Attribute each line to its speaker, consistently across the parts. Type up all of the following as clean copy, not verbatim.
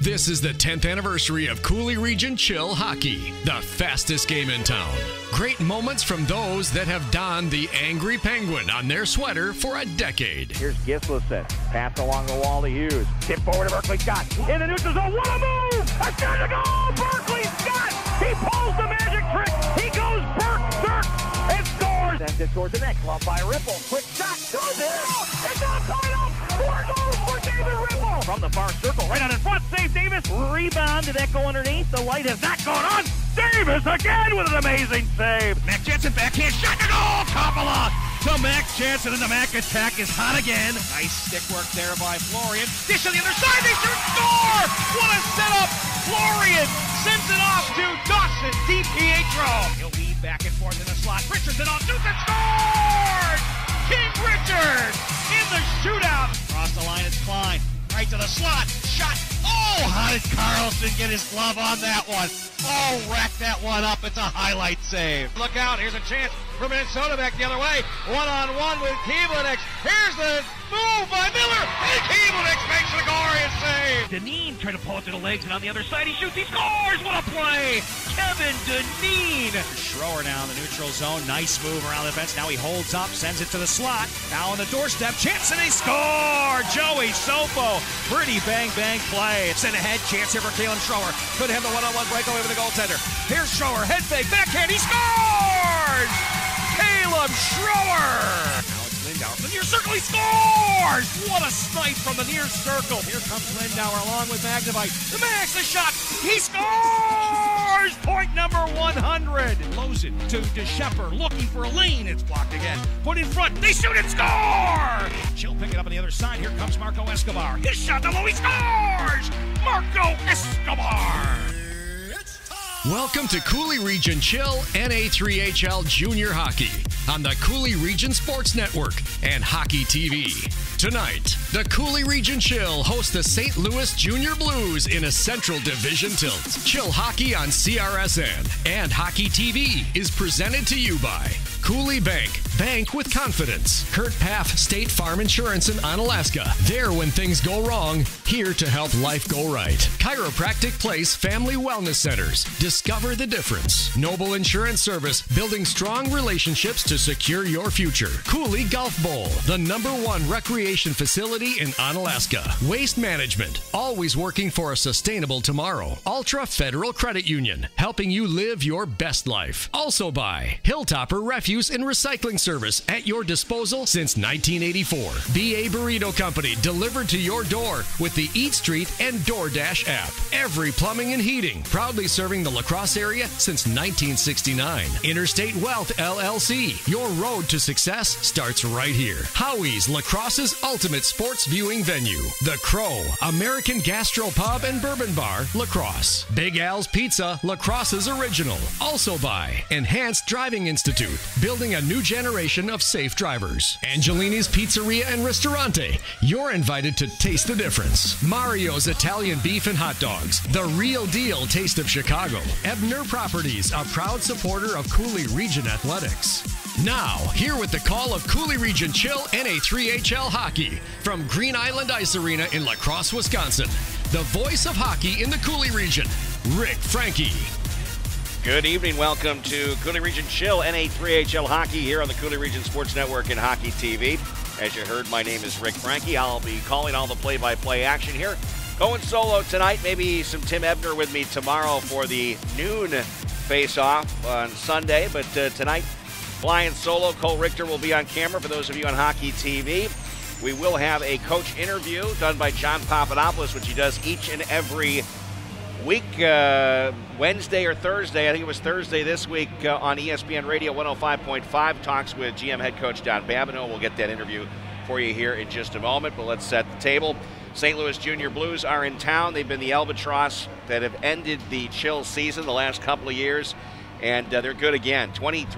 Speaker 1: This is the 10th anniversary of Coulee Region Chill Hockey, the fastest game in town. Great moments from those that have donned the angry penguin on their sweater for a decade.
Speaker 2: Here's Gislason, pass along the wall to Hughes. Tip forward to Berkeley Scott. In the neutral zone, what a move! A shot to goal! Berkeley Scott! He pulls the magic trick! He goes berserk and scores! Sends it towards the net, clubbed by Ripple. Quick shot, goes in! It's not tied up! 4 goals for David Ripple! From the far circle, right out in front, save Davis! Rebound, did that go underneath? The light has not gone on! Davis again with an amazing save!
Speaker 3: Mac Jansen backhand shot to goal! Coppola to Mac Jansen, and the Mac attack is hot again. Nice stick work there by Florian. Dish on the other side, they shoot, score! What a setup! Florian sends it off to Dawson DiPietro. He'll weave back and forth in the slot. Richardson on shoots and scores! King Richard in the shootout. Across the line, it's Klein. Right to the slot. Shot. Oh, how did Carlson get his glove on that one? Oh, rack that one up. It's a highlight save. Look out. Here's a chance for Minnesota back the other way. One-on-one with Keeblenix. Here's the move by Miller. And Keeblenix makes the glorious save.
Speaker 2: Deneen trying to pull it to the legs, and on the other side he shoots. He scores. What a play. Kevin Deneen.
Speaker 3: Schroer now in the neutral zone. Nice move around the fence. Now he holds up, sends it to the slot. Now on the doorstep. Chance, and he score. Joey Sopo. Pretty bang-bang play. It's in ahead. Chance here for Kalen Schroer. Could have the one-on-one breakaway with the goaltender. Here's Schroer. Head fake. Backhand. He scores! Caleb Schroer! Now it's Lindauer from the near circle. He scores! What a snipe from the near circle. Here comes Lindauer along with Magnavite. The Max, the shot. He scores! Point number 100. Blows it to DeShepper. Looking for a lane. It's blocked again. Put in front. They shoot and score! Chill pick it up on the other side. Here comes Marco Escobar. His shot to low. He scores! Marco Escobar!
Speaker 1: Welcome to Coulee Region Chill NA3HL Junior Hockey on the Coulee Region Sports Network and Hockey TV. Tonight, the Coulee Region Chill hosts the St. Louis Junior Blues in a Central Division tilt. Chill Hockey on CRSN and Hockey TV is presented to you by Coulee Bank. Bank with confidence. Kurt Paff State Farm Insurance in Onalaska. There when things go wrong, here to help life go right. Chiropractic Place Family Wellness Centers. Discover the difference. Noble Insurance Service, building strong relationships to secure your future. Coulee Golf Bowl, the #1 recreation facility in Onalaska. Waste Management, always working for a sustainable tomorrow. Ultra Federal Credit Union, helping you live your best life. Also by Hilltopper Refuse and Recycling Service, at your disposal since 1984. BA Burrito Company, delivered to your door with the Eat Street and DoorDash app. Every Plumbing and Heating, proudly serving the La Crosse area since 1969. Interstate Wealth LLC, your road to success starts right here. Howie's, La Crosse's ultimate sports viewing venue. The Crow, American Gastro Pub and Bourbon Bar, La Crosse. Big Al's Pizza, La Crosse's original. Also by Enhanced Driving Institute, building a new generation of safe drivers. Angelini's Pizzeria and Ristorante, you're invited to taste the difference. Mario's Italian Beef and Hot Dogs, the real deal taste of Chicago. Ebner Properties, a proud supporter of Coulee Region Athletics. Now, here with the call of Coulee Region Chill NA3HL Hockey from Green Island Ice Arena in La Crosse, Wisconsin. The voice of hockey in the Coulee region, Rik Franke.
Speaker 4: Good evening. Welcome to Coulee Region Chill NA3HL Hockey here on the Coulee Region Sports Network and Hockey TV. As you heard, my name is Rik Franke. I'll be calling all the play-by-play action here. Going solo tonight, maybe some Tim Ebner with me tomorrow for the noon face-off on Sunday. But tonight, flying solo. Cole Richter will be on camera for those of you on Hockey TV. We will have a coach interview done by John Papadopoulos, which he does each and every week, Wednesday or Thursday. I think it was Thursday this week on ESPN Radio 105.5. Talks with GM head coach Don Babineau. We'll get that interview for you here in just a moment, but let's set the table. St. Louis Junior Blues are in town. They've been the Albatross that have ended the chill season the last couple of years, and they're good again.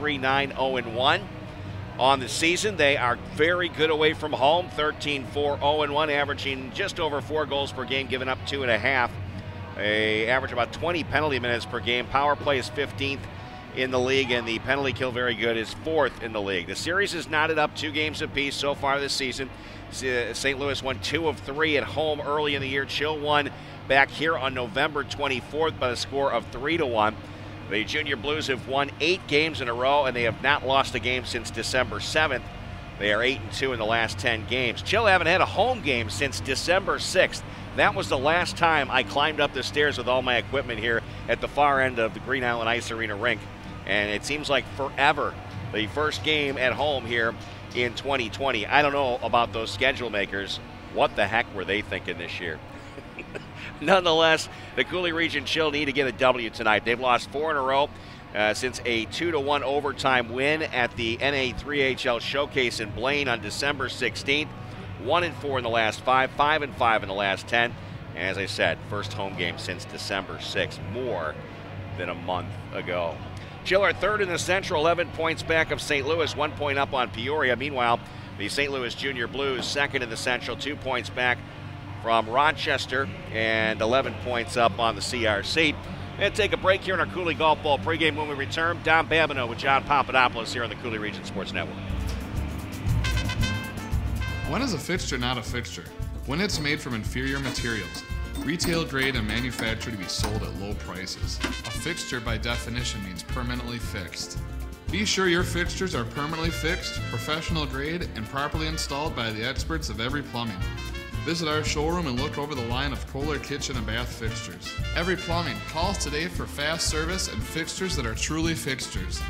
Speaker 4: 23-9-0-1 on the season. They are very good away from home. 13-4-0-1, averaging just over 4 goals per game, giving up 2.5. They average about 20 penalty minutes per game. Power play is 15th in the league, and the penalty kill, very good, is 4th in the league. The series is knotted up 2 games apiece so far this season. St. Louis won 2 of 3 at home early in the year. Chill won back here on November 24th by the score of 3-1. The Junior Blues have won 8 games in a row, and they have not lost a game since December 7th. They are 8-2 in the last 10 games. Chill haven't had a home game since December 6th. That was the last time I climbed up the stairs with all my equipment here at the far end of the Green Island Ice Arena rink. And it seems like forever. The first game at home here in 2020. I don't know about those schedule makers. What the heck were they thinking this year? Nonetheless, the Coulee Region Chill need to get a W tonight. They've lost 4 in a row since a 2-1 overtime win at the NA3HL Showcase in Blaine on December 16th. 1-4 in the last 5, 5-5 in the last 10. As I said, first home game since December 6th, more than a month ago. Chill are third in the Central, 11 points back of St. Louis, 1 point up on Peoria. Meanwhile, the St. Louis Junior Blues second in the Central, 2 points back from Rochester and 11 points up on the CRC. And take a break here in our Coulee Golf Ball pregame. When we return, Don Babineau with John Papadopoulos here on the Coulee Region Sports Network.
Speaker 5: When is a fixture not a fixture? When it's made from inferior materials, retail grade and manufactured to be sold at low prices. A fixture by definition means permanently fixed. Be sure your fixtures are permanently fixed, professional grade, and properly installed by the experts of Every Plumbing. Visit our showroom and look over the line of Kohler kitchen and bath fixtures. Every Plumbing, call us today for fast service and fixtures that are truly fixtures.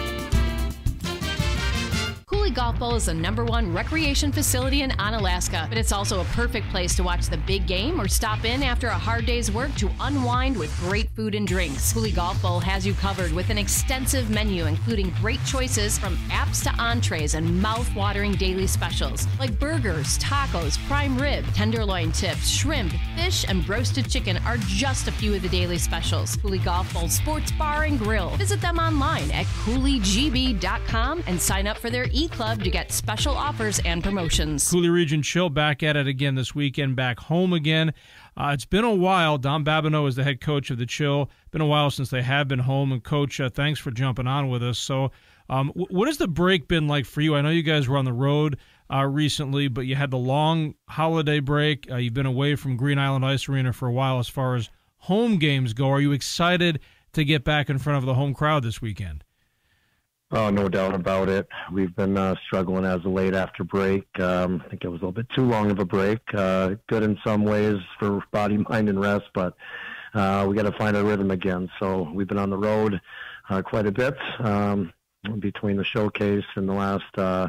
Speaker 6: Coulee Golf Bowl is the #1 recreation facility in Onalaska, but it's also a perfect place to watch the big game or stop in after a hard day's work to unwind with great food and drinks. Coulee Golf Bowl has you covered with an extensive menu, including great choices from apps to entrees and mouth-watering daily specials like burgers, tacos, prime rib, tenderloin tips, shrimp, fish, and roasted chicken are just a few of the daily specials. Coulee Golf Bowl Sports Bar and Grill. Visit them online at CouleeGB.com and sign up for their e-club to get special offers and promotions.
Speaker 7: Coulee Region Chill back at it again this weekend, back home again. It's been a while. Don Babineau is the head coach of the Chill. Been a while since they have been home. And, Coach, thanks for jumping on with us. So what has the break been like for you? I know you guys were on the road recently, but you had the long holiday break. You've been away from Green Island Ice Arena for a while as far as home games go. Are you excited to get back in front of the home crowd this weekend?
Speaker 8: Oh, no doubt about it. We've been struggling as of late after break. I think it was a little bit too long of a break. Good in some ways for body, mind, and rest, but we got to find our rhythm again. So we've been on the road quite a bit between the showcase and the last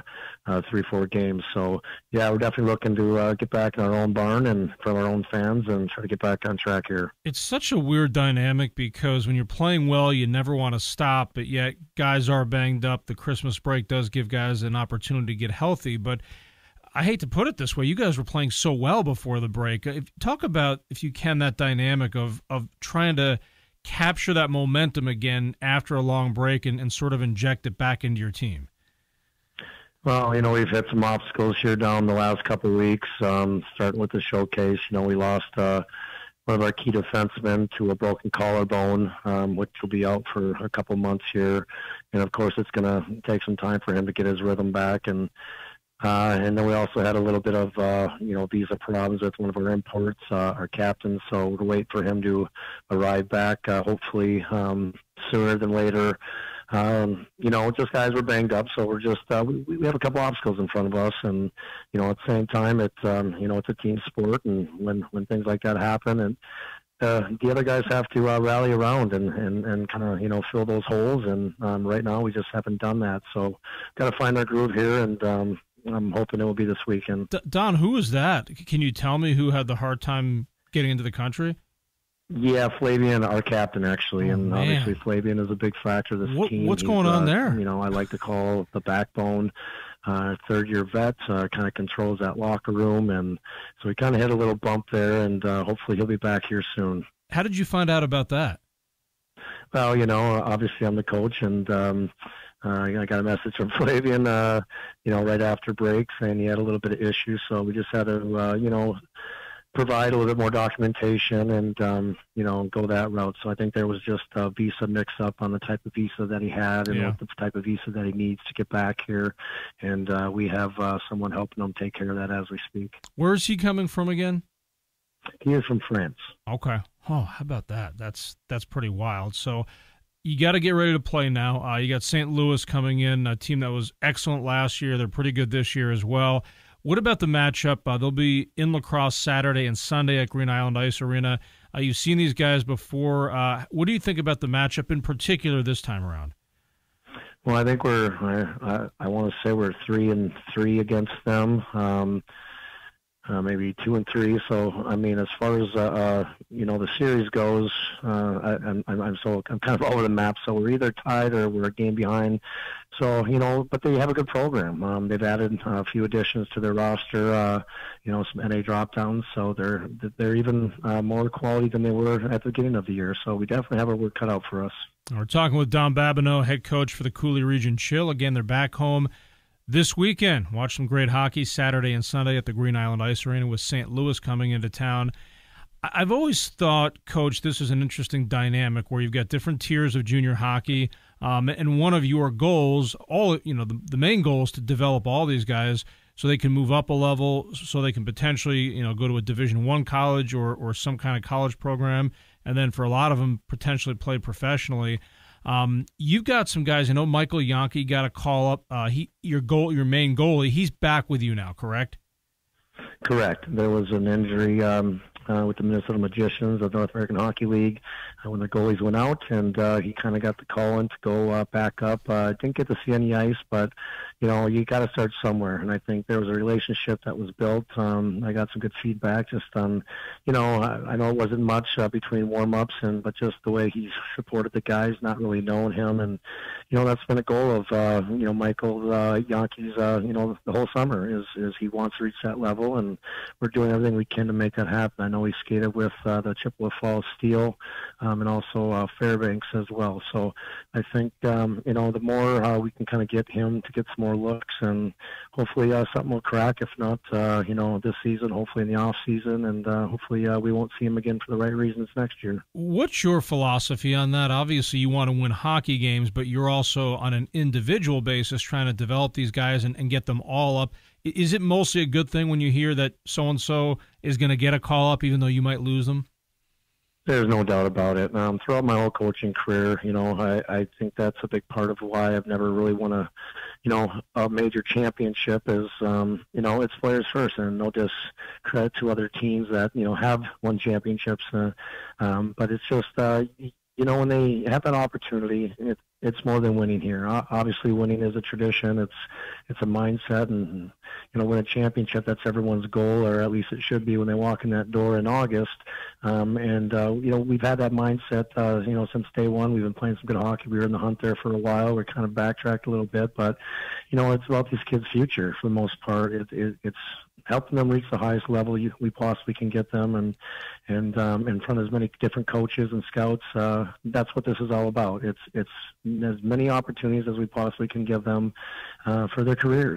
Speaker 8: 3-4 games. So, yeah, we're definitely looking to get back in our own barn and from our own fans and try to get back on track here.
Speaker 7: It's such a weird dynamic because when you're playing well, you never want to stop, but yet guys are banged up. The Christmas break does give guys an opportunity to get healthy, but I hate to put it this way. You guys were playing so well before the break. Talk about, if you can, that dynamic of trying to capture that momentum again after a long break and sort of inject it back into your team.
Speaker 8: Well, we've had some obstacles here down the last couple of weeks, starting with the showcase. We lost one of our key defensemen to a broken collarbone, which will be out for a couple months here. And, of course, it's going to take some time for him to get his rhythm back. And then we also had a little bit of, visa problems with one of our imports, our captain. So we're waiting for him to arrive back, hopefully sooner than later. Just guys were banged up, so we're just we have a couple obstacles in front of us, and at the same time, it's it's a team sport, and when things like that happen, and the other guys have to rally around and kind of fill those holes, and right now we just haven't done that. So got to find our groove here, and I'm hoping it will be this weekend.
Speaker 7: Don, who was that? Can you tell me who had the hard time getting into the country?
Speaker 8: Yeah, Flavian, our captain, actually, and obviously Flavian is a big factor of this team.
Speaker 7: What's going on there?
Speaker 8: I like to call the backbone. Third-year vet, kind of controls that locker room, and so we kind of hit a little bump there, and hopefully he'll be back here soon.
Speaker 7: How did you find out about that?
Speaker 8: Well, obviously I'm the coach, and I got a message from Flavian, right after break saying he had a little bit of issues, so we just had to, provide a little bit more documentation and, go that route. So I think there was just a visa mix-up on the type of visa that he had and what the type of visa that he needs to get back here. And we have someone helping him take care of that as we speak.
Speaker 7: Where is he coming from again?
Speaker 8: He is from France.
Speaker 7: Okay. Oh, how about that? That's pretty wild. So you got to get ready to play now. You got St. Louis coming in, a team that was excellent last year. They're pretty good this year as well. What about the matchup? They'll be in La Crosse Saturday and Sunday at Green Island Ice Arena. You've seen these guys before. What do you think about the matchup in particular this time around?
Speaker 8: Well, I think I want to say we're 3-3 against them. Maybe 2-3. So, I mean, as far as the series goes, I'm kind of all over the map. So we're either tied or we're a game behind. So, but they have a good program. They've added a few additions to their roster. Some NA drop-downs. So they're even more quality than they were at the beginning of the year. So we definitely have our work cut out for us.
Speaker 7: We're talking with Don Babineau, head coach for the Coulee Region Chill. Again, they're back home this weekend. Watch some great hockey Saturday and Sunday at the Green Island Ice Arena with St. Louis coming into town. I've always thought, Coach, this is an interesting dynamic where you've got different tiers of junior hockey, and one of your goals, the main goal is to develop all these guys so they can move up a level, so they can potentially, go to a Division I college or some kind of college program, and then for a lot of them potentially play professionally. You've got some guys. I know Michael Yankee got a call up. Your main goalie, he's back with you now, correct?
Speaker 8: Correct. There was an injury with the Minnesota Magicians of North American Hockey League when the goalies went out, and he kind of got the call in to go back up. Didn't get to see any ice, but you got to start somewhere, and I think there was a relationship that was built. I got some good feedback just on, I know it wasn't much between warm-ups, but just the way he supported the guys, not really knowing him, and that's been a goal of Michael Yankees, the whole summer is he wants to reach that level, and we're doing everything we can to make that happen. I know he skated with the Chippewa Falls Steel and also Fairbanks as well. So I think the more we can kind of get him to get some more looks, and hopefully something will crack. If not, this season, hopefully in the off season, and hopefully we won't see him again for the right reasons next year.
Speaker 7: What's your philosophy on that? Obviously, you want to win hockey games, but you're also on an individual basis trying to develop these guys and get them all up. Is it mostly a good thing when you hear that so-and-so is going to get a call up even though you might lose them?
Speaker 8: There's no doubt about it. Throughout my whole coaching career, I think that's a big part of why I've never really won a major championship is, it's players first, and no discredit to other teams that, have won championships. But it's just, when they have that opportunity, it's more than winning here. Obviously, winning is a tradition. It's a mindset, and win a championship. That's everyone's goal, or at least it should be when they walk in that door in August. We've had that mindset, since day one. We've been playing some good hockey. We were in the hunt there for a while. We kind of backtracked a little bit, but it's about these kids' future for the most part. It's helping them reach the highest level we possibly can get them, and in front of as many different coaches and scouts. That's what this is all about. It's as many opportunities as we possibly can give them for their careers,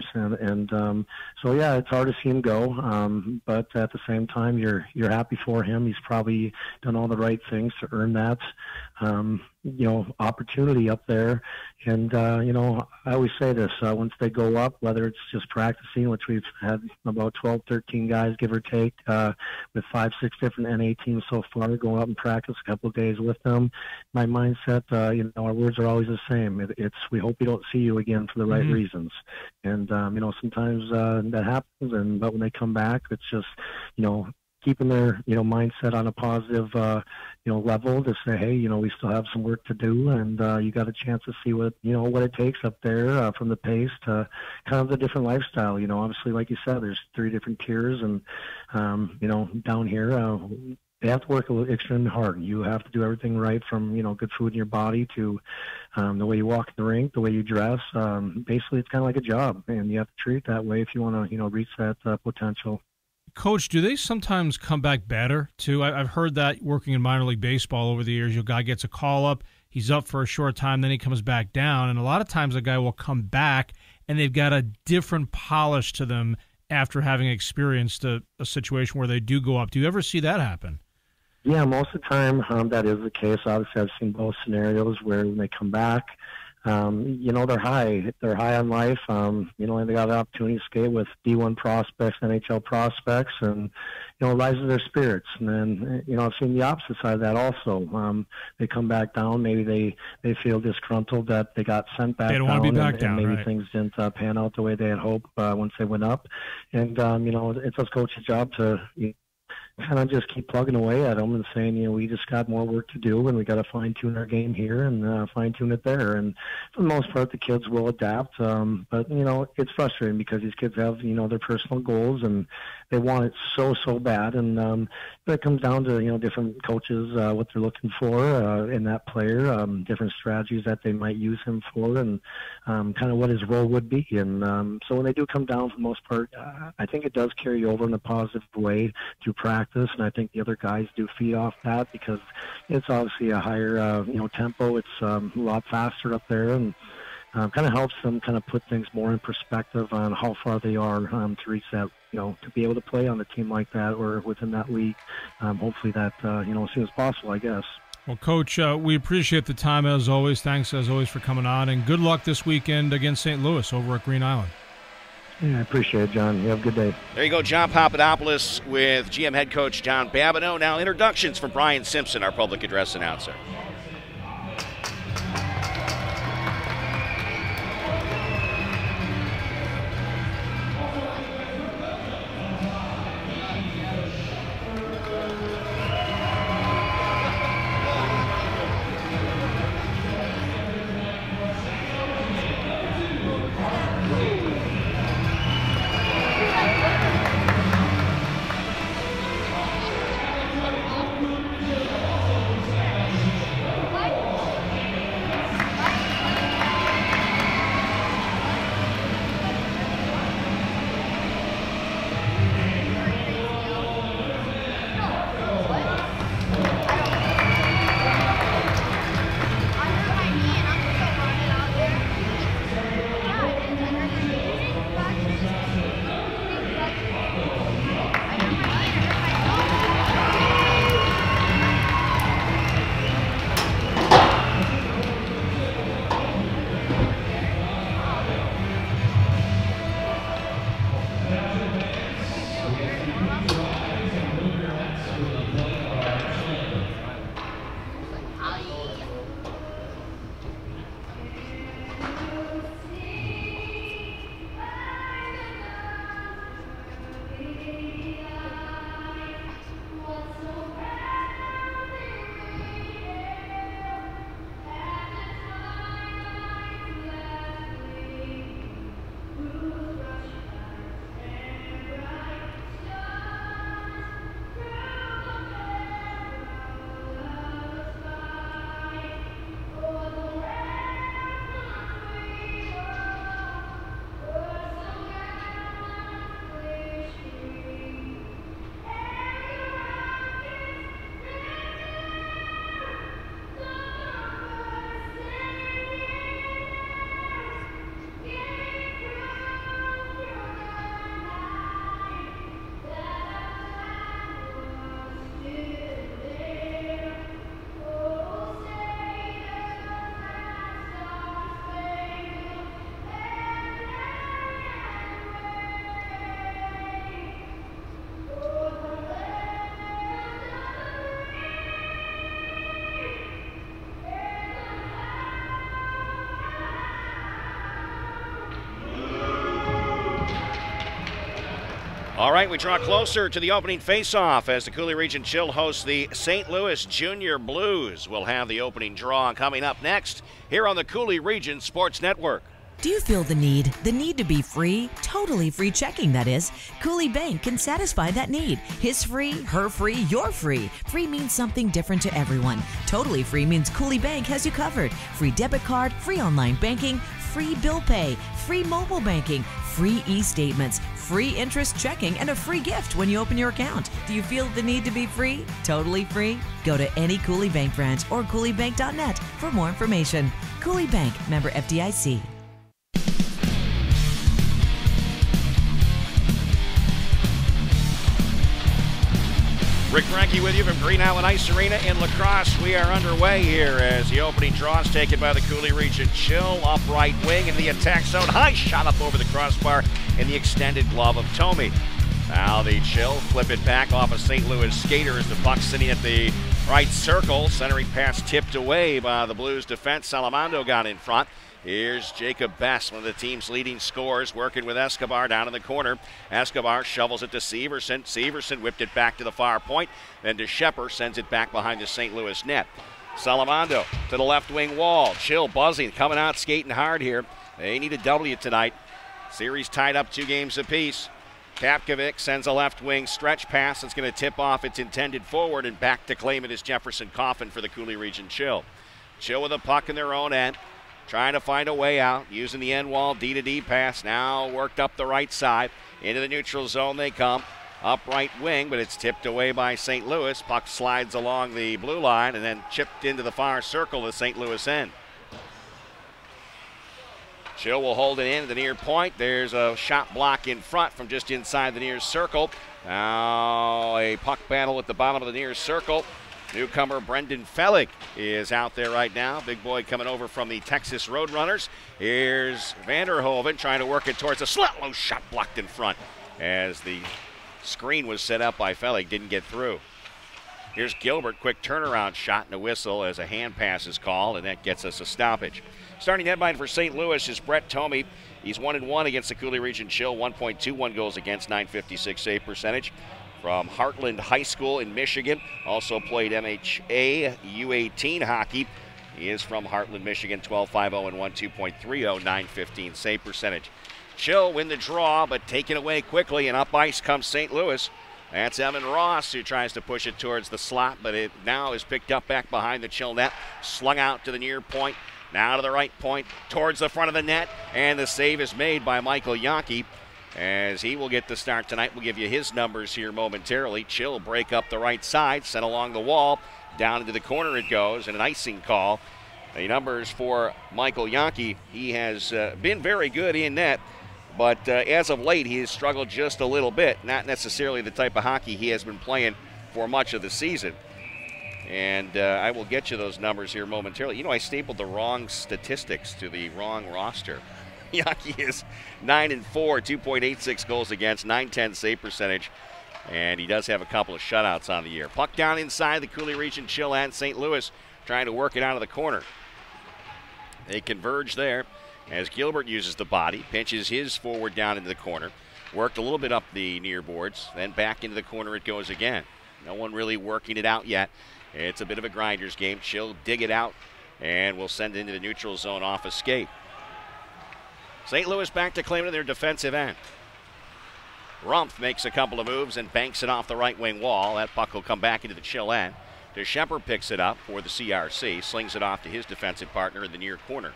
Speaker 8: so yeah, it's hard to see him go, but at the same time, you're happy for him. He's probably done all the right things to earn that opportunity up there. And I always say this, once they go up, whether it's just practicing, which we've had about 12, 13 guys, give or take, with 5, 6 different NA teams so far, going up and practice a couple of days with them. My mindset, our words are always the same. It's we hope we don't see you again for the right reasons. And, sometimes that happens, but when they come back, it's just, keeping their, mindset on a positive, level to say, hey, we still have some work to do, and you got a chance to see what it takes up there, from the pace to kind of the different lifestyle. Obviously, like you said, there's 3 different tiers, and, down here, they have to work extremely hard. You have to do everything right, from, good food in your body to the way you walk in the rink, the way you dress. Basically, it's kind of like a job, and you have to treat it that way if you want to, reach that potential.
Speaker 7: Coach, do they sometimes come back better, too? I've heard that working in minor league baseball over the years. Your guy gets a call-up, he's up for a short time, then he comes back down, and a lot of times a guy will come back, and they've got a different polish to them after having experienced a situation where they do go up. Do you ever see that happen? Yeah,
Speaker 8: most of the time that is the case. Obviously, I've seen both scenarios where when they come back, they're high. They're high on life. And they got an opportunity to skate with D1 prospects, NHL prospects, and it rises their spirits. And then I've seen the opposite side of that also. They come back down. Maybe they feel disgruntled that they got sent back down.
Speaker 7: They don't want to be back down,
Speaker 8: maybe
Speaker 7: right.
Speaker 8: things didn't pan out the way they had hoped once they went up. And it's us coach's job to kind of just keep plugging away at them and saying, we just got more work to do, and we got to fine-tune our game here and fine-tune it there. And for the most part, the kids will adapt. But, it's frustrating because these kids have, their personal goals, and they want it so bad. And it comes down to, different coaches, what they're looking for in that player, different strategies that they might use him for, and kind of what his role would be. And so when they do come down, for the most part, I think it does carry over in a positive way through practice. And I think the other guys do feed off that because it's obviously a higher, tempo. It's a lot faster up there, and kind of helps them kind of put things more in perspective on how far they are to reach that, to be able to play on a team like that or within that league. Hopefully that, as soon as possible, I guess.
Speaker 7: Well, Coach, we appreciate the time as always. Thanks as always for coming on, and good luck this weekend against St. Louis over at Green Island.
Speaker 8: Yeah, I appreciate it, John. You have a good day.
Speaker 4: There you go, John Papadopoulos with GM head coach John Babineau. Now introductions from Brian Simpson, our public address announcer. All right, we draw closer to the opening face-off as the Coulee Region Chill hosts the St. Louis Junior Blues. We'll have the opening draw coming up next here on the Coulee Region Sports Network.
Speaker 9: Do you feel the need to be free? Totally free checking, that is. Coulee Bank can satisfy that need. His free, her free, your free. Free means something different to everyone. Totally free means Coulee Bank has you covered. Free debit card, free online banking, free bill pay, free mobile banking, free e-statements, free interest checking, and a free gift when you open your account. Do you feel the need to be free? Totally free? Go to any Coulee Bank branch or CouleeBank.net for more information. Coulee Bank, member FDIC.
Speaker 4: Rik Franke with you from Green Island Ice Arena in La Crosse. We are underway here as the opening draw is taken by the Coulee Region Chill. Upright wing in the attack zone. High shot up over the crossbar in the extended glove of Tomey. Now the Chill flip it back off a St. Louis skater as the puck sitting at the right circle. Centering pass tipped away by the Blues defense. Salamando got in front. Here's Jacob Best, one of the team's leading scorers, working with Escobar down in the corner. Escobar shovels it to Severson. Severson whipped it back to the far point. Then to Shepard, sends it back behind the St. Louis net. Salamando to the left wing wall. Chill buzzing, coming out skating hard here. They need a W tonight. Series tied up 2 games apiece. Kapkovic sends a left wing stretch pass. It's going to tip off its intended forward, and back to claim it is Jefferson Coffin for the Coulee Region Chill. Chill with a puck in their own end. Trying to find a way out, using the end wall, D-to-D pass, now worked up the right side. Into the neutral zone they come. Up right wing, but it's tipped away by St. Louis. Puck slides along the blue line and then chipped into the far circle of the St. Louis end. Chill will hold it in at the near point. There's a shot block in front from just inside the near circle. Now a puck battle at the bottom of the near circle. Newcomer Brendan Fellick is out there right now. Big boy coming over from the Texas Roadrunners. Here's Vanderhoven trying to work it towards a slot. Low shot blocked in front as the screen was set up by Fellick. Didn't get through. Here's Gilbert. Quick turnaround shot and a whistle as a hand pass is called, and that gets us a stoppage. Starting netmind for St. Louis is Brett Tomey. He's 1-1 against the Coulee Region Chill. 1.21 goals against, .956 save percentage. From Heartland High School in Michigan. Also played MHA U18 hockey. He is from Heartland, Michigan. 12.50 and 1, 2.30, .915 save percentage. Chill win the draw, but taken away quickly, and up ice comes St. Louis. That's Evan Ross who tries to push it towards the slot, but it now is picked up back behind the Chill net. Slung out to the near point. Now to the right point, towards the front of the net, and the save is made by Michael Yankee. As he will get the start tonight. We'll give you his numbers here momentarily. Chill break up the right side, sent along the wall, down into the corner it goes, and an icing call. The numbers for Michael Yankee, he has been very good in net, but as of late he has struggled just a little bit. Not necessarily the type of hockey he has been playing for much of the season. And I will get you those numbers here momentarily. You know, I stapled the wrong statistics to the wrong roster. Yankee is 9-4, 2.86 goals against, .910 save percentage, and he does have a couple of shutouts on the year. Puck down inside the Coulee Region Chill and St. Louis trying to work it out of the corner. They converge there as Gilbert uses the body, pinches his forward down into the corner, worked a little bit up the near boards, then back into the corner it goes again. No one really working it out yet. It's a bit of a grinder's game. Chill dig it out and will send it into the neutral zone off a skate. St. Louis back to claim it in their defensive end. Rumpf makes a couple of moves and banks it off the right wing wall. That puck will come back into the Chill end. DeShepard picks it up for the CRC, slings it off to his defensive partner in the near corner.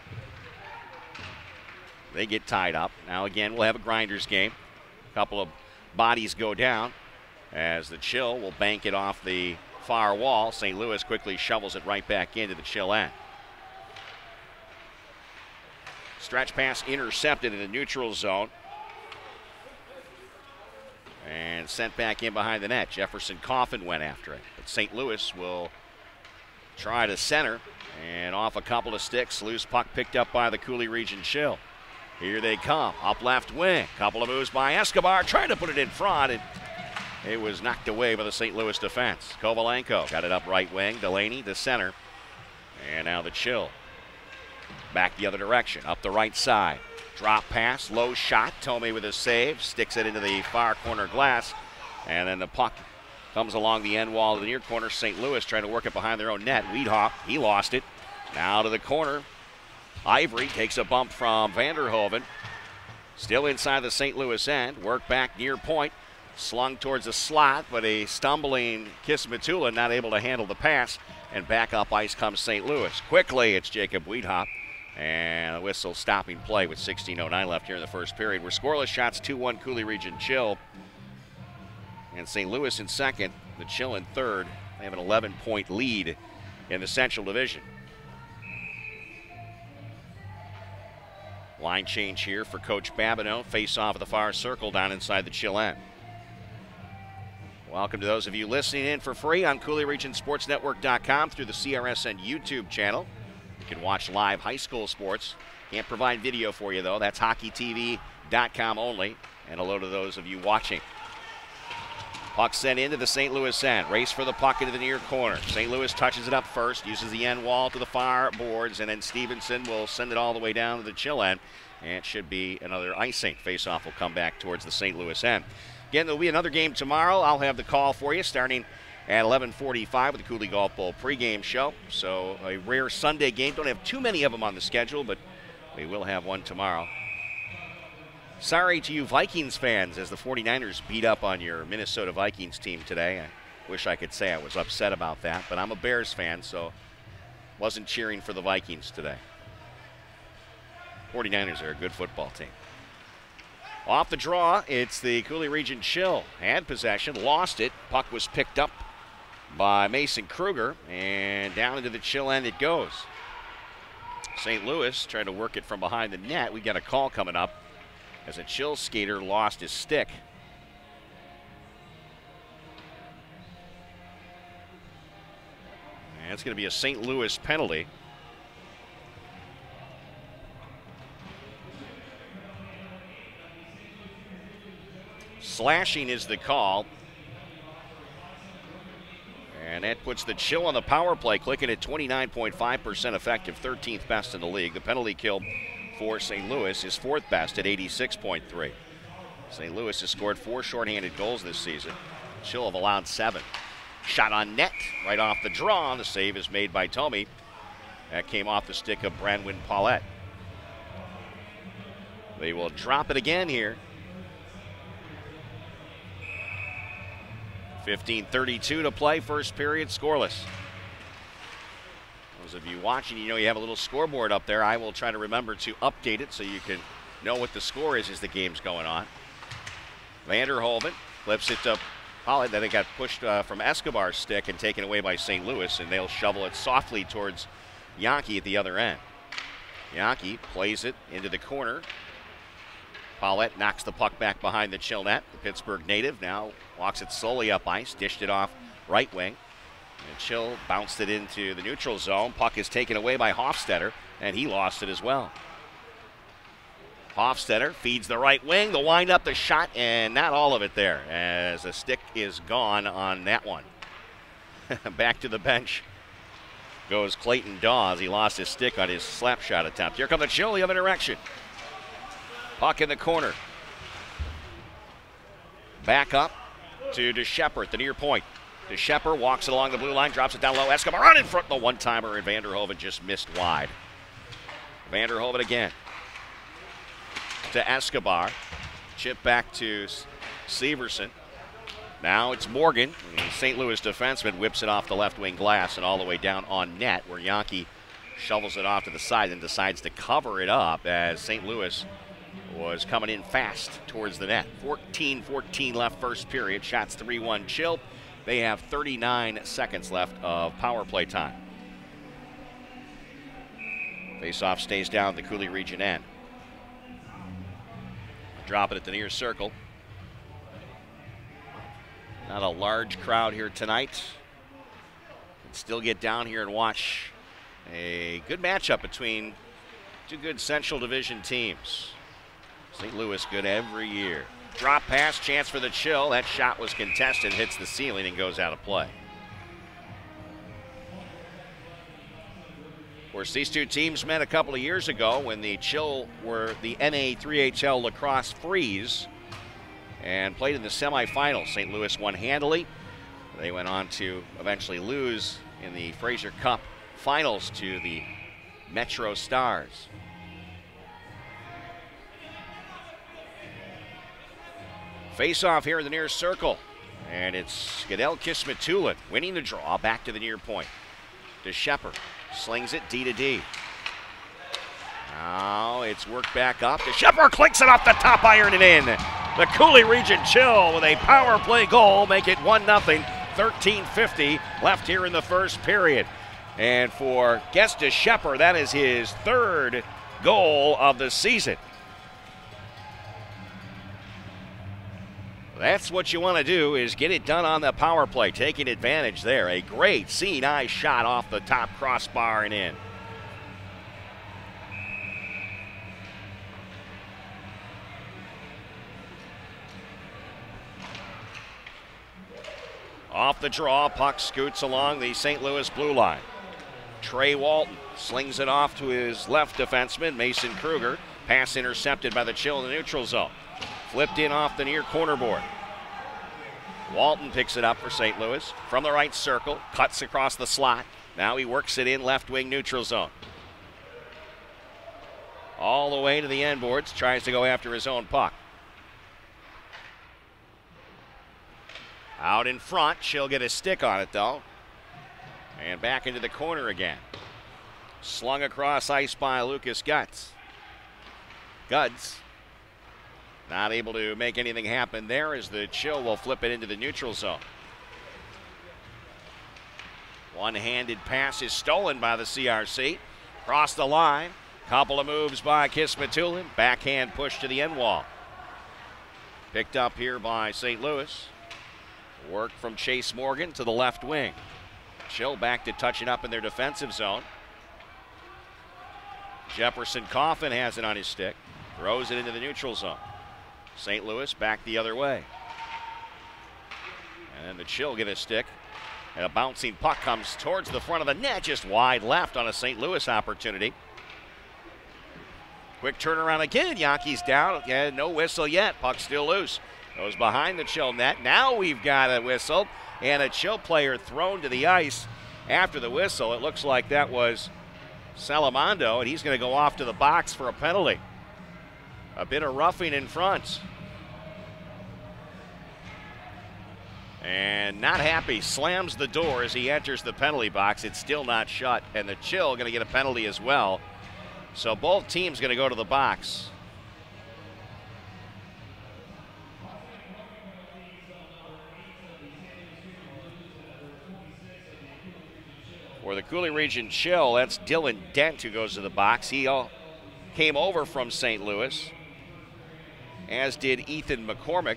Speaker 4: They get tied up. Now again, we'll have a grinder's game. A couple of bodies go down as the Chill will bank it off the far wall. St. Louis quickly shovels it right back into the Chill end. Stretch pass intercepted in the neutral zone. And sent back in behind the net. Jefferson Coffin went after it. But St. Louis will try to center. And off a couple of sticks, loose puck picked up by the Coulee Region Chill. Here they come, up left wing. Couple of moves by Escobar, trying to put it in front. And it was knocked away by the St. Louis defense. Kovalenko got it up right wing. Delaney to center. And now the Chill. Back the other direction, up the right side. Drop pass, low shot. Tomey with a save, sticks it into the far corner glass. And then the puck comes along the end wall of the near corner. St. Louis trying to work it behind their own net. Weedhoff, he lost it. Now to the corner. Ivory takes a bump from Vanderhoven. Still inside the St. Louis end. Work back near point. Slung towards the slot, but a stumbling Kismatula not able to handle the pass. And back up ice comes St. Louis. Quickly, it's Jacob Weedhoff. And a whistle stopping play with 16:09 left here in the first period. We're scoreless shots, 2-1 Coulee Region Chill. And St. Louis in second, the Chill in third. They have an 11-point lead in the Central Division. Line change here for Coach Babineau. Face off of the far circle down inside the Chill end. Welcome to those of you listening in for free on CooleyRegionSportsNetwork.com through the CRSN YouTube channel. You can watch live high school sports. Can't provide video for you, though. That's HockeyTV.com only. And hello to those of you watching. Puck sent into the St. Louis end. Race for the puck into the near corner. St. Louis touches it up first, uses the end wall to the far boards, and then Stevenson will send it all the way down to the chill end. And it should be another icing. Faceoff will come back towards the St. Louis end. Again, there'll be another game tomorrow. I'll have the call for you starting at 11:45 with the Coulee Golf Bowl pregame show. So a rare Sunday game. Don't have too many of them on the schedule, but we will have one tomorrow. Sorry to you Vikings fans as the 49ers beat up on your Minnesota Vikings team today. I wish I could say I was upset about that, but I'm a Bears fan, so wasn't cheering for the Vikings today. 49ers are a good football team. Off the draw, it's the Coulee Region Chill. Had possession, lost it. Puck was picked up by Mason Kruger, and down into the chill end it goes. St. Louis trying to work it from behind the net. We got a call coming up as a Chill skater lost his stick. And it's going to be a St. Louis penalty. Slashing is the call. And that puts the Chill on the power play, clicking at 29.5% effective, 13th best in the league. The penalty kill for St. Louis is 4th best at 86.3. St. Louis has scored 4 shorthanded goals this season. Chill have allowed 7. Shot on net, right off the draw. The save is made by Tomey. That came off the stick of Branwyn Paulette. They will drop it again here. 15:32 to play, first period, scoreless. Those of you watching, you know you have a little scoreboard up there. I will try to remember to update it so you can know what the score is as the game's going on. Vanderhoven flips it to Paulette. Then it got pushed from Escobar's stick and taken away by St. Louis, and they'll shovel it softly towards Yankee at the other end. Yankee plays it into the corner. Paulette knocks the puck back behind the Chill net. The Pittsburgh native now walks it slowly up ice, dished it off right wing. And Chill bounced it into the neutral zone. Puck is taken away by Hofstetter, and he lost it as well. Hofstetter feeds the right wing. The wind up, the shot, and not all of it there, as a stick is gone on that one. Back to the bench goes Clayton Dawes. He lost his stick on his slap shot attempt. Here come the Chill the other direction. Puck in the corner. Back up to DeShepper at the near point. DeShepper walks it along the blue line, drops it down low. Escobar on in front. The one-timer, and Vanderhoven just missed wide. Vanderhoven again to Escobar. Chip back to Severson. Now it's Morgan. The St. Louis defenseman whips it off the left wing glass and all the way down on net, where Yankee shovels it off to the side and decides to cover it up as St. Louis was coming in fast towards the net. 14-14 left first period. Shots 3-1 Chill. They have 39 seconds left of power play time. Faceoff stays down the Coulee Region end. Drop it at the near circle. Not a large crowd here tonight. Can still get down here and watch a good matchup between two good Central Division teams. St. Louis good every year. Drop pass, chance for the Chill. That shot was contested, hits the ceiling, and goes out of play. Of course, these two teams met a couple of years ago when the Chill were the NA3HL Lacrosse Freeze and played in the semifinals. St. Louis won handily. They went on to eventually lose in the Fraser Cup finals to the Metro Stars. Face-off here in the near circle. And it's Gadel Kismatulin winning the draw back to the near point. DeShepper slings it D to D. Now it's worked back up. DeShepper clinks it off the top iron and in. The Coulee Region Chill with a power play goal make it 1-0. 13:50 left here in the first period. And for Guest DeShepper, that is his 3rd goal of the season. That's what you want to do, is get it done on the power play, taking advantage there. A great seeing eye shot off the top crossbar and in. Off the draw, puck scoots along the St. Louis blue line. Trey Walton slings it off to his left defenseman, Mason Kruger. Pass intercepted by the Chill in the neutral zone. Flipped in off the near corner board. Walton picks it up for St. Louis. From the right circle, cuts across the slot. Now he works it in left wing neutral zone. All the way to the end boards, tries to go after his own puck. Out in front, she'll get a stick on it though. And back into the corner again. Slung across ice by Lucas Guts. Guts not able to make anything happen there as the Chill will flip it into the neutral zone. One-handed pass is stolen by the CRC. Cross the line. Couple of moves by Kismatulin. Backhand push to the end wall. Picked up here by St. Louis. Work from Chase Morgan to the left wing. Chill back to touch it up in their defensive zone. Jefferson Coffin has it on his stick. Throws it into the neutral zone. St. Louis back the other way. And then the Chill get a stick. And a bouncing puck comes towards the front of the net, just wide left on a St. Louis opportunity. Quick turnaround again. Yankees down. Yeah, no whistle yet. Puck still loose. Goes behind the Chill net. Now we've got a whistle and a Chill player thrown to the ice after the whistle. It looks like that was Salamondo, and he's going to go off to the box for a penalty. A bit of roughing in front. And not happy, slams the door as he enters the penalty box. It's still not shut, and the Chill going to get a penalty as well. So both teams going to go to the box. For the Coulee Region Chill, that's Dylan Dent who goes to the box. He came over from St. Louis, as did Ethan McCormick.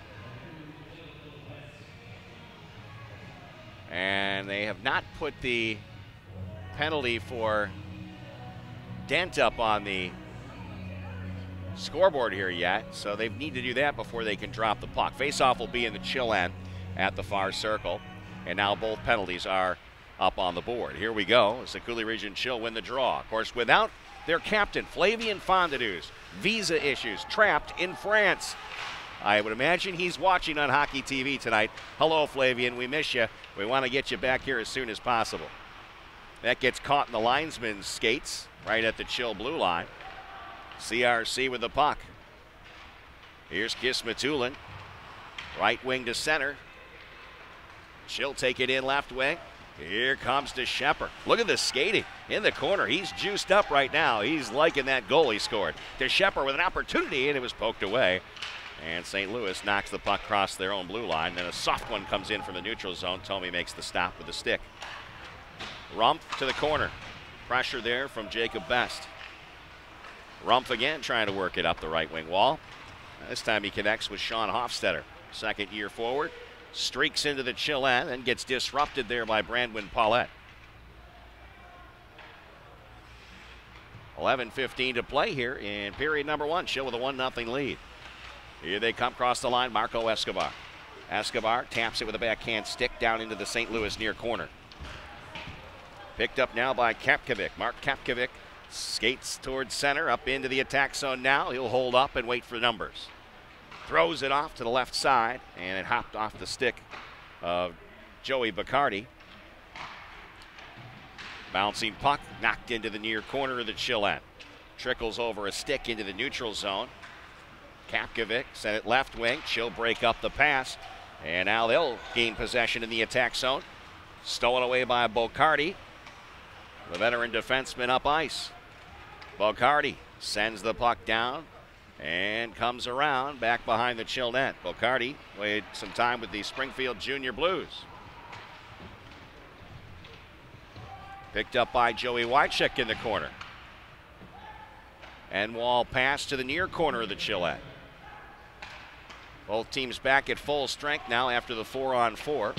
Speaker 4: And they have not put the penalty for Dent up on the scoreboard here yet, so they need to do that before they can drop the puck. Faceoff will be in the Chill end at the far circle, and now both penalties are up on the board. Here we go as the Coulee Region Chill win the draw. Of course, without their captain, Flavien Fondanews, visa issues, trapped in France. I would imagine he's watching on Hockey TV tonight. Hello, Flavien. We miss you. We want to get you back here as soon as possible. That gets caught in the linesman's skates right at the Chill blue line. CRC with the puck. Here's Kismatulin. Right wing to center. Chill take it in left wing. Here comes DeShepard. Look at the skating in the corner. He's juiced up right now. He's liking that goal he scored. DeShepard with an opportunity, and it was poked away. And St. Louis knocks the puck across their own blue line. Then a soft one comes in from the neutral zone. Tomey makes the stop with the stick. Rumpf to the corner. Pressure there from Jacob Best. Rumpf again trying to work it up the right wing wall. This time he connects with Sean Hofstetter. Second year forward. Streaks into the Chill end and gets disrupted there by Brandwin Paulette. 11:15 to play here in period number one. Chill with a 1-0 lead. Here they come across the line, Marco Escobar. Escobar taps it with a backhand stick down into the St. Louis near corner. Picked up now by Kapkovic. Mark Kapkovic skates towards center, up into the attack zone now. He'll hold up and wait for numbers. Throws it off to the left side, and it hopped off the stick of Joey Bacardi. Bouncing puck knocked into the near corner of the Chill end. Trickles over a stick into the neutral zone. Kapkovic sent it left wing. Chill break up the pass, and now they'll gain possession in the attack zone. Stolen away by Bacardi. The veteran defenseman up ice. Bacardi sends the puck down and comes around back behind the Chill net. Bacardi played some time with the Springfield Junior Blues. Picked up by Joey Wychek in the corner. And wall pass to the near corner of the Chill net. Both teams back at full strength now after the 4-on-4.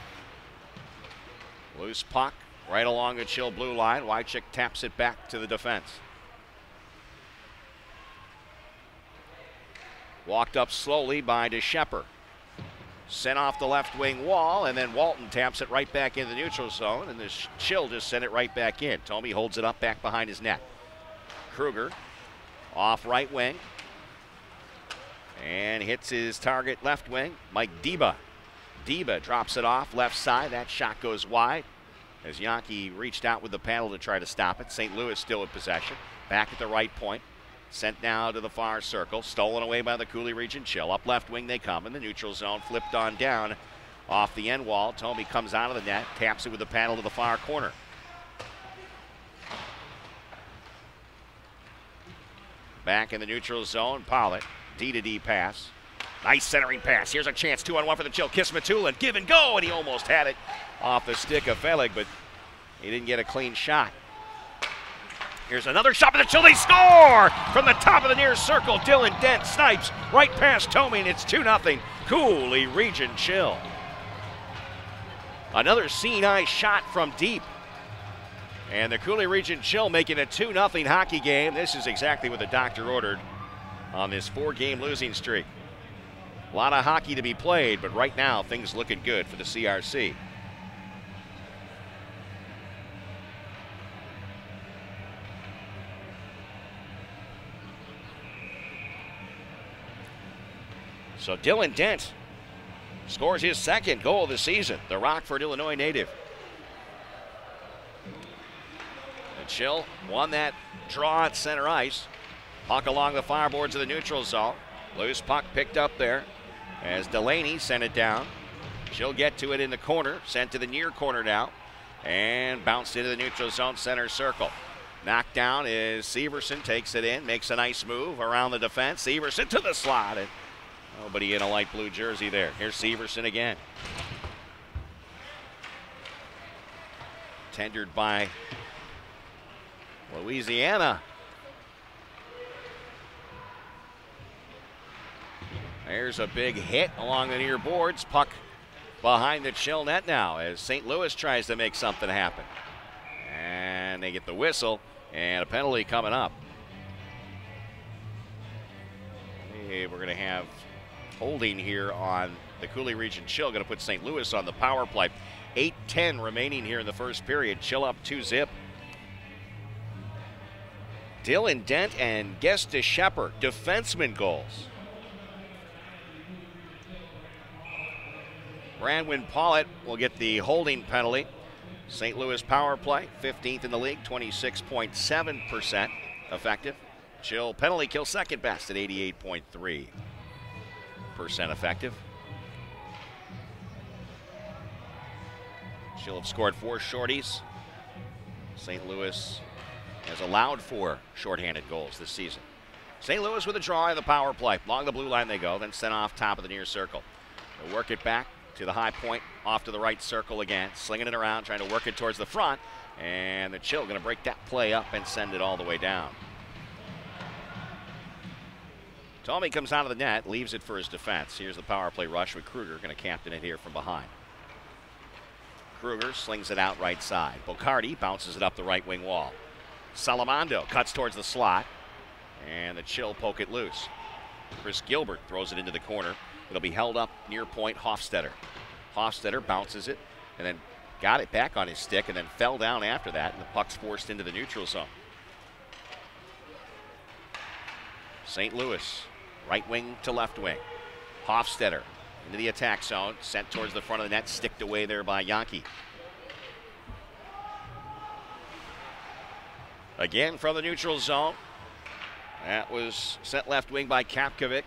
Speaker 4: Loose puck right along the Chill blue line. Wychik taps it back to the defense. Walked up slowly by DeShepper. Sent off the left wing wall, and then Walton taps it right back in the neutral zone, and the Chill just sent it right back in. Thome holds it up back behind his net. Kruger off right wing and hits his target left wing, Mike Deba. Deba drops it off left side. That shot goes wide as Yankee reached out with the paddle to try to stop it. St. Louis still in possession. Back at the right point. Sent now to the far circle. Stolen away by the Coulee Region Chill. Up left wing they come in the neutral zone. Flipped on down off the end wall. Thome comes out of the net. Taps it with the paddle to the far corner. Back in the neutral zone. Pollitt. D-to-D pass. Nice centering pass. Here's a chance. 2-on-1 for the Chill. Kismatulin. Give and go. And he almost had it off the stick of Felig, but he didn't get a clean shot. Here's another shot for the Chill. They score from the top of the near circle. Dylan Dent snipes right past Thome, and it's 2-0. Coulee Region Chill. Another seeing-eye shot from deep. And the Coulee Region Chill making a 2-0 hockey game. This is exactly what the doctor ordered on this 4-game losing streak. A lot of hockey to be played, but right now things looking good for the CRC. So Dylan Dent scores his second goal of the season, the Rockford, Illinois native. The Chill won that draw at center ice. Puck along the fireboards of the neutral zone. Loose puck picked up there as Delaney sent it down. She'll get to it in the corner, sent to the near corner now, and bounced into the neutral zone center circle. Knocked down is Severson, takes it in, makes a nice move around the defense. Severson to the slot, and nobody in a light blue jersey there. Here's Severson again. Tendered by Louisiana. There's a big hit along the near boards. Puck behind the Chill net now as St. Louis tries to make something happen. And they get the whistle and a penalty coming up. Hey, we're going to have holding here on the Coulee Region Chill. Going to put St. Louis on the power play. 8:10 remaining here in the first period. Chill up 2-0. Dylan Dent and Guest DeShepper, defenseman goals. Brandwin Pollitt will get the holding penalty. St. Louis power play, 15th in the league, 26.7% effective. Chill penalty kill second best at 88.3% effective. Chill have scored 4 shorties. St. Louis has allowed 4 shorthanded goals this season. St. Louis with a draw in the power play. Along the blue line they go, then sent off top of the near circle. They'll work it back to the high point, off to the right circle again, slinging it around, trying to work it towards the front, and the Chill going to break that play up and send it all the way down. Thome comes out of the net, leaves it for his defense. Here's the power play rush with Kruger, going to captain it here from behind. Kruger slings it out right side. Bocardi bounces it up the right wing wall. Salamando cuts towards the slot, and the Chill poke it loose. Chris Gilbert throws it into the corner. It'll be held up near point, Hofstetter. Hofstetter bounces it and then got it back on his stick and then fell down after that, and the puck's forced into the neutral zone. St. Louis, right wing to left wing. Hofstetter into the attack zone, sent towards the front of the net, sticked away there by Yankee. Again from the neutral zone. That was sent left wing by Kapkovic.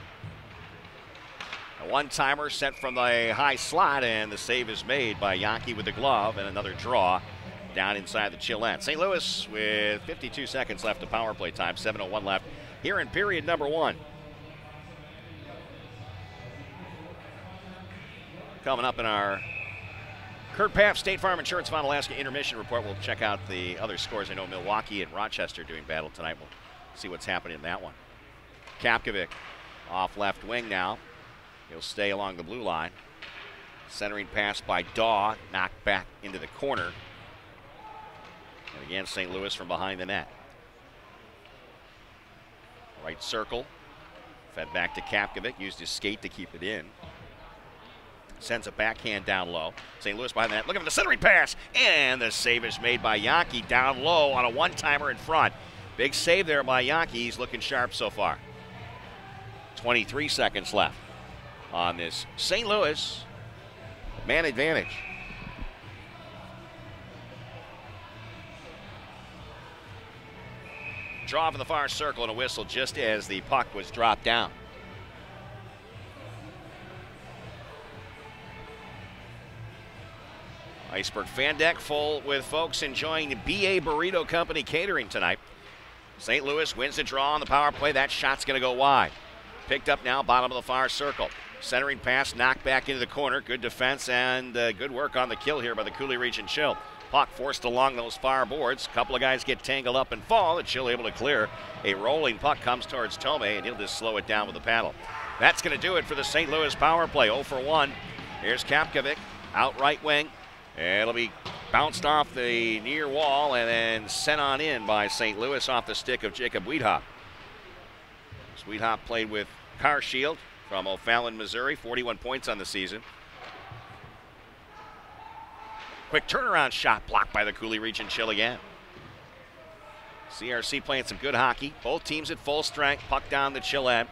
Speaker 4: A one-timer sent from the high slot, and the save is made by Yankee with the glove, and another draw down inside the Chill end. St. Louis with 52 seconds left of power play time, 7:01 left here in period number 1. Coming up in our Kurt Paff State Farm Insurance Von Alaska intermission report, we'll check out the other scores. I know Milwaukee and Rochester doing battle tonight. We'll see what's happening in that one. Kapkovic off left wing now. He'll stay along the blue line. Centering pass by Daw, knocked back into the corner. And again, St. Louis from behind the net. Right circle. Fed back to Kapkovic. Used his skate to keep it in. Sends a backhand down low. St. Louis behind the net. Looking for the centering pass. And the save is made by Yankee down low on a one-timer in front. Big save there by Yankee. He's looking sharp so far. 23 seconds left on this St. Louis man advantage. Draw from the far circle and a whistle just as the puck was dropped down. Iceberg fan deck full with folks enjoying the BA Burrito Company catering tonight. St. Louis wins the draw on the power play. That shot's going to go wide. Picked up now, bottom of the far circle. Centering pass, knocked back into the corner. Good defense and good work on the kill here by the Coulee Region Chill. Puck forced along those far boards. A couple of guys get tangled up and fall. The Chill able to clear. A rolling puck comes towards Tomei, and he'll just slow it down with the paddle. That's going to do it for the St. Louis power play. 0 for 1. Here's Kapkovic, out right wing. It'll be bounced off the near wall and then sent on in by St. Louis off the stick of Jacob Wiedhoff. Wiedhoff played with Carshield from O'Fallon, Missouri. 41 points on the season. Quick turnaround shot blocked by the Coulee Region Chill again. CRC playing some good hockey. Both teams at full strength. Puck down the Chill end.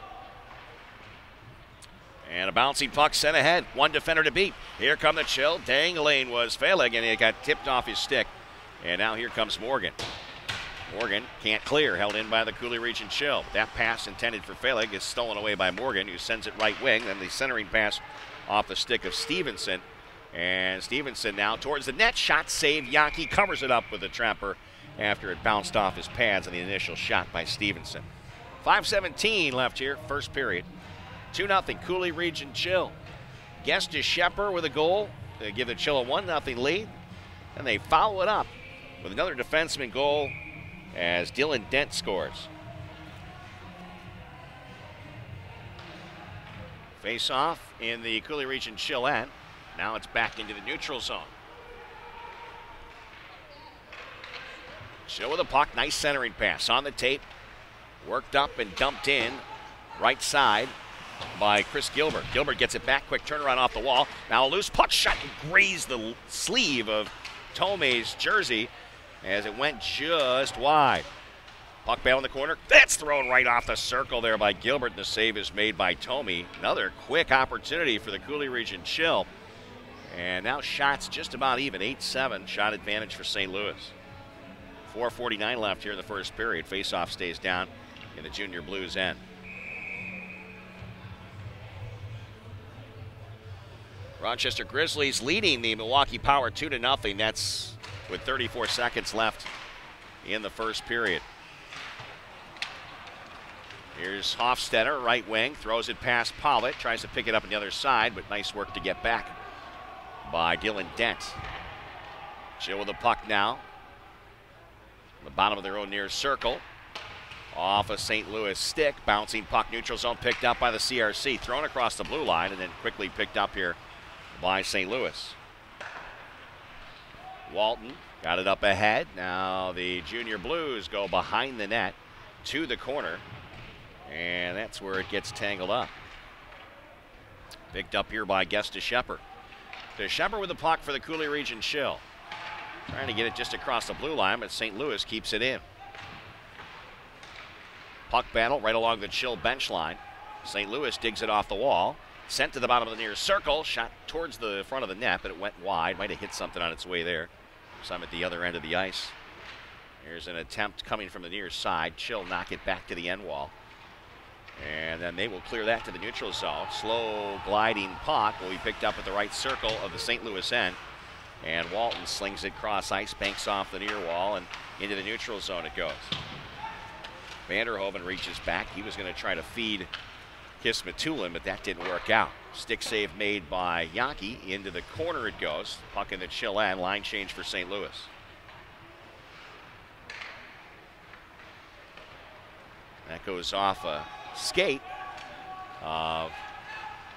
Speaker 4: And a bouncing puck sent ahead. One defender to beat. Here come the Chill. Dangling was Felig, and it got tipped off his stick. And now here comes Morgan. Morgan can't clear, held in by the Coulee Region Chill. That pass intended for Felig is stolen away by Morgan, who sends it right wing. Then the centering pass off the stick of Stevenson. And Stevenson now towards the net. Shot save. Yankee covers it up with the trapper after it bounced off his pads on the initial shot by Stevenson. 5:17 left here, first period. 2-0 Coulee Region Chill. Guest is Shepard with a goal. They give the Chill a 1-0 lead. And they follow it up with another defenseman goal as Dylan Dent scores. Face off in the Coulee Region Chill end. Now it's back into the neutral zone. Chill with a puck. Nice centering pass on the tape. Worked up and dumped in. Right side by Chris Gilbert. Gilbert gets it back. Quick turnaround off the wall. Now a loose puck shot grazed the sleeve of Tomei's jersey as it went just wide. Puck battle in the corner. That's thrown right off the circle there by Gilbert. And the save is made by Tomei. Another quick opportunity for the Coulee Region Chill. And now shots just about even. 8-7 shot advantage for St. Louis. 4:49 left here in the first period. Faceoff stays down in the Junior Blues end. Rochester Grizzlies leading the Milwaukee Power 2-0. That's with 34 seconds left in the first period. Here's Hofstetter, right wing, throws it past Pollitt, tries to pick it up on the other side, but nice work to get back by Dylan Dent. Chill with the puck now. The bottom of their own near circle. Off a St. Louis stick, bouncing puck, neutral zone picked up by the CRC, thrown across the blue line and then quickly picked up here by St. Louis. Walton got it up ahead. Now the Junior Blues go behind the net to the corner, and that's where it gets tangled up. Picked up here by Guest to Shepard. To Shepard with the puck for the Coulee Region Chill. Trying to get it just across the blue line, but St. Louis keeps it in. Puck battle right along the Chill bench line. St. Louis digs it off the wall. Sent to the bottom of the near circle. Shot towards the front of the net, but it went wide. Might have hit something on its way there. Some at the other end of the ice. Here's an attempt coming from the near side. Chill knock it back to the end wall. And then they will clear that to the neutral zone. Slow gliding puck will be picked up at the right circle of the St. Louis end. And Walton slings it cross ice, banks off the near wall, and into the neutral zone it goes. Vanderhoven reaches back. He was going to try to feed Kismatulin, but that didn't work out. Stick save made by Yankee. Into the corner it goes. Puck in the Chill end. Line change for St. Louis. That goes off a skate of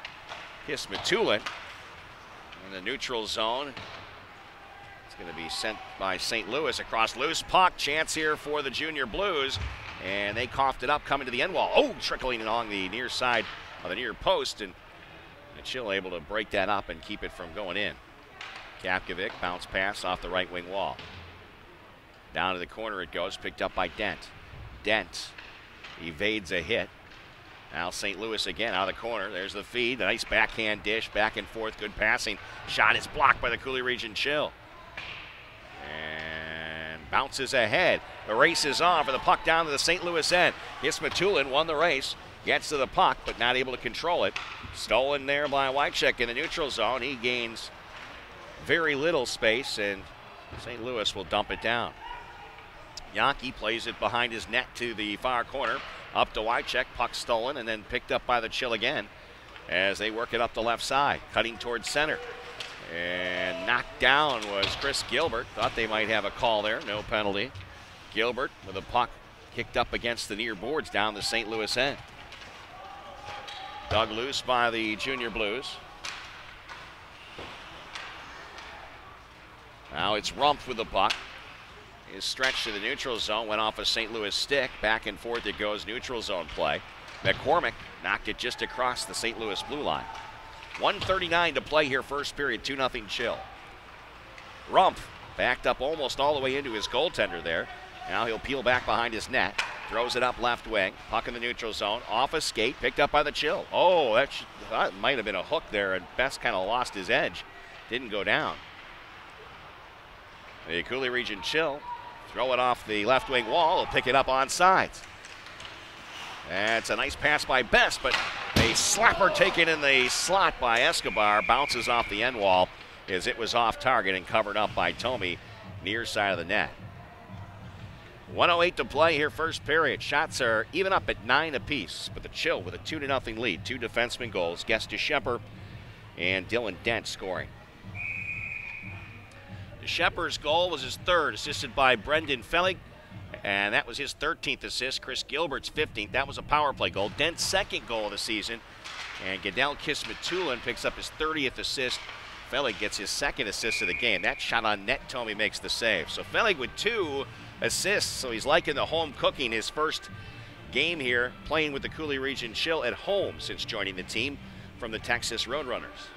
Speaker 4: Kismatulin in the neutral zone. It's going to be sent by St. Louis across loose puck. Chance here for the Junior Blues. And they coughed it up coming to the end wall. Oh, trickling along the near side of the near post. And Chill able to break that up and keep it from going in. Kapkovic, bounce pass off the right wing wall. Down to the corner it goes, picked up by Dent. Dent evades a hit. Now St. Louis again out of the corner. There's the feed. Nice backhand dish, back and forth, good passing. Shot is blocked by the Coulee Region Chill. And bounces ahead. The race is on for the puck down to the St. Louis end. Kismatulin won the race. Gets to the puck, but not able to control it. Stolen there by Wycheck in the neutral zone. He gains very little space, and St. Louis will dump it down. Yankee plays it behind his net to the far corner. Up to Wycheck, puck stolen, and then picked up by the Chill again as they work it up the left side, cutting towards center. And knocked down was Chris Gilbert. Thought they might have a call there, no penalty. Gilbert with a puck kicked up against the near boards down the St. Louis end. Dug loose by the Junior Blues. Now it's Rumpf with the puck. His stretch to the neutral zone went off a St. Louis stick. Back and forth it goes, neutral zone play. McCormick knocked it just across the St. Louis blue line. 1:39 to play here, first period, 2-0 Chill. Rumpf backed up almost all the way into his goaltender there. Now he'll peel back behind his net. Throws it up left wing. Puck in the neutral zone. Off a skate. Picked up by the Chill. Oh, that might have been a hook there, and Best kind of lost his edge. Didn't go down. The Coulee Region Chill throw it off the left wing wall. He'll pick it up on sides. That's a nice pass by Best, but a slapper taken in the slot by Escobar. Bounces off the end wall as it was off target and covered up by Tomey near side of the net. 1:08 to play here, first period. Shots are even up at 9 apiece, but the Chill with a 2-0 lead. Two defenseman goals. Guest DeShepper and Dylan Dent scoring. DeShepper's goal was his third, assisted by Brendan Fellig, and that was his 13th assist. Chris Gilbert's 15th. That was a power play goal. Dent's second goal of the season, and Gadel Kismatulin picks up his 30th assist. Fellig gets his second assist of the game. That shot on net, Tomey makes the save. So Fellig with 2 assists, so he's liking the home cooking. His first game here, playing with the Coulee Region Chill at home since joining the team from the Texas Roadrunners.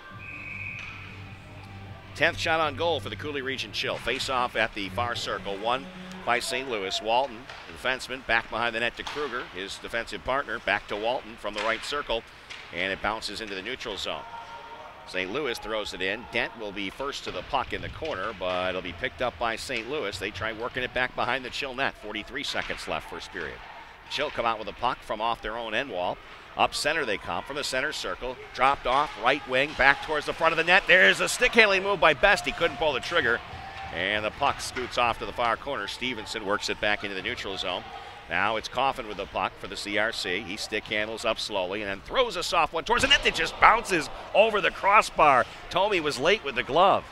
Speaker 4: 10th shot on goal for the Coulee Region Chill. Face off at the far circle, won by St. Louis. Walton, the defenseman, back behind the net to Kruger, his defensive partner, back to Walton from the right circle, and it bounces into the neutral zone. St. Louis throws it in. Dent will be first to the puck in the corner, but it'll be picked up by St. Louis. They try working it back behind the Chill net. 43 seconds left, first period. Chill come out with a puck from off their own end wall. Up center they come from the center circle. Dropped off, right wing, back towards the front of the net. There's a stick handling move by Best. He couldn't pull the trigger. And the puck scoots off to the far corner. Stevenson works it back into the neutral zone. Now it's Coffin with the puck for the CRC. He stick handles up slowly and then throws a soft one towards the net that just bounces over the crossbar. Tomey was late with the glove.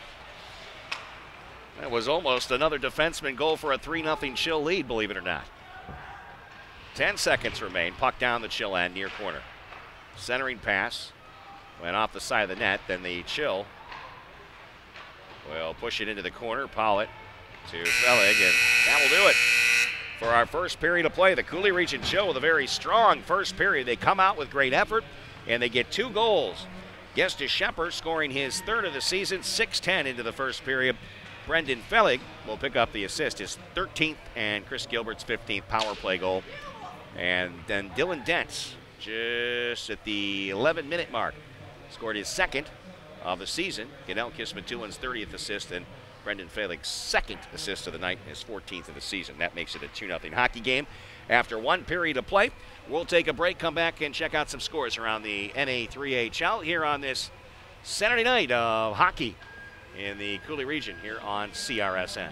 Speaker 4: That was almost another defenseman goal for a 3-0 Chill lead, believe it or not. 10 seconds remain. Puck down the Chill end, near corner. Centering pass. Went off the side of the net. Then the Chill will push it into the corner. Pollitt to Fellig, and that will do it for our first period of play. The Coulee Region Chill with a very strong first period. They come out with great effort, and they get 2 goals. Guest DeShepper scoring his 3rd of the season, 6:10 into the first period. Brendan Fellig will pick up the assist, his 13th, and Chris Gilbert's 15th power play goal. And then Dylan Dent, just at the 11-minute mark, scored his 2nd of the season. Gadel Kismatulin's 30th assist, and Brendan Felig's 2nd assist of the night, his 14th of the season. That makes it a 2-0 hockey game. After 1 period of play, we'll take a break, come back, and check out some scores around the NA3HL here on this Saturday night of hockey in the Coulee region here on CRSN.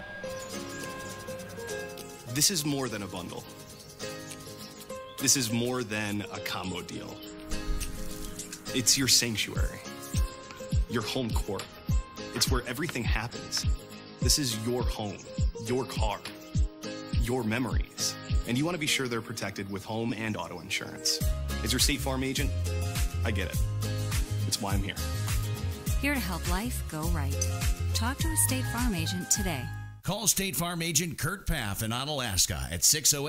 Speaker 10: This is more than a bundle. This is more than a combo deal. It's your sanctuary, your home court. It's where everything happens. This is your home, your car, your memories. And you want to be sure they're protected with home and auto insurance. As your State Farm agent, I get it. That's why I'm here.
Speaker 11: Here to help life go right. Talk to a State Farm agent today.
Speaker 12: Call State Farm agent Kurt Paff in Onalaska at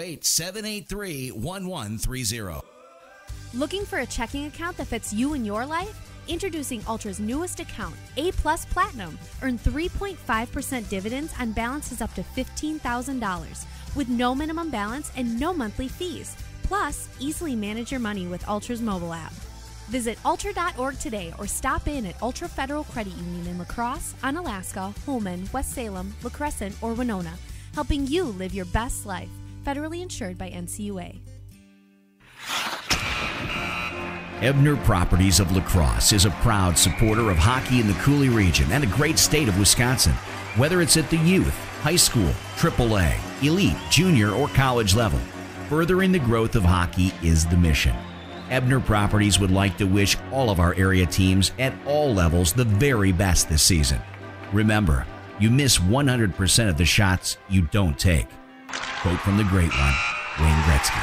Speaker 12: 608-783-1130.
Speaker 13: Looking for a checking account that fits you and your life? Introducing Ultra's newest account, A+ Platinum. Earn 3.5% dividends on balances up to $15,000 with no minimum balance and no monthly fees. Plus, easily manage your money with Ultra's mobile app. Visit ultra.org today or stop in at Ultra Federal Credit Union in La Crosse, Onalaska, Holman, West Salem, La Crescent, or Winona, helping you live your best life. Federally insured by NCUA.
Speaker 12: Ebner Properties of La Crosse is a proud supporter of hockey in the Coulee region and a great state of Wisconsin. Whether it's at the youth, high school, AAA, elite, junior, or college level, furthering the growth of hockey is the mission. Ebner Properties would like to wish all of our area teams at all levels the very best this season. Remember, you miss 100% of the shots you don't take. Quote from the great one, Wayne Gretzky.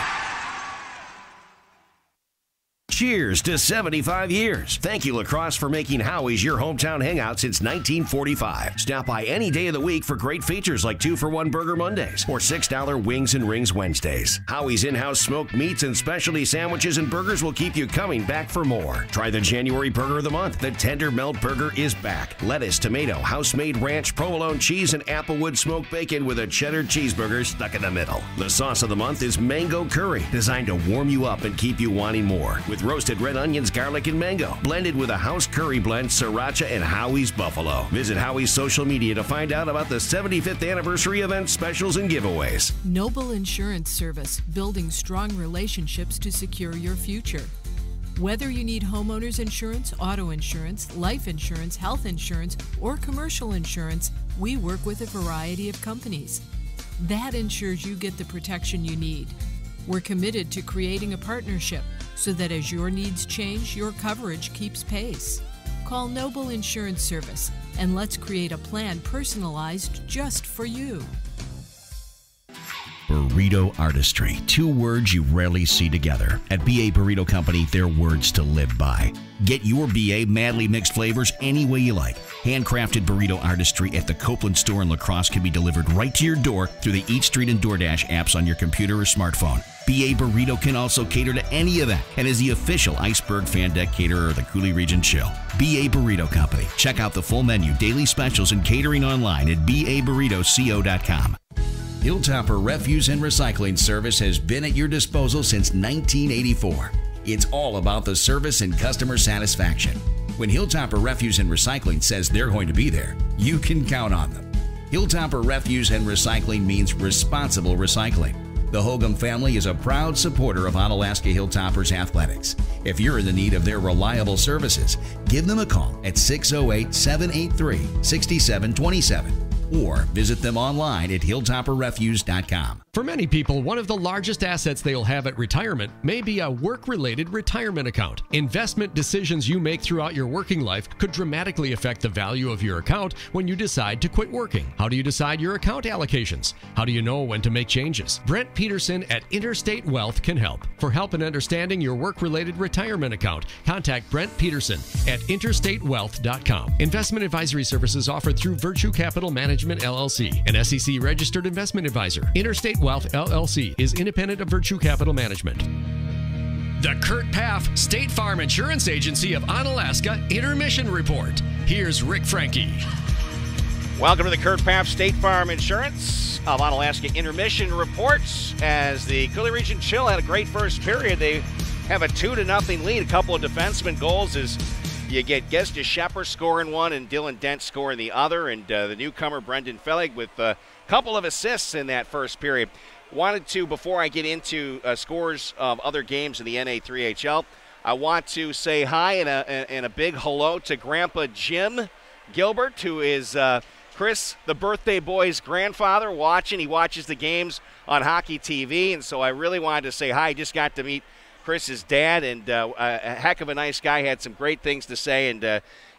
Speaker 14: Cheers to 75 years. Thank you, La Crosse, for making Howie's your hometown hangout since 1945. Stop by any day of the week for great features like 2-for-1 Burger Mondays or $6 Wings and Rings Wednesdays. Howie's in-house smoked meats and specialty sandwiches and burgers will keep you coming back for more. Try the January Burger of the Month. The Tender Melt Burger is back. Lettuce, tomato, house-made ranch, provolone cheese, and applewood smoked bacon with a cheddar cheeseburger stuck in the middle. The sauce of the month is Mango Curry, designed to warm you up and keep you wanting more. With roasted red onions, garlic, and mango, blended with a house curry blend, sriracha, and Howie's Buffalo. Visit Howie's social media to find out about the 75th anniversary event specials and giveaways.
Speaker 15: Noble Insurance Service, building strong relationships to secure your future. Whether you need homeowners insurance, auto insurance, life insurance, health insurance, or commercial insurance, we work with a variety of companies. That ensures you get the protection you need. We're committed to creating a partnership so that as your needs change, your coverage keeps pace. Call Noble Insurance Service and let's create a plan personalized just for you.
Speaker 12: Burrito artistry. Two words you rarely see together. At BA Burrito Company, they're words to live by. Get your BA madly mixed flavors any way you like. Handcrafted burrito artistry at the Copeland store in La Crosse can be delivered right to your door through the Eat Street and DoorDash apps on your computer or smartphone. BA Burrito can also cater to any event and is the official Iceberg Fan Deck caterer of the Coulee Region Chill. BA Burrito Company. Check out the full menu, daily specials, and catering online at baburritoco.com. Hilltopper Refuse and Recycling Service has been at your disposal since 1984. It's all about the service and customer satisfaction. When Hilltopper Refuse and Recycling says they're going to be there, you can count on them. Hilltopper Refuse and Recycling means responsible recycling. The Hogum family is a proud supporter of Onalaska Hilltoppers athletics. If you're in the need of their reliable services, give them a call at 608-783-6727 or visit them online at hilltopperrefuse.com.
Speaker 1: For many people, one of the largest assets they'll have at retirement may be a work-related retirement account. Investment decisions you make throughout your working life could dramatically affect the value of your account when you decide to quit working. How do you decide your account allocations? How do you know when to make changes? Brent Peterson at Interstate Wealth can help. For help in understanding your work-related retirement account, contact Brent Peterson at interstatewealth.com. Investment advisory services offered through Virtue Capital Management LLC, an SEC-registered investment advisor. Interstate Wealth LLC is independent of Virtue Capital Management. The Kurt Paff State Farm Insurance Agency of Onalaska Intermission Report. Here's Rik Franke.
Speaker 4: Welcome to the Kurt Paff State Farm Insurance of Onalaska Intermission Reports. As the Coulee Region Chill had a great first period, they have a 2-0 lead. A couple of defenseman goals as you get Gesta Shepard scoring one and Dylan Dent scoring the other, and the newcomer Brendan Fellig with a couple of assists in that first period. Wanted to, before I get into scores of other games in the NA3HL, I want to say hi and a big hello to Grandpa Jim Gilbert, who is Chris, the birthday boy's grandfather, watching. He watches the games on Hockey TV, and so I really wanted to say hi. I just got to meet Chris's dad, and a heck of a nice guy, had some great things to say, and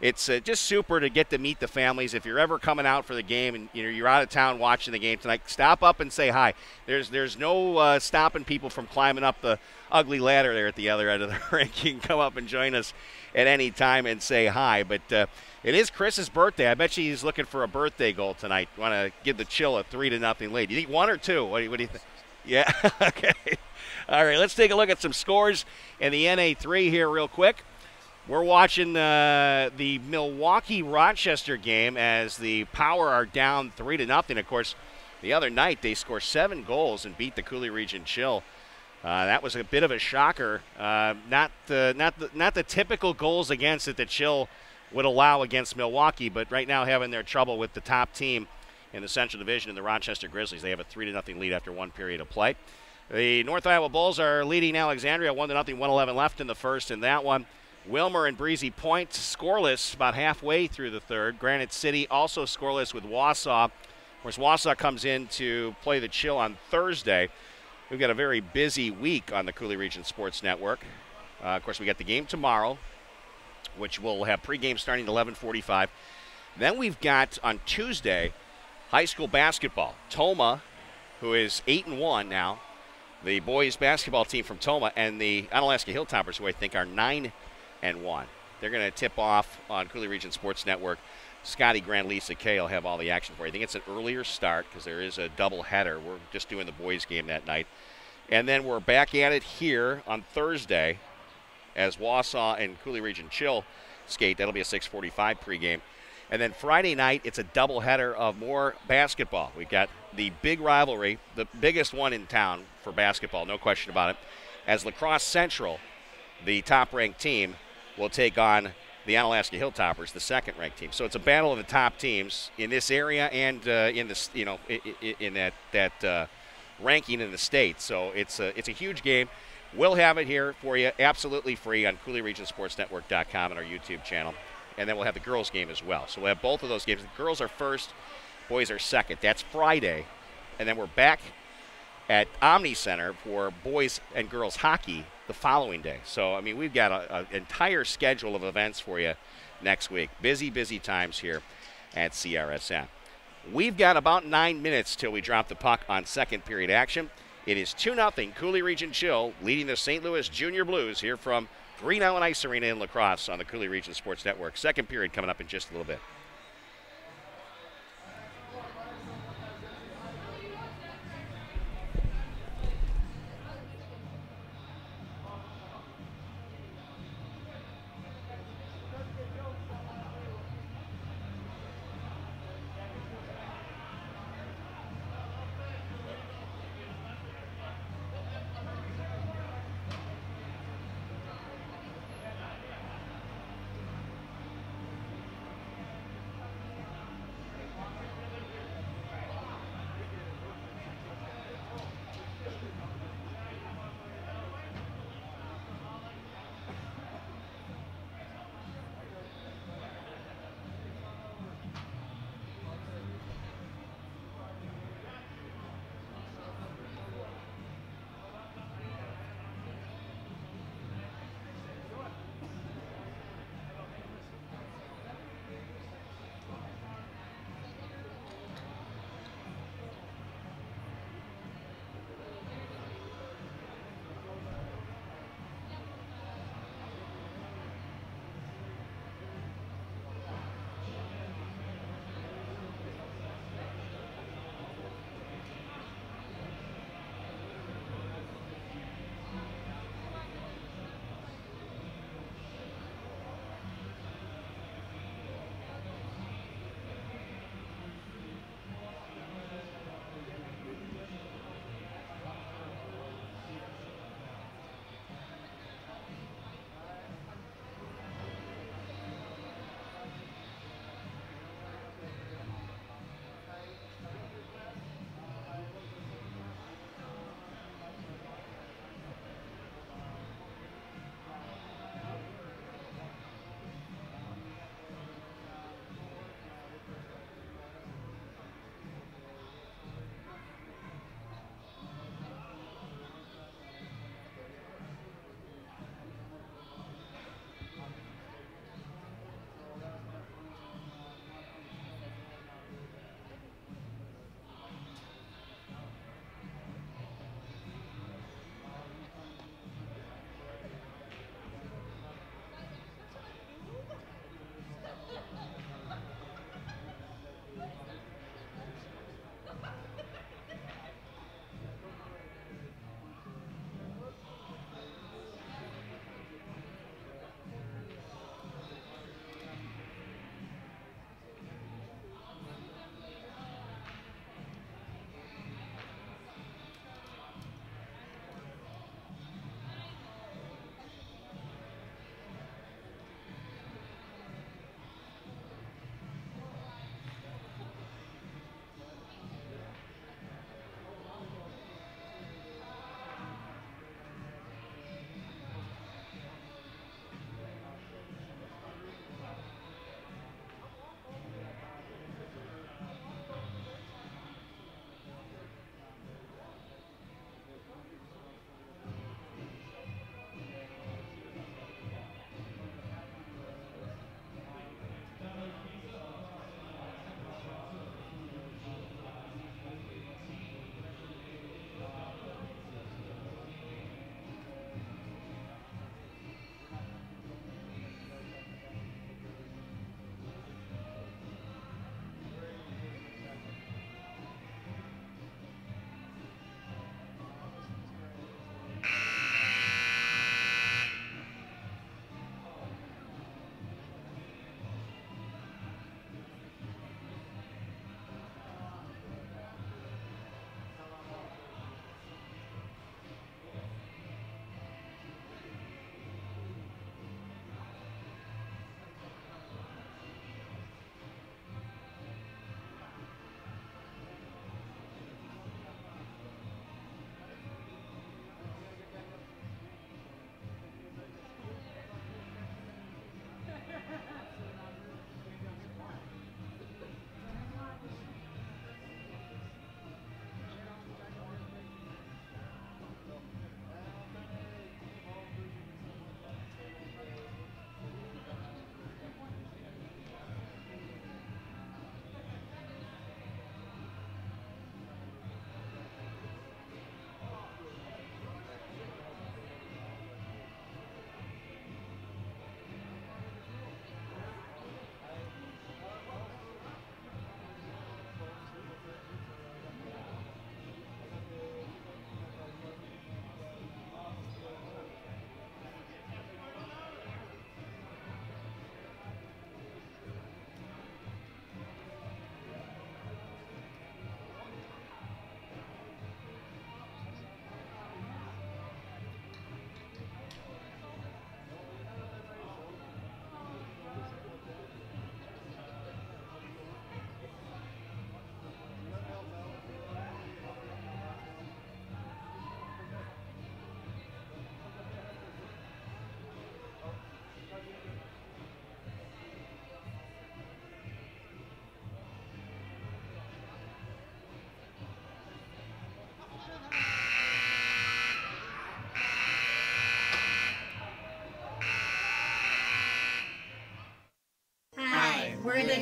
Speaker 4: it's just super to get to meet the families. If you're ever coming out for the game and you're out of town watching the game tonight, stop up and say hi. There's no stopping people from climbing up the ugly ladder there at the other end of the rink. You can come up and join us at any time and say hi. But it is Chris's birthday. I bet you he's looking for a birthday goal tonight. Want to give the Chill a 3-0 lead. You think 1 or 2? What do you think? Yeah, okay. All right, let's take a look at some scores in the NA3 here real quick. We're watching the Milwaukee-Rochester game as the Power are down 3-0. Of course, the other night they scored 7 goals and beat the Coulee Region Chill. That was a bit of a shocker. Not the typical goals against that the Chill would allow against Milwaukee, but right now having their trouble with the top team in the Central Division in the Rochester Grizzlies. They have a 3-0 lead after 1 period of play. The North Iowa Bulls are leading Alexandria 1-0, 1:11 left in the first in that one. Wilmer and Breezy Point scoreless about halfway through the third. Granite City also scoreless with Wausau. Of course, Wausau comes in to play the Chill on Thursday. We've got a very busy week on the Coulee Region Sports Network. Of course, we got the game tomorrow, which will have pregame starting at 11:45. Then we've got on Tuesday high school basketball. Toma, who is 8-1 now, the boys basketball team from Toma, and the Onalaska Hilltoppers, who I think are 9-1. They're going to tip off on Coulee Region Sports Network. Scotty Grant, Lisa Kay will have all the action for you. I think it's an earlier start because there is a double header. We're just doing the boys game that night. And then we're back at it here on Thursday as Wausau and Coulee Region Chill skate. That'll be a 6:45 pregame. And then Friday night, it's a doubleheader of more basketball. We've got the big rivalry, the biggest one in town for basketball, no question about it, as La Crosse Central, the top-ranked team, will take on the Onalaska Hilltoppers, the second-ranked team. So it's a battle of the top teams in this area and in this, in that ranking in the state. So it's a huge game. We'll have it here for you absolutely free on CooleyRegionSportsNetwork.com and our YouTube channel. And then we'll have the girls' game as well. So we'll have both of those games. The girls are first, boys are second. That's Friday. And then we're back at Omni Center for boys and girls hockey the following day. So, I mean, we've got an entire schedule of events for you next week. Busy, busy times here at CRSN. We've got about 9 minutes till we drop the puck on second period action. It is 2-0 Coulee Region Chill leading the St. Louis Junior Blues here from Green Island Ice Arena in La Crosse on the Coulee Region Sports Network. Second period coming up in just a little bit.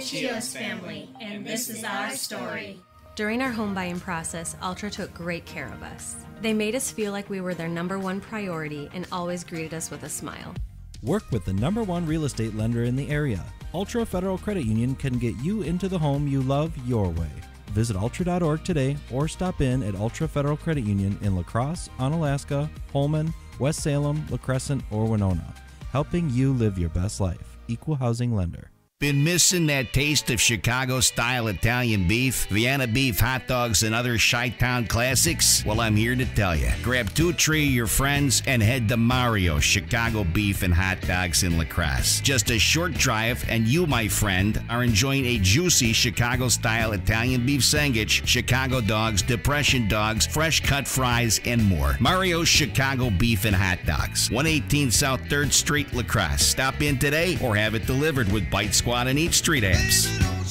Speaker 16: Chios family, and this is our story.
Speaker 17: During our home buying process, Ultra took great care of us. They made us feel like we were their #1 priority and always greeted us with a smile.
Speaker 18: Work with the #1 real estate lender in the area. Ultra Federal Credit Union can get you into the home you love your way. Visit ultra.org today or stop in at Ultra Federal Credit Union in La Crosse, Onalaska, Holman, West Salem, La Crescent, or Winona. Helping you live your best life. Equal housing lender.
Speaker 12: Been missing that taste of Chicago-style Italian beef, Vienna beef, hot dogs, and other Chi-Town classics? Well, I'm here to tell you. Grab 2 or 3 of your friends and head to Mario's Chicago Beef and Hot Dogs in La Crosse. Just a short drive, and you, my friend, are enjoying a juicy Chicago-style Italian beef sandwich, Chicago dogs, depression dogs, fresh-cut fries, and more. Mario's Chicago Beef and Hot Dogs, 118 South 3rd Street, La Crosse. Stop in today or have it delivered with Bite Squad and Eat Street apps.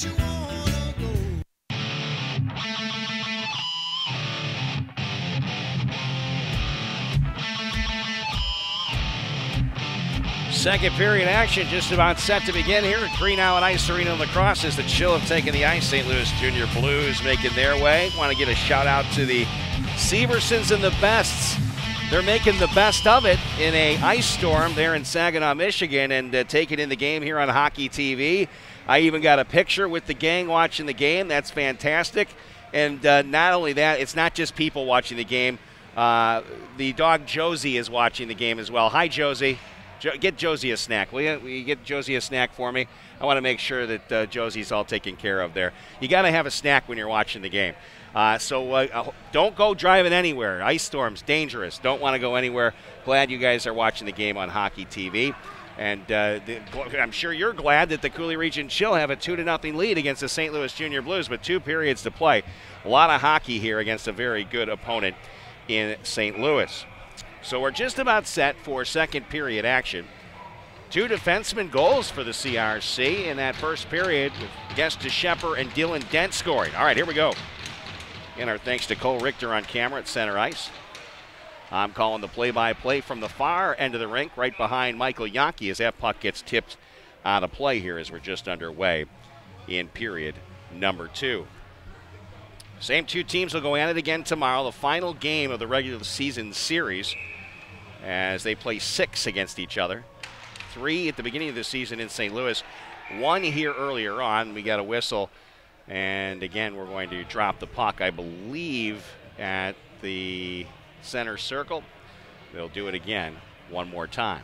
Speaker 4: Second period action just about set to begin here at Green Island Ice Arena in La Crosse as the Chill have taken the ice. St. Louis Junior Blues making their way. Want to give a shout out to the Seversons and the Bests. They're making the best of it in a ice storm there in Saginaw, Michigan, and taking in the game here on Hockey TV. I even got a picture with the gang watching the game. That's fantastic. And not only that, it's not just people watching the game. The dog Josie is watching the game as well. Hi, Josie. Get Josie a snack. Will you get Josie a snack for me? I want to make sure that Josie's all taken care of there. You got to have a snack when you're watching the game. So don't go driving anywhere. Ice storms, dangerous. Don't want to go anywhere. Glad you guys are watching the game on Hockey TV. And I'm sure you're glad that the Coulee Region Chill have a 2-0 lead against the St. Louis Junior Blues with 2 periods to play. A lot of hockey here against a very good opponent in St. Louis. So we're just about set for second period action. 2 defenseman goals for the CRC in that first period, with Guest DeShepper and Dylan Dent scoring. All right, here we go. And our thanks to Cole Richter on camera at center ice. I'm calling the play-by-play from the far end of the rink, right behind Michael Yonke, as that puck gets tipped out of play here as we're just underway in period number 2. Same 2 teams will go at it again tomorrow, the final game of the regular season series, as they play 6 against each other. 3 at the beginning of the season in St. Louis, 1 here earlier on. We got a whistle. And again, we're going to drop the puck, I believe, at the center circle. They'll do it again one more time.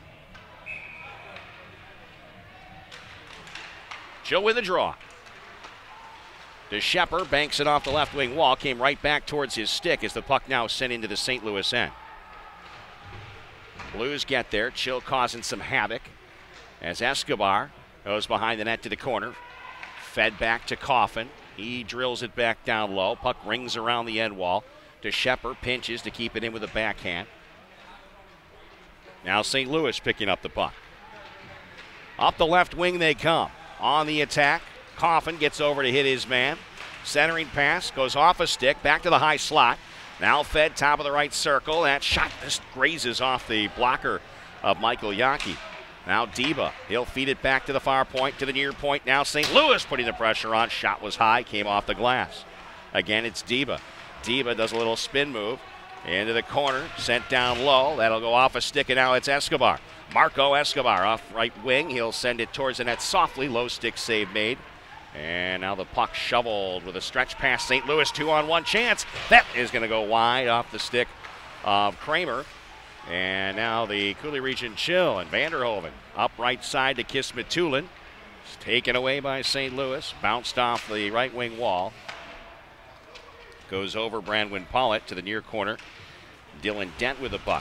Speaker 4: Chill with a draw. DeShepper banks it off the left wing wall, came right back towards his stick as the puck now sent into the St. Louis end. Blues get there. Chill causing some havoc as Escobar goes behind the net to the corner. Fed back to Coffin. He drills it back down low. Puck rings around the end wall. DeShepper pinches to keep it in with a backhand. Now St. Louis picking up the puck. Up the left wing they come. On the attack, Coffin gets over to hit his man. Centering pass goes off a stick, back to the high slot. Now fed top of the right circle. That shot just grazes off the blocker of Michael Yonke. Now Diba, he'll feed it back to the far point, to the near point. Now St. Louis putting the pressure on. Shot was high, came off the glass. Again, it's Diba. Diba does a little spin move into the corner, sent down low. That'll go off a stick, and now it's Escobar. Marco Escobar off right wing. He'll send it towards the net softly. Low stick save made. And now the puck shoveled with a stretch pass. St. Louis 2-on-1 chance. That is going to go wide off the stick of Kramer. And now the Coulee Region Chill and Vanderhoven up right side to Kismatulin. It's taken away by St. Louis. Bounced off the right wing wall. Goes over Brandwin Pollitt to the near corner. Dylan Dent with the puck.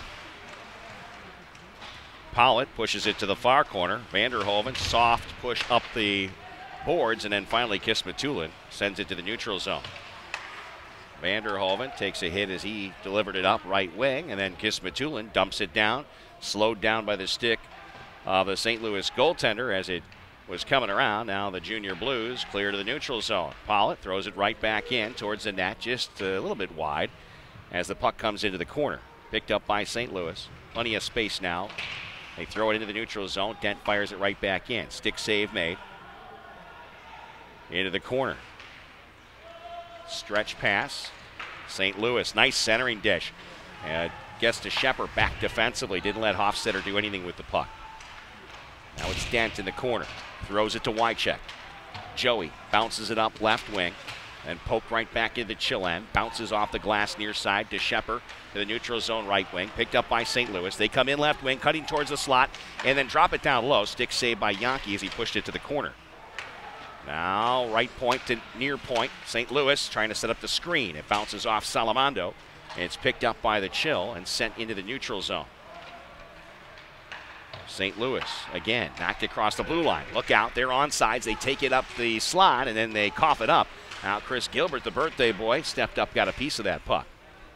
Speaker 4: Pollitt pushes it to the far corner. Vanderhoven, soft push up the boards, and then finally Kismatulin sends it to the neutral zone. Vanderhoven takes a hit as he delivered it up right wing, and then Kismatulin dumps it down, slowed down by the stick of the St. Louis goaltender as it was coming around. Now the Junior Blues clear to the neutral zone. Pollitt throws it right back in towards the net, just a little bit wide as the puck comes into the corner. Picked up by St. Louis. Plenty of space now. They throw it into the neutral zone. Dent fires it right back in. Stick save made. into the corner. Stretch pass. St. Louis, nice centering dish. Gets to Shepard back defensively. Didn't let Hofstetter do anything with the puck. Now it's Dent in the corner. Throws it to Wycheck. Joey bounces it up left wing and poked right back into the chill end. Bounces off the glass near side to Shepard to the neutral zone right wing. Picked up by St. Louis. They come in left wing, cutting towards the slot, and then drop it down low. Stick saved by Yankee as he pushed it to the corner. Now right point to near point. St. Louis trying to set up the screen. It bounces off Salamando, and it's picked up by the chill and sent into the neutral zone. St. Louis, again, knocked across the blue line. Look out, they're on sides. They take it up the slot, and then they cough it up. Now Chris Gilbert, the birthday boy, stepped up, got a piece of that puck.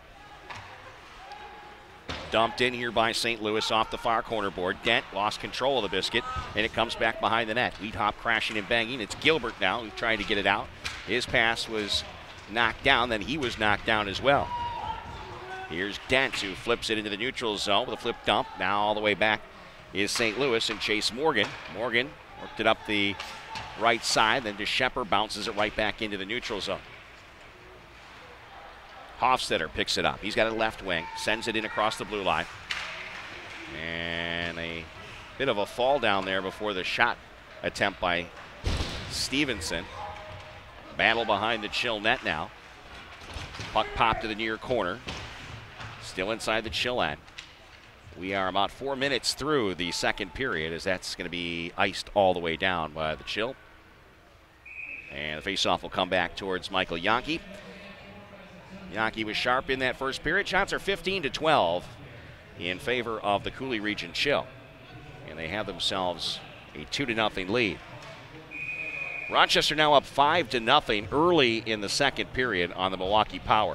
Speaker 4: Dumped in here by St. Louis off the far corner board. Dent lost control of the biscuit, and it comes back behind the net. Lead hop crashing and banging. It's Gilbert now who's trying to get it out. His pass was knocked down, then he was knocked down as well. Here's Dent who flips it into the neutral zone with a flip dump. Now all the way back is St. Louis and Chase Morgan. Morgan worked it up the right side, then to Shepard, bounces it right back into the neutral zone. Hofstetter picks it up. He's got a left wing, sends it in across the blue line. And a bit of a fall down there before the shot attempt by Stevenson. Battle behind the chill net now. Puck popped to the near corner. Still inside the chill end. We are about 4 minutes through the second period as that's going to be iced all the way down by the chill. And the faceoff will come back towards Michael Yankee. Yankee was sharp in that first period. Shots are 15-12 in favor of the Coulee Region Chill. And they have themselves a 2-0 lead. Rochester now up 5-0 early in the second period on the Milwaukee Power.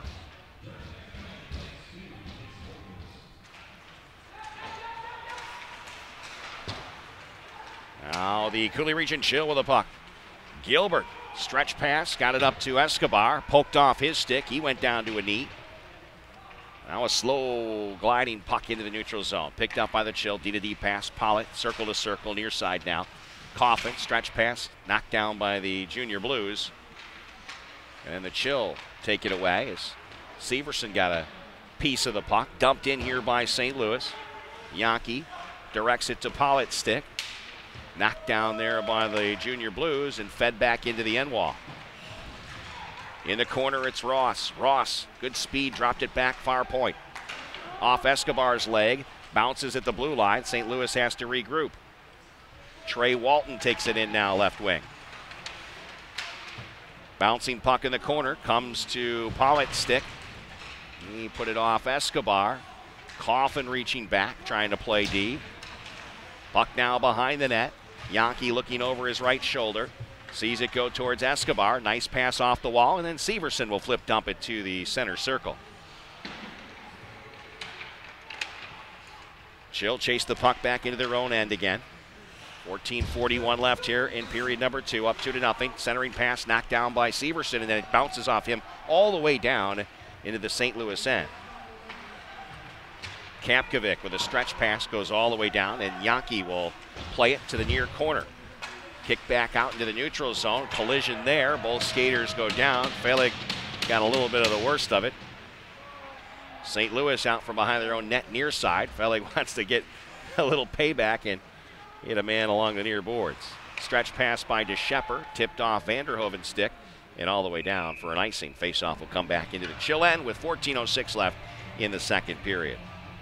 Speaker 4: Now the Coulee Region Chill with a puck. Gilbert, stretch pass, got it up to Escobar, poked off his stick. He went down to a knee. Now a slow gliding puck into the neutral zone. Picked up by the chill, D-to-D pass, Pollitt, circle to circle, near side now. Coffin, stretch pass, knocked down by the Junior Blues. And then the chill take it away as Severson got a piece of the puck. Dumped in here by St. Louis. Yankee directs it to Pollitt's stick. Knocked down there by the Junior Blues and fed back into the end wall. In the corner, it's Ross. Ross, good speed, dropped it back far point. Off Escobar's leg, bounces at the blue line. St. Louis has to regroup. Trey Walton takes it in now, left wing. Bouncing puck in the corner, comes to Pollitt's stick. He put it off Escobar. Coffin reaching back, trying to play D. Puck now behind the net. Yankee looking over his right shoulder. Sees it go towards Escobar. Nice pass off the wall, and then Severson will flip dump it to the center circle. Chill chase the puck back into their own end again. 14:41 left here in period number 2, up 2-0. Centering pass knocked down by Severson, and then it bounces off him all the way down into the St. Louis end. Kapkovic with a stretch pass goes all the way down, and Yankee will play it to the near corner. Kick back out into the neutral zone. Collision there. Both skaters go down. Felig got a little bit of the worst of it. St. Louis out from behind their own net near side. Felig wants to get a little payback and hit a man along the near boards. Stretch pass by DeShepper. Tipped off Vanderhoven's stick and all the way down for an icing. Faceoff will come back into the chill end with 14:06 left in the second period.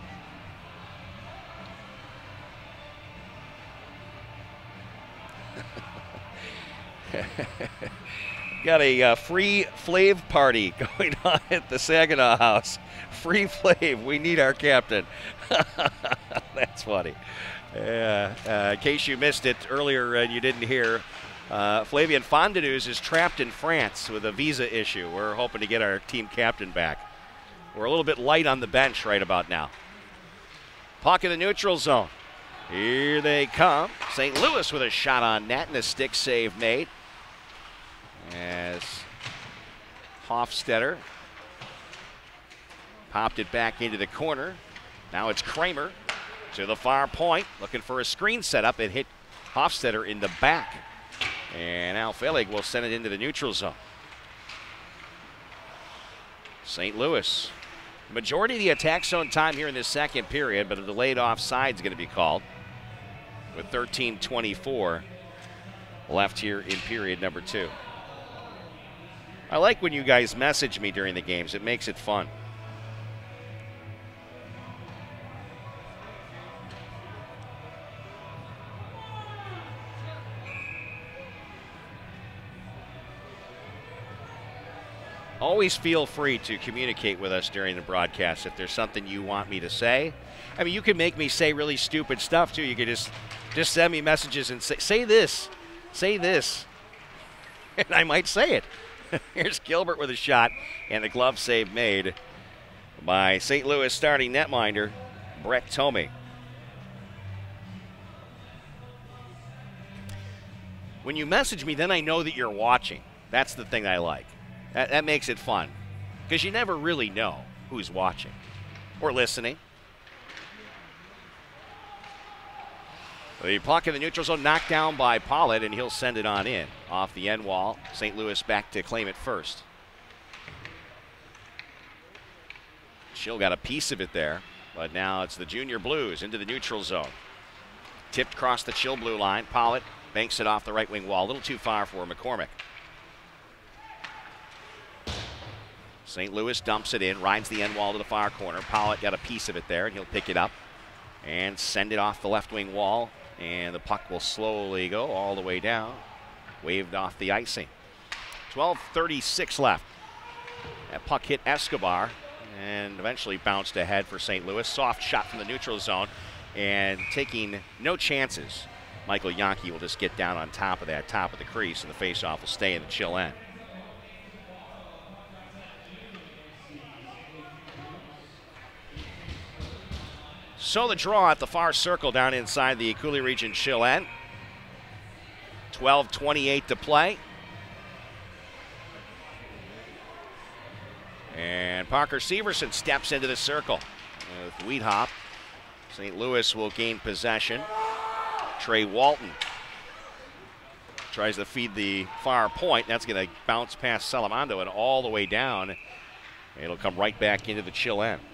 Speaker 4: Got a free Flav party going on at the Saginaw House. Free Flav, we need our captain. That's funny. In case you missed it earlier and you didn't hear, Flavien Fondeneuse is trapped in France with a visa issue. We're hoping to get our team captain back. We're a little bit light on the bench right about now. Puck in the neutral zone. Here they come. St. Louis with a shot on net and a stick save made. As Hofstetter popped it back into the corner. Now it's Kramer to the far point, looking for a screen setup. It hit Hofstetter in the back. And now Felig will send it into the neutral zone. St. Louis. Majority of the attack zone time here in this second period, but a delayed offside is going to be called with 13:24 left here in period number 2. I like when you guys message me during the games. It makes it fun. Always feel free to communicate with us during the broadcast if there's something you want me to say. I mean, you can make me say really stupid stuff, too. You can just send me messages and say this, and I might say it. Here's Gilbert with a shot, and the glove save made by St. Louis starting netminder Brett Thome. When you message me, then I know that you're watching. That's the thing I like. That makes it fun, because you never really know who's watching or listening. The puck in the neutral zone knocked down by Pollitt, and he'll send it on in. Off the end wall, St. Louis back to claim it first. Chill got a piece of it there, but now it's the Junior Blues into the neutral zone. Tipped across the Chill blue line. Pollitt banks it off the right wing wall. A little too far for McCormick. St. Louis dumps it in, rides the end wall to the far corner. Pollitt got a piece of it there, and he'll pick it up and send it off the left wing wall. And the puck will slowly go all the way down. Waved off the icing. 12:36 left. That puck hit Escobar and eventually bounced ahead for St. Louis. Soft shot from the neutral zone and taking no chances. Michael Yankee will just get down on top of that, top of the crease, and the faceoff will stay in the Chill end. So the draw at the far circle down inside the Coulee Region Chill end. 12:28 to play. And Parker Severson steps into the circle with Weedhop. St. Louis will gain possession. Trey Walton tries to feed the far point. That's going to bounce past Salamondo and all the way down. It'll come right back into the Chill end.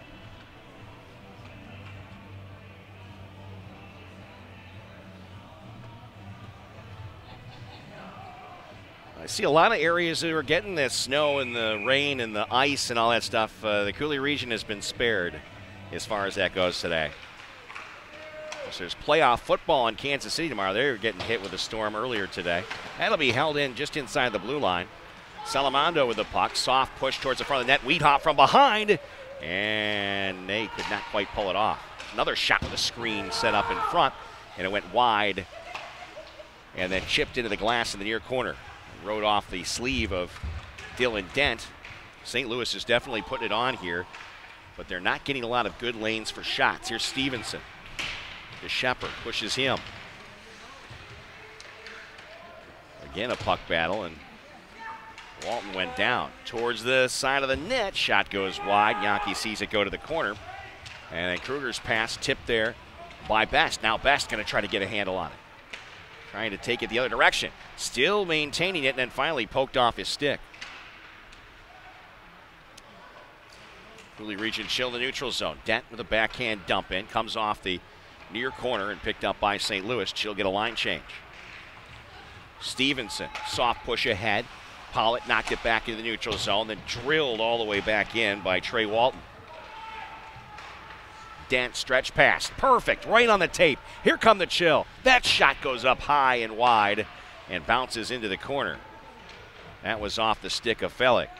Speaker 4: I see a lot of areas that are getting the snow and the rain and the ice and all that stuff. The Coulee region has been spared as far as that goes today. So there's playoff football in Kansas City tomorrow. They're getting hit with a storm earlier today. That'll be held in just inside the blue line. Salamondo with the puck. Soft push towards the front of the net. Weedhop from behind. And they could not quite pull it off. Another shot with a screen set up in front. And it went wide. And then chipped into the glass in the near corner. Rode off the sleeve of Dylan Dent. St. Louis is definitely putting it on here, but they're not getting a lot of good lanes for shots. Here's Stevenson. The Shepherd pushes him. Again, a puck battle, and Walton went down towards the side of the net. Shot goes wide. Yankee sees it go to the corner, and then Kruger's pass tipped there by Best. Now Best going to try to get a handle on it. Trying to take it the other direction. Still maintaining it, and then finally poked off his stick. Coulee Region Chill the neutral zone. Dent with a backhand dump in. Comes off the near corner and picked up by St. Louis. Chill get a line change. Stevenson, soft push ahead. Pollitt knocked it back into the neutral zone, then drilled all the way back in by Trey Walton. Dent stretch pass. Perfect. Right on the tape. Here come the Chill. That shot goes up high and wide and bounces into the corner. That was off the stick of Felig.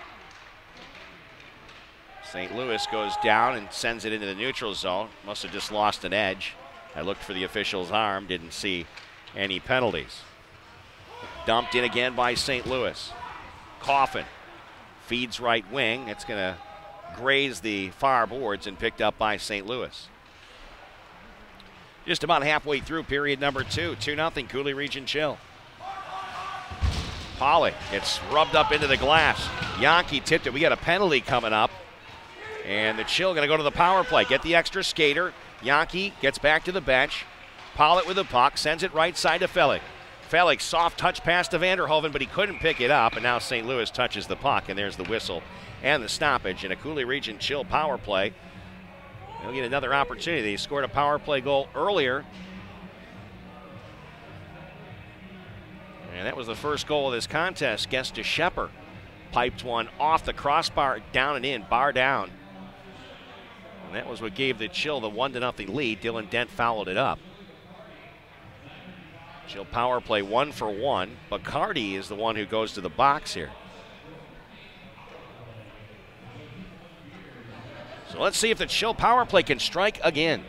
Speaker 4: St. Louis goes down and sends it into the neutral zone. Must have just lost an edge. I looked for the official's arm. Didn't see any penalties. Dumped in again by St. Louis. Coffin feeds right wing. It's going to graze the far boards and picked up by St. Louis. Just about halfway through period number 2. 2-0 Coulee Region Chill. Pollitt gets rubbed up into the glass. Yankee tipped it. We got a penalty coming up. And the Chill going to go to the power play. Get the extra skater. Yankee gets back to the bench. Pollitt with the puck. Sends it right side to Felig. Felix, soft touch pass to Vanderhoven, but he couldn't pick it up, and now St. Louis touches the puck, and there's the whistle and the stoppage. And a Coulee Region Chill power play. They'll get another opportunity. They scored a power play goal earlier. And that was the first goal of this contest. Guest to Shepard. Piped one off the crossbar, down and in, bar down. And that was what gave the Chill the 1-0 lead. Dylan Dent fouled it up. Chill power play 1-for-1. Bacardi is the one who goes to the box here. So let's see if the Chill power play can strike again.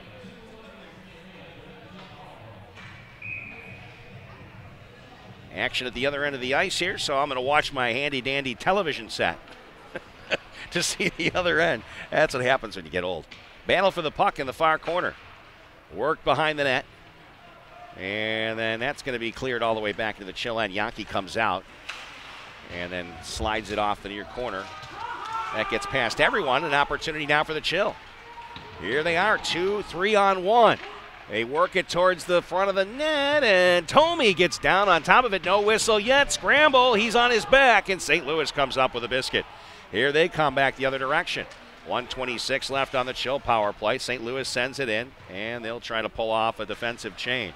Speaker 4: Action at the other end of the ice here, so I'm going to watch my handy-dandy television set to see the other end. That's what happens when you get old. Battle for the puck in the far corner. Work behind the net. And then that's going to be cleared all the way back to the Chill end. Yankee comes out and then slides it off the near corner. That gets past everyone. An opportunity now for the Chill. Here they are, 2, 3-on-1. They work it towards the front of the net, and Tomey gets down on top of it. No whistle yet. Scramble. He's on his back, and St. Louis comes up with a biscuit. Here they come back the other direction. 1:26 left on the Chill power play. St. Louis sends it in, and they'll try to pull off a defensive change.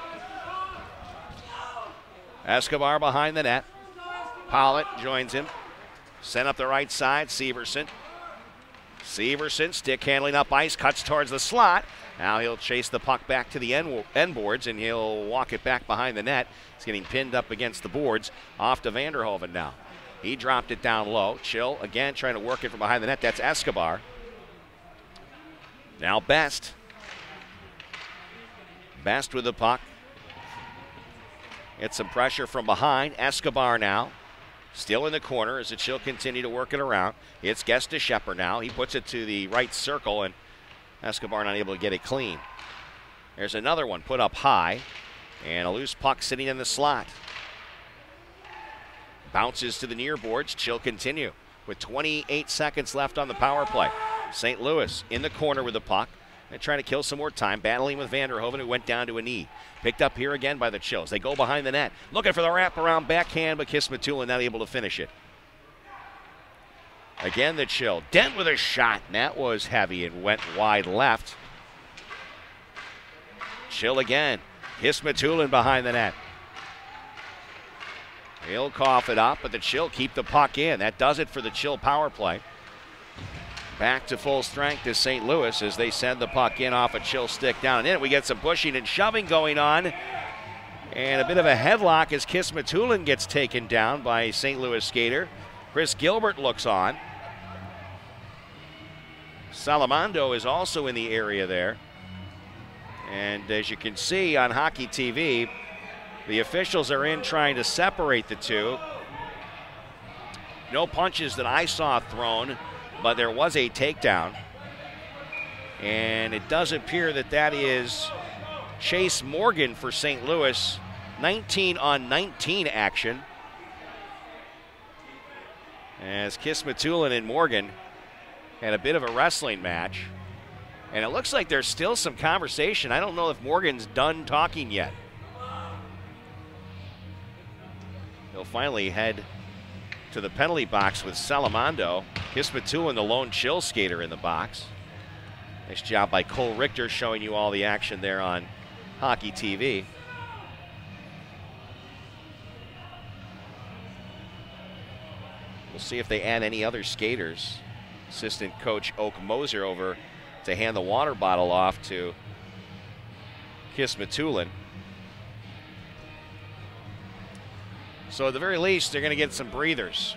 Speaker 4: Escobar behind the net. Pollitt joins him. Sent up the right side, Severson. Severson, stick handling up ice, cuts towards the slot. Now he'll chase the puck back to the end boards, and he'll walk it back behind the net. It's getting pinned up against the boards. Off to Vanderhoven now. He dropped it down low. Chill again trying to work it from behind the net. That's Escobar. Now Best. Best with the puck. Get some pressure from behind. Escobar now. Still in the corner as the Chill continue to work it around. It's Guest to Shepard now. He puts it to the right circle, and Escobar not able to get it clean. There's another one put up high, and a loose puck sitting in the slot. Bounces to the near boards. Chill continue with 28 seconds left on the power play. St. Louis in the corner with the puck. They're trying to kill some more time, battling with Vanderhoven, who went down to a knee. Picked up here again by the Chills. They go behind the net, looking for the wraparound backhand, but Kismatula not able to finish it. Again, the Chill. Dent with a shot, and that was heavy and went wide left. Chill again. Kismatulin behind the net. He'll cough it up, but the Chill keep the puck in. That does it for the Chill power play. Back to full strength is St. Louis as they send the puck in off a Chill stick down and in. We get some pushing and shoving going on. And a bit of a headlock as Kismatulin gets taken down by a St. Louis skater. Chris Gilbert looks on. Salamando is also in the area there. And as you can see on Hockey TV, the officials are in trying to separate the two. No punches that I saw thrown, but there was a takedown. And it does appear that that is Chase Morgan for St. Louis. 19-on-19 action. As Kismatulin and Morgan had a bit of a wrestling match. And it looks like there's still some conversation. I don't know if Morgan's done talking yet. He'll finally head to the penalty box with Salamando. Kismatulin, the lone Chill skater in the box. Nice job by Cole Richter showing you all the action there on Hockey TV. We'll see if they add any other skaters. Assistant coach Oak Moser over to hand the water bottle off to Kismatulin. So at the very least, they're going to get some breathers.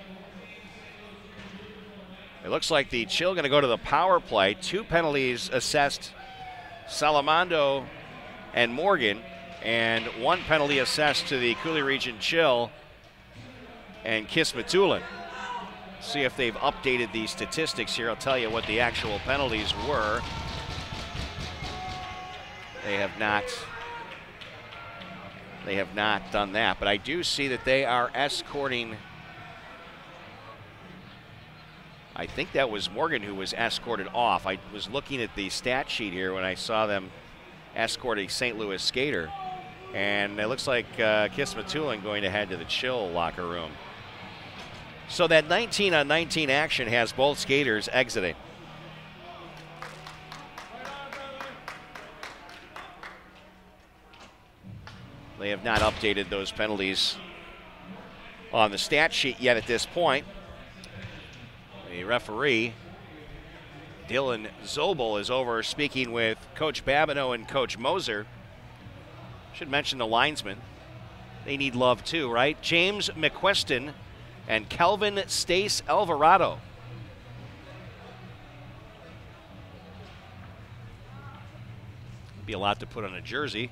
Speaker 4: It looks like the Chill going to go to the power play. 2 penalties assessed Salamando and Morgan, and 1 penalty assessed to the Coulee Region Chill and Kismatulin. See if they've updated these statistics here. I'll tell you what the actual penalties were. They have not done that, but I do see that they are escorting. I think that was Morgan who was escorted off. I was looking at the stat sheet here when I saw them escort a St. Louis skater, And it looks like Kismatulin going to head to the Chill locker room. So that 19-on-19 action has both skaters exiting. They have not updated those penalties on the stat sheet yet at this point. The referee, Dylan Zobel, is over speaking with Coach Babineau and Coach Moser. Should mention the linesmen. They need love too, right? James McQuestion and Kelvin Stace Alvarado. Be a lot to put on a jersey.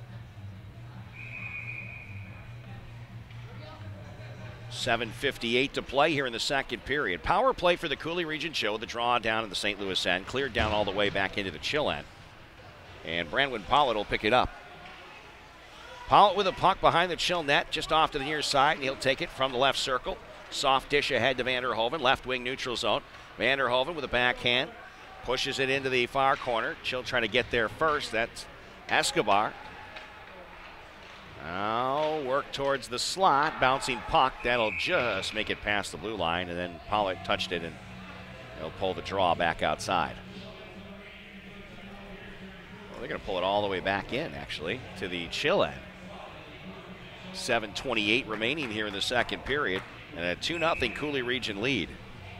Speaker 4: 7:58 to play here in the second period. Power play for the Coulee Region Chill. The draw down in the St. Louis end. Cleared down all the way back into the Chill end. And Brandon Pollitt will pick it up. Pollitt with a puck behind the Chill net, just off to the near side, and he'll take it from the left circle. Soft dish ahead to Vanderhoven, left wing neutral zone. Vanderhoven with a backhand, pushes it into the far corner. Chill trying to get there first. That's Escobar. Now work towards the slot, bouncing puck. That'll just make it past the blue line, and then Pollitt touched it, and he'll pull the draw back outside. Well, they're going to pull it all the way back in, actually, to the Chill end. 7:28 remaining here in the second period, and a 2-0 Coulee Region lead.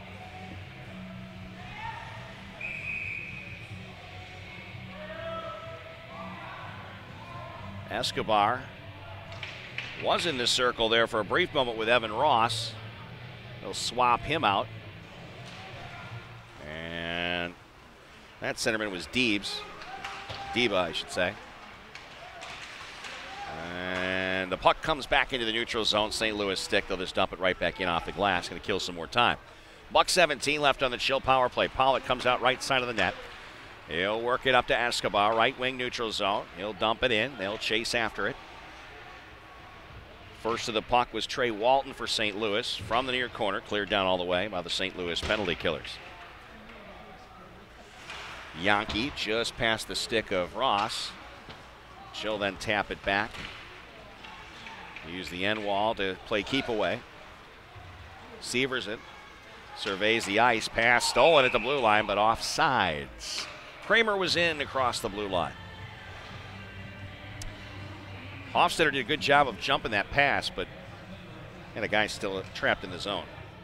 Speaker 4: Escobar was in the circle there for a brief moment with Evan Ross. They'll swap him out. And that centerman was Deba, I should say. And the puck comes back into the neutral zone. St. Louis stick. They'll just dump it right back in off the glass. Going to kill some more time. $1:17 left on the Chill power play. Pollitt comes out right side of the net. He'll work it up to Escobar, right wing neutral zone. He'll dump it in. They'll chase after it. First of the puck was Trey Walton for St. Louis from the near corner, cleared down all the way by the St. Louis penalty killers. Yankee just past the stick of Ross. She'll then tap it back. Use the end wall to play keep away. Severson surveys the ice, pass stolen at the blue line, but offsides. Kramer was in across the blue line. Hofstetter did a good job of jumping that pass, but and a guy still trapped in the zone.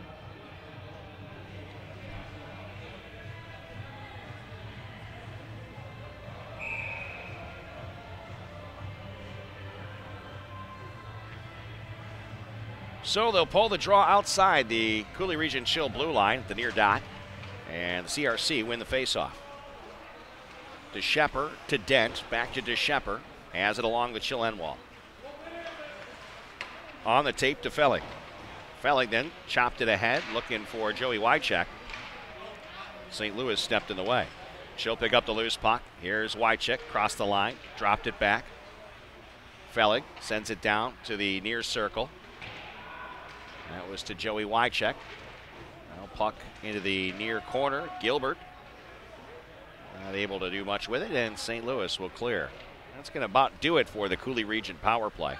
Speaker 4: So they'll pull the draw outside the Coulee Region Chill blue line at the near dot, and the CRC win the faceoff. DeShepper to Dent, back to DeShepper. Has it along the Chill end wall. On the tape to Felling. Felling then chopped it ahead, looking for Joey Wycheck. St. Louis stepped in the way. She'll pick up the loose puck. Here's Wycheck, crossed the line, dropped it back. Felling sends it down to the near circle. That was to Joey Wycheck. Now puck into the near corner. Gilbert not able to do much with it, and St. Louis will clear. That's going to about do it for the Coulee Region power play.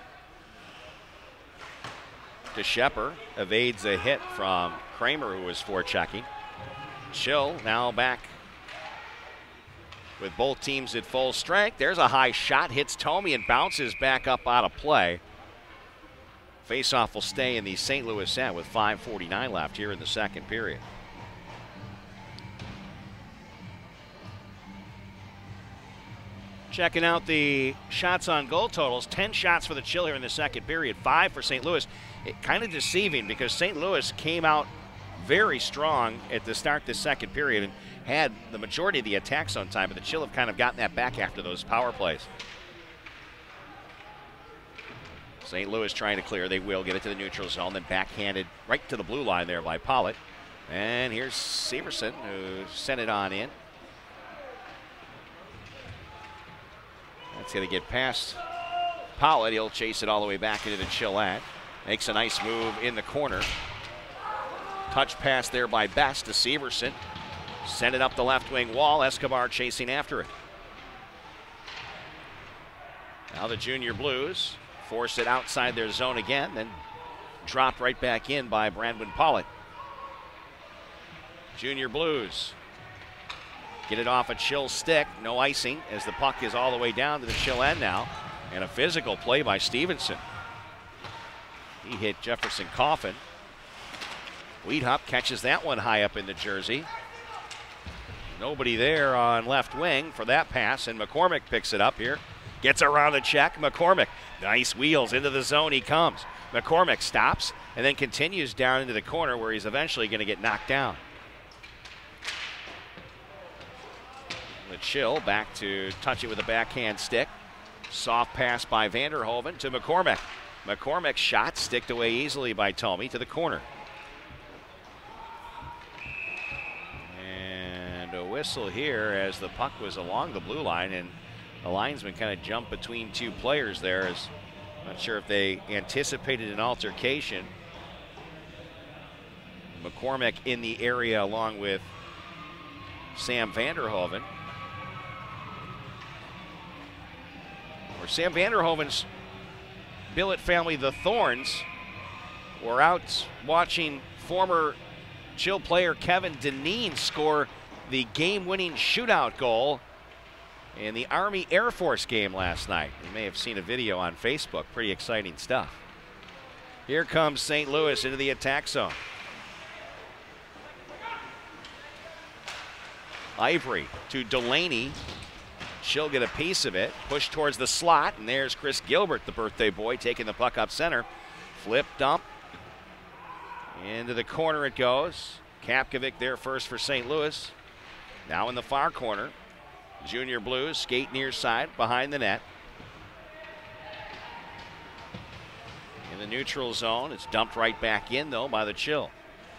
Speaker 4: DeShepper evades a hit from Kramer, who was forechecking. Chill now back with both teams at full strength. There's a high shot, hits Tomey and bounces back up out of play. Faceoff will stay in the St. Louis end with 5:49 left here in the second period. Checking out the shots on goal totals. 10 shots for the Chill here in the second period, 5 for St. Louis. It kind of deceiving because St. Louis came out very strong at the start of the second period and had the majority of the attacks on time, but the Chill have kind of gotten that back after those power plays. St. Louis trying to clear. They will get it to the neutral zone, then backhanded right to the blue line there by Pollitt. And here's Severson, who sent it on in. That's going to get past Pollitt. He'll chase it all the way back into the Chill end. Makes a nice move in the corner. Touch pass there by Best to Severson. Send it up the left wing wall. Escobar chasing after it. Now the Junior Blues force it outside their zone again, then dropped right back in by Brandon Pollitt. Junior Blues get it off a Chill stick. No icing as the puck is all the way down to the Chill end now. And a physical play by Stevenson. He hit Jefferson Coffin. Wiedhup catches that one high up in the jersey. Nobody there on left wing for that pass, and McCormick picks it up here. Gets around the check. McCormick, nice wheels into the zone he comes. McCormick stops and then continues down into the corner where he's eventually going to get knocked down. The Chill back to touch it with a backhand stick. Soft pass by Vanderhoven to McCormick. McCormick's shot sticked away easily by Tomey to the corner. And a whistle here as the puck was along the blue line, and the linesman kind of jumped between two players there. Not sure if they anticipated an altercation. McCormick in the area along with Sam Vanderhoven. Or Sam Vanderhoven's billet family, the Thorns, were out watching former Chill player Kevin Dineen score the game-winning shootout goal in the Army Air Force game last night. You may have seen a video on Facebook. Pretty exciting stuff. Here comes St. Louis into the attack zone. Ivory to Delaney. She'll get a piece of it. Push towards the slot, and there's Chris Gilbert, the birthday boy, taking the puck up center. Flip dump. Into the corner it goes. Kapkovic there first for St. Louis. Now in the far corner. Junior Blues skate near side behind the net. In the neutral zone, it's dumped right back in though by the Chill.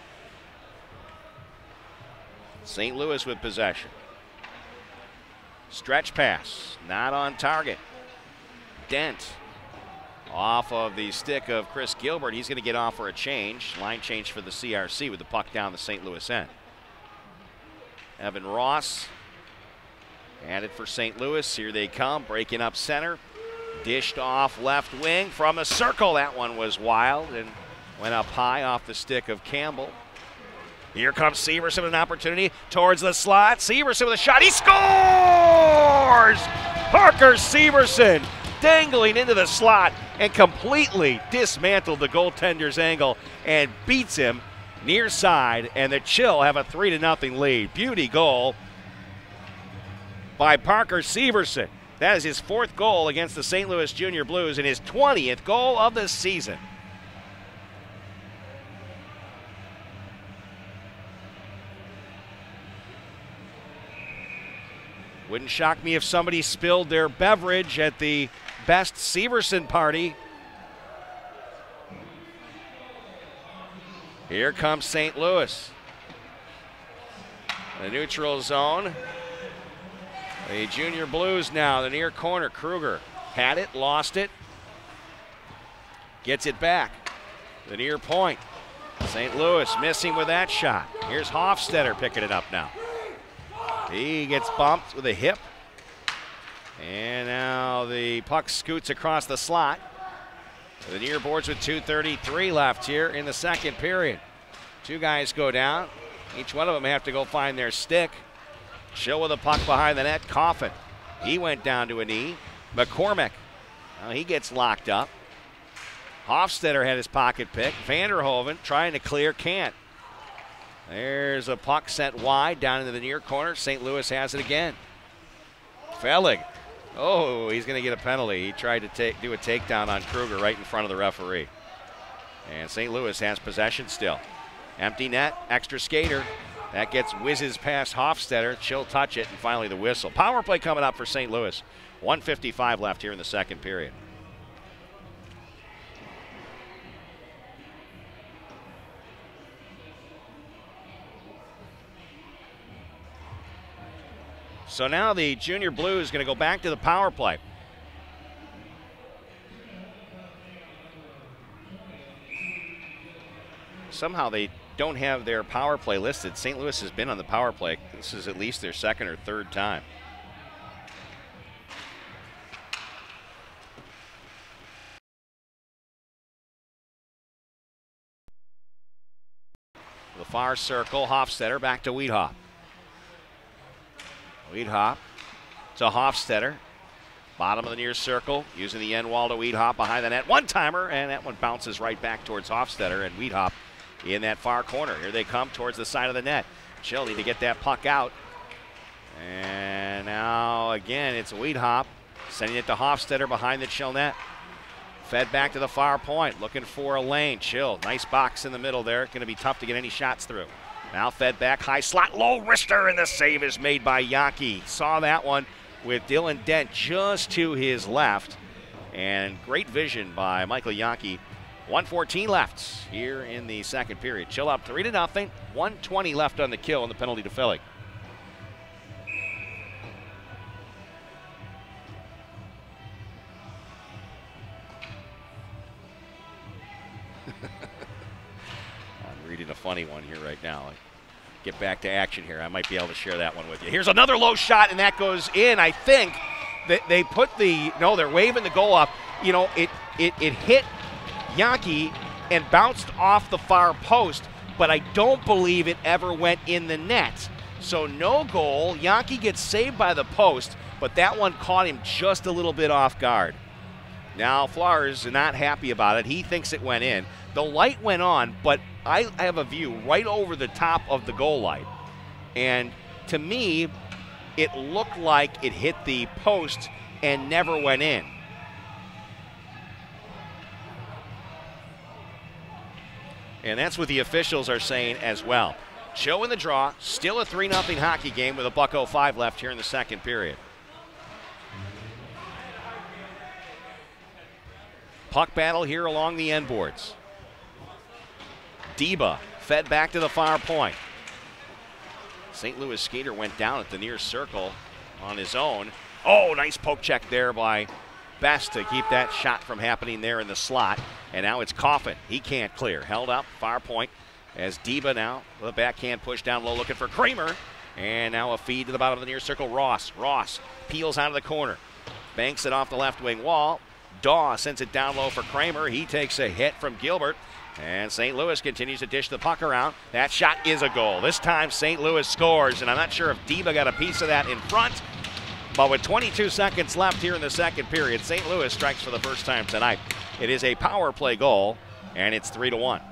Speaker 4: St. Louis with possession. Stretch pass, not on target. Dent off of the stick of Chris Gilbert. He's going to get off for a change. Line change for the CRC with the puck down the St. Louis end. Evan Ross at it for St. Louis. Here they come, breaking up center. Dished off left wing from the circle. That one was wild and went up high off the stick of Campbell. Here comes Severson with an opportunity towards the slot. Severson with a shot. He scores! Parker Severson dangling into the slot and completely dismantled the goaltender's angle and beats him near side. And the Chill have a 3-0 lead. Beauty goal by Parker Severson. That is his 4th goal against the St. Louis Junior Blues and his 20th goal of the season. Wouldn't shock me if somebody spilled their beverage at the best Severson party. Here comes St. Louis. The neutral zone. The Junior Blues now, the near corner. Kruger had it, lost it. Gets it back. The near point. St. Louis missing with that shot. Here's Hofstetter picking it up now. He gets bumped with a hip. And now the puck scoots across the slot. The near boards with 2:33 left here in the second period. 2 guys go down. Each one of them have to go find their stick. Chill with a puck behind the net. Coffin. He went down to a knee. McCormick. He gets locked up. Hofstetter had his pocket pick. Vanderhoven trying to clear, can't. There's a puck sent wide down into the near corner. St. Louis has it again. Fellig. Oh, he's going to get a penalty. He tried to do a takedown on Kruger right in front of the referee. And St. Louis has possession still. Empty net, extra skater. That whizzes past Hofstetter. Chill touch it, and finally the whistle. Power play coming up for St. Louis. 1:55 left here in the second period. So now the Junior Blues is going to go back to the power play. Somehow they don't have their power play listed. St. Louis has been on the power play. This is at least their 2nd or 3rd time. The far circle, Hofstetter back to Wiedhoff. Wiedhoff to Hofstetter. Bottom of the near circle, using the end wall to Wiedhoff behind the net. One-timer, and that one bounces right back towards Hofstetter, and Wiedhoff in that far corner. Here they come towards the side of the net. Chill need to get that puck out. And now, again, it's Wiedhoff sending it to Hofstetter behind the Chill net. Fed back to the far point, looking for a lane. Chill, nice box in the middle there. Going to be tough to get any shots through. Now fed back, high slot, low wrister, and the save is made by Yankee. Saw that one with Dylan Dent just to his left. And great vision by Michael Yankee. 1:14 left here in the second period. Chill up 3-0. 1:20 left on the kill in the penalty to Philly. I'm reading a funny one here right now. Get back to action here. I might be able to share that one with you. Here's another low shot, and that goes in. I think that they put they're waving the goal up. You know, it hit Yankee and bounced off the far post, but I don't believe it ever went in the net. So no goal. Yankee gets saved by the post, but that one caught him just a little bit off guard. Now Flowers is not happy about it. He thinks it went in. The light went on, but I have a view right over the top of the goal light. And to me, it looked like it hit the post and never went in. And that's what the officials are saying as well. Chill in the draw, still a 3-0 hockey game with $1:05 left here in the second period. Puck battle here along the end boards. Deba fed back to the far point. St. Louis skater went down at the near circle on his own. Oh, nice poke check there by Best to keep that shot from happening there in the slot. And now it's Coffin. He can't clear. Held up, far point, as Deba now with a backhand push down low looking for Kramer. And now a feed to the bottom of the near circle. Ross peels out of the corner. Banks it off the left wing wall. Daw sends it down low for Kramer. He takes a hit from Gilbert. And St. Louis continues to dish the puck around. That shot is a goal. This time St. Louis scores, and I'm not sure if Deba got a piece of that in front. But with 22 seconds left here in the second period, St. Louis strikes for the first time tonight. It is a power play goal, and it's 3-1.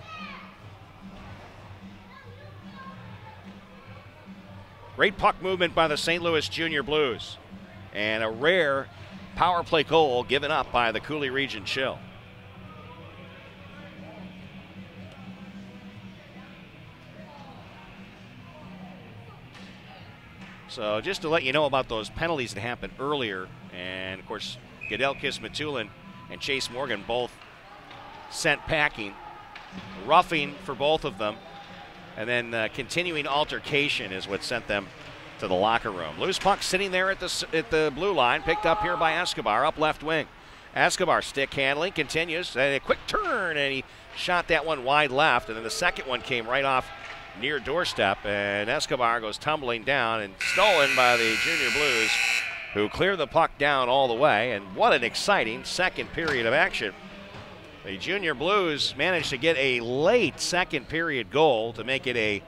Speaker 4: Great puck movement by the St. Louis Junior Blues. And a rare power play goal given up by the Coulee Region Chill. So just to let you know about those penalties that happened earlier, and of course, Gadelkis, Matulin, and Chase Morgan both sent packing. Roughing for both of them, and then continuing altercation is what sent them to the locker room. Loose puck sitting there at the blue line, picked up here by Escobar, up left wing. Escobar stick handling, continues, and a quick turn, and he shot that one wide left, and then the second one came right off near doorstep, and Escobar goes tumbling down and stolen by the Junior Blues, who clear the puck down all the way. And what an exciting second period of action. The Junior Blues managed to get a late second period goal to make it a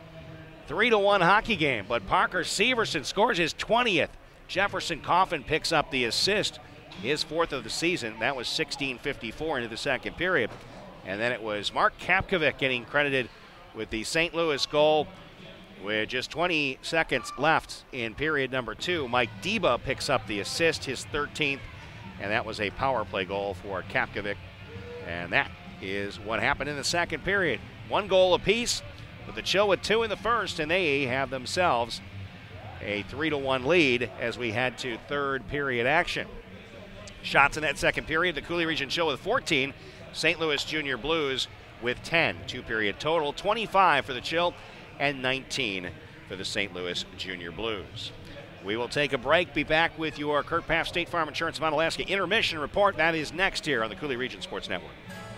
Speaker 4: 3-1 hockey game, but Parker Severson scores his 20th. Jefferson Coffin picks up the assist, his 4th of the season. That was 16:54 into the second period. And then it was Mark Kapkovic getting credited with the St. Louis goal with just 20 seconds left in period number 2. Mike Deba picks up the assist, his 13th, and that was a power play goal for Kapkovic. And that is what happened in the second period. 1 goal apiece, with the Chill with 2 in the first, and they have themselves a 3-1 lead as we head to third period action. Shots in that second period, the Coulee Region Chill with 14, St. Louis Junior Blues with 10. 2-period total, 25 for the Chill and 19 for the St. Louis Junior Blues. We will take a break, be back with your Kurt Paff State Farm Insurance of Onalaska intermission report. That is next here on the Coulee Region Sports Network.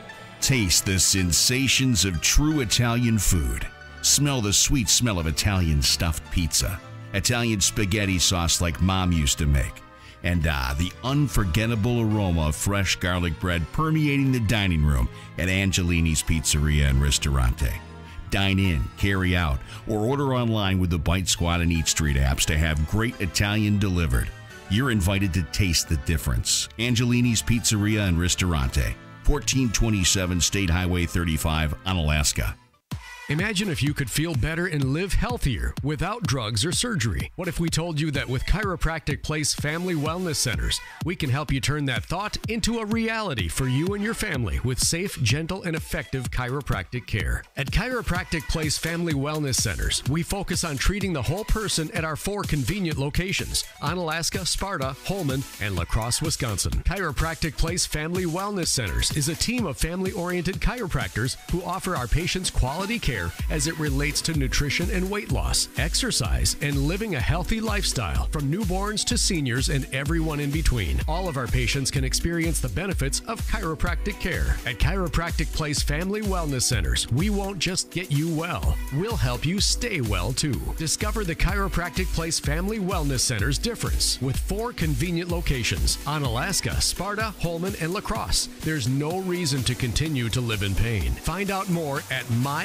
Speaker 12: Taste the sensations of true Italian food. Smell the sweet smell of Italian stuffed pizza. Italian spaghetti sauce like Mom used to make. And the unforgettable aroma of fresh garlic bread permeating the dining room at Angelini's Pizzeria and Ristorante. Dine in, carry out, or order online with the Bite Squad and Eat Street apps to have great Italian delivered. You're invited to taste the difference. Angelini's Pizzeria and Ristorante, 1427 State Highway 35, Onalaska.
Speaker 1: Imagine if you could feel better and live healthier without drugs or surgery. What if we told you that with Chiropractic Place Family Wellness Centers, we can help you turn that thought into a reality for you and your family with safe, gentle, and effective chiropractic care. At Chiropractic Place Family Wellness Centers, we focus on treating the whole person at our 4 convenient locations: Onalaska, Sparta, Holman, and La Crosse, Wisconsin. Chiropractic Place Family Wellness Centers is a team of family-oriented chiropractors who offer our patients quality care as it relates to nutrition and weight loss, exercise, and living a healthy lifestyle from newborns to seniors and everyone in between. All of our patients can experience the benefits of chiropractic care. At Chiropractic Place Family Wellness Centers, we won't just get you well, we'll help you stay well too. Discover the Chiropractic Place Family Wellness Center's difference with 4 convenient locations: Onalaska, Sparta, Holman, and La Crosse. There's no reason to continue to live in pain. Find out more at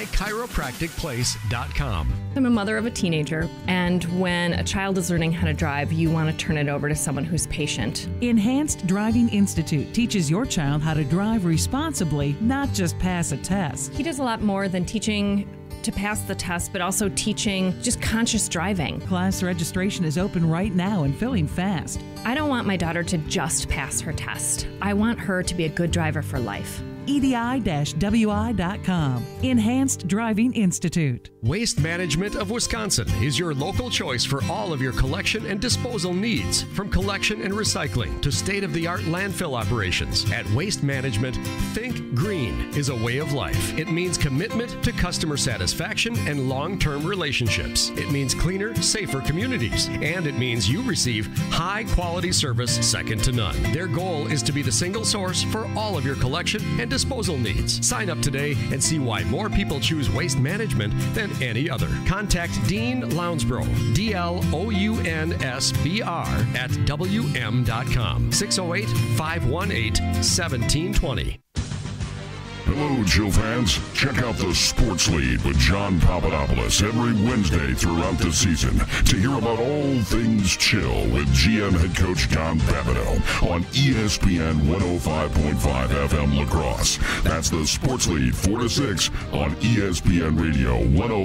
Speaker 1: mychiropracticplace.com.
Speaker 19: I'm a mother of a teenager, and when a child is learning how to drive, you want to turn it over to someone who's patient.
Speaker 20: Enhanced Driving Institute teaches your child how to drive responsibly, not just pass a test.
Speaker 19: He does a lot more than teaching to pass the test, but also teaching just conscious driving.
Speaker 20: Class registration is open right now and filling fast.
Speaker 19: I don't want my daughter to just pass her test. I want her to be a good driver for life.
Speaker 20: EDI-WI.com. Enhanced Driving Institute.
Speaker 1: Waste Management of Wisconsin is your local choice for all of your collection and disposal needs. From collection and recycling to state-of-the-art landfill operations. At Waste Management, think green is a way of life. It means commitment to customer satisfaction and long-term relationships. It means cleaner, safer communities. And it means you receive high-quality service second to none. Their goal is to be the single source for all of your collection and disposal needs. Sign up today and see why more people choose Waste Management than any other. Contact Dean Lounsbro, DLOUNSBR at WM.com, 608-518-1720.
Speaker 21: Hello, Chill fans. Check out the Sports Lead with John Papadopoulos every Wednesday throughout the season to hear about all things Chill with GM head coach Don Babineau on ESPN 105.5 FM La Crosse. That's the Sports Lead 4 to 6 on ESPN Radio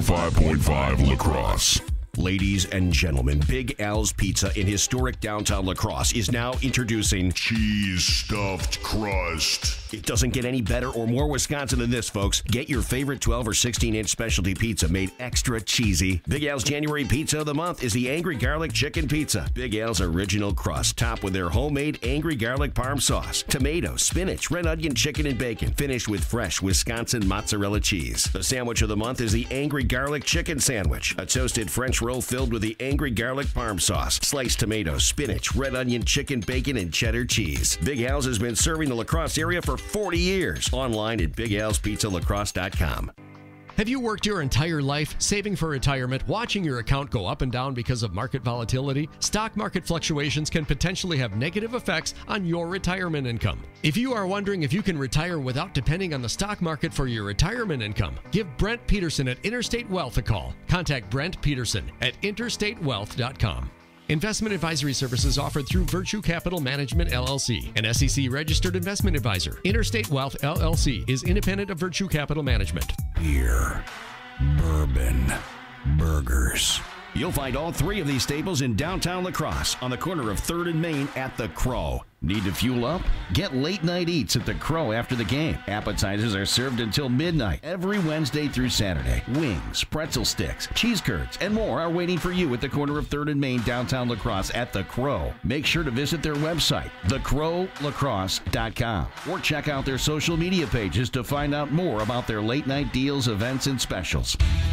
Speaker 21: 105.5 La Crosse.
Speaker 12: Ladies and gentlemen, Big Al's Pizza in historic downtown La Crosse is now introducing
Speaker 21: Cheese Stuffed Crust.
Speaker 12: It doesn't get any better or more Wisconsin than this, folks. Get your favorite 12 or 16-inch specialty pizza made extra cheesy. Big Al's January Pizza of the Month is the Angry Garlic Chicken Pizza. Big Al's original crust, topped with their homemade Angry Garlic Parm sauce, tomato, spinach, red onion, chicken, and bacon, finished with fresh Wisconsin mozzarella cheese. The sandwich of the month is the Angry Garlic Chicken Sandwich, a toasted French roll filled with the Angry Garlic Parm sauce, sliced tomato, spinach, red onion, chicken, bacon, and cheddar cheese. Big Al's has been serving the La Crosse area for 40 years. Online at BigAl'sPizzaLaCrosse.com.
Speaker 1: Have you worked your entire life saving for retirement, watching your account go up and down because of market volatility? Stock market fluctuations can potentially have negative effects on your retirement income. If you are wondering if you can retire without depending on the stock market for your retirement income, give Brent Peterson at Interstate Wealth a call. Contact Brent Peterson at interstatewealth.com. Investment advisory services offered through Virtue Capital Management, LLC, an SEC-registered investment advisor. Interstate Wealth, LLC is independent of Virtue Capital Management.
Speaker 12: Beer, bourbon, burgers. You'll find all 3 of these staples in downtown La Crosse on the corner of 3rd and Main at The Crow. Need to fuel up? Get late night eats at The Crow after the game. Appetizers are served until midnight every Wednesday through Saturday. Wings, pretzel sticks, cheese curds, and more are waiting for you at the corner of 3rd and Main downtown La Crosse at The Crow. Make sure to visit their website, thecrowlacrosse.com, or check out their social media pages to find out more about their late night deals, events, and specials.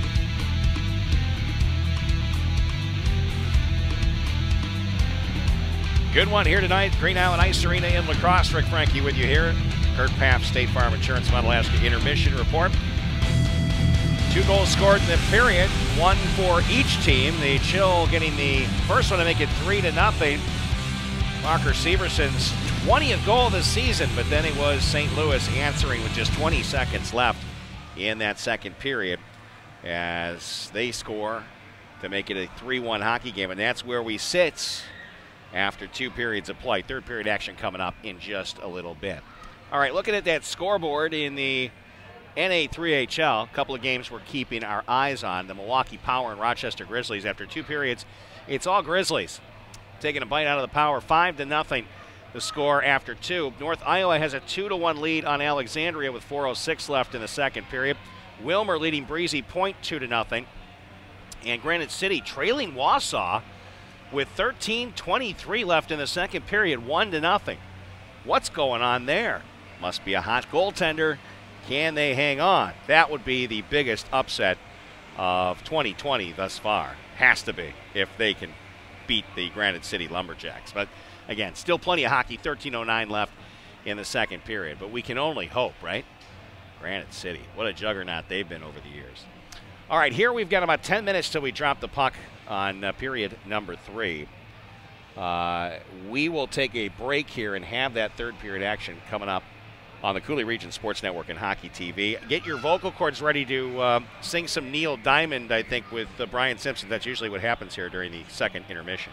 Speaker 4: Good one here tonight. Green Island Ice Arena in La Crosse. Rik Franke with you here. Kurt Paff, State Farm Insurance, Onalaska Intermission Report. 2 goals scored in the period, 1 for each team. The Chill getting the first one to make it 3-0. Walker Severson's 20th goal this season, but then it was St. Louis answering with just 20 seconds left in that second period. as they score to make it a 3-1 hockey game. And that's where we sit after 2 periods of play. Third period action coming up in just a little bit. All right, looking at that scoreboard in the NA3HL, a couple of games we're keeping our eyes on. The Milwaukee Power and Rochester Grizzlies. After 2 periods, it's all Grizzlies taking a bite out of the Power, 5-0. The score after 2. North Iowa has a 2-1 lead on Alexandria with 4:06 left in the second period. Wilmer leading Breezy Point 2-0. And Granite City trailing Wausau with 13:23 left in the second period, 1-0. What's going on there? Must be a hot goaltender. Can they hang on? That would be the biggest upset of 2020 thus far. Has to be, if they can beat the Granite City Lumberjacks. But again, still plenty of hockey, 13:09 left in the second period. But we can only hope, right? Granite City, what a juggernaut they've been over the years. All right, here we've got about 10 minutes till we drop the puck on period number 3. We will take a break here and have that third period action coming up on the Coulee Region Sports Network and Hockey TV. Get your vocal cords ready to sing some Neil Diamond, I think, with Brian Simpson. That's usually what happens here during the second intermission.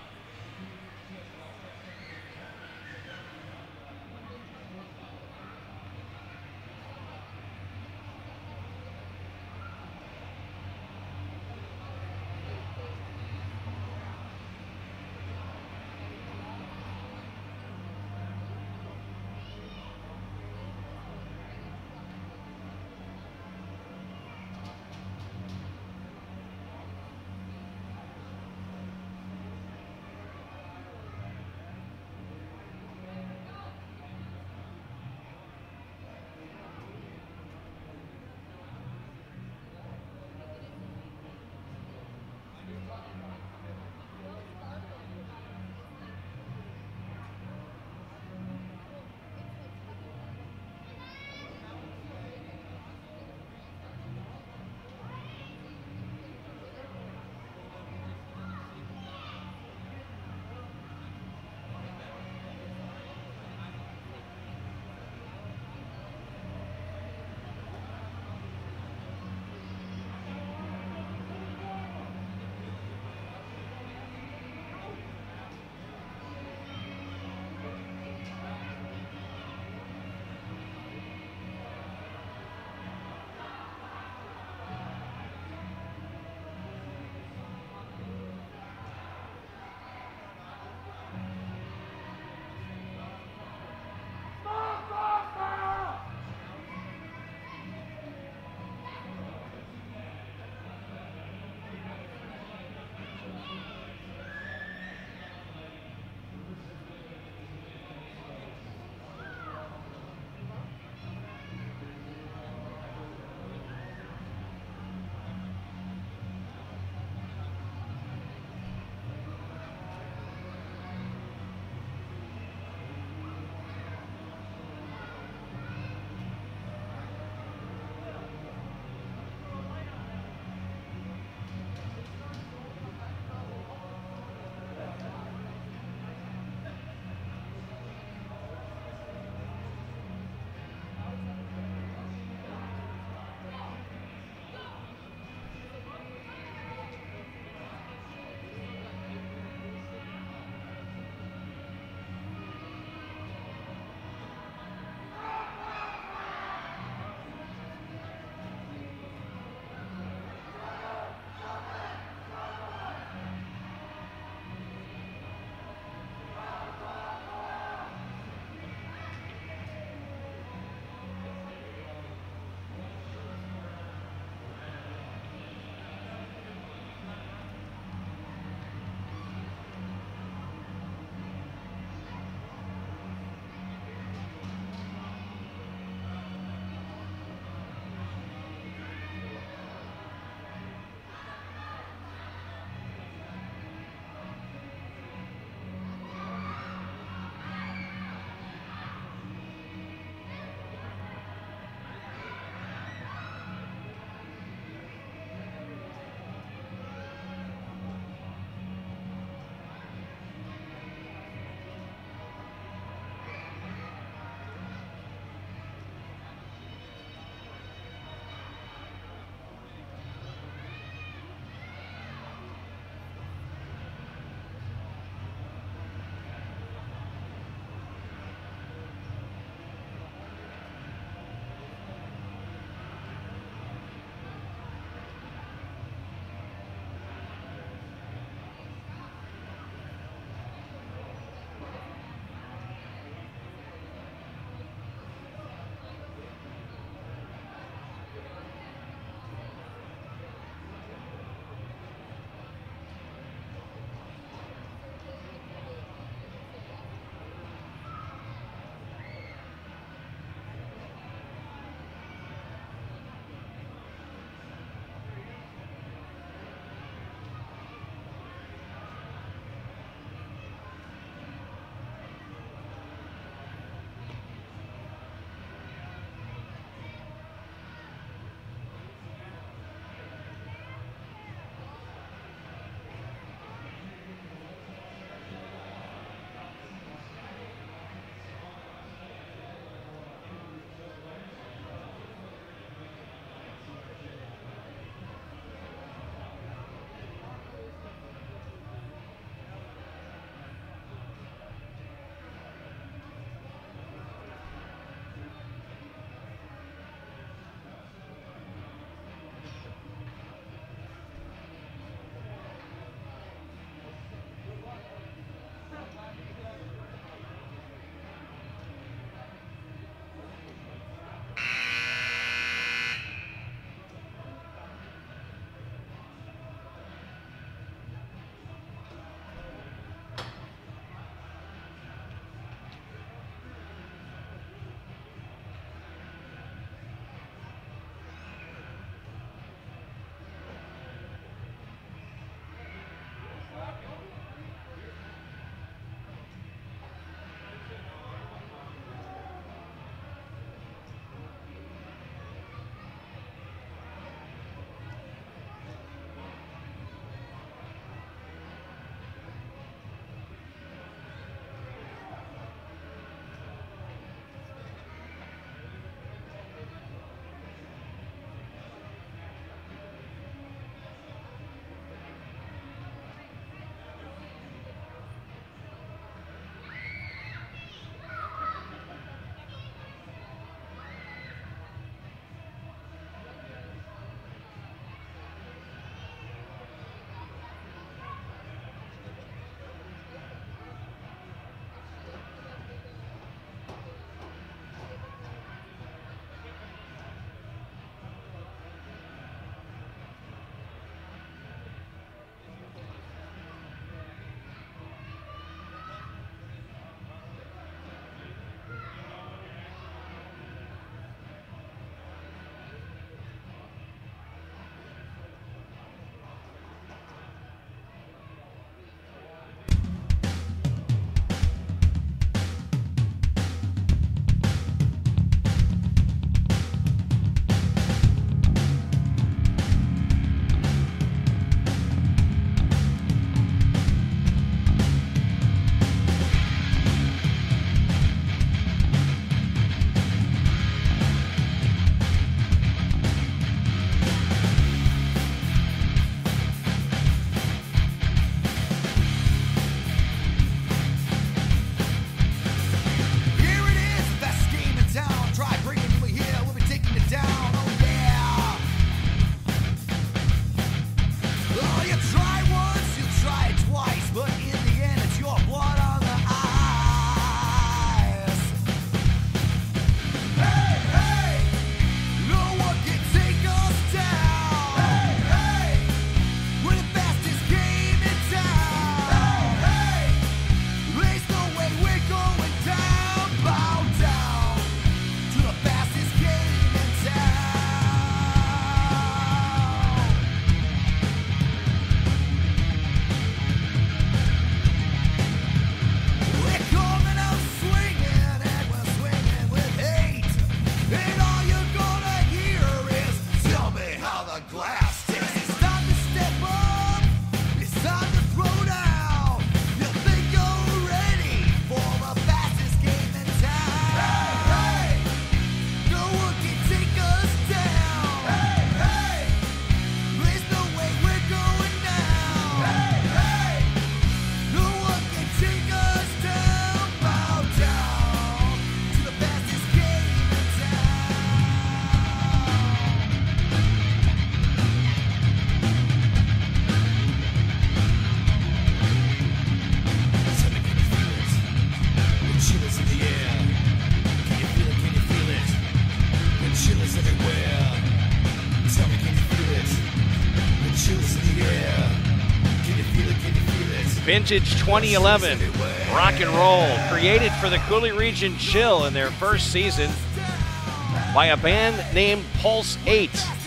Speaker 4: Vintage 2011 rock and roll, created for the Coulee Region Chill in their first season by a band named Pulse 8.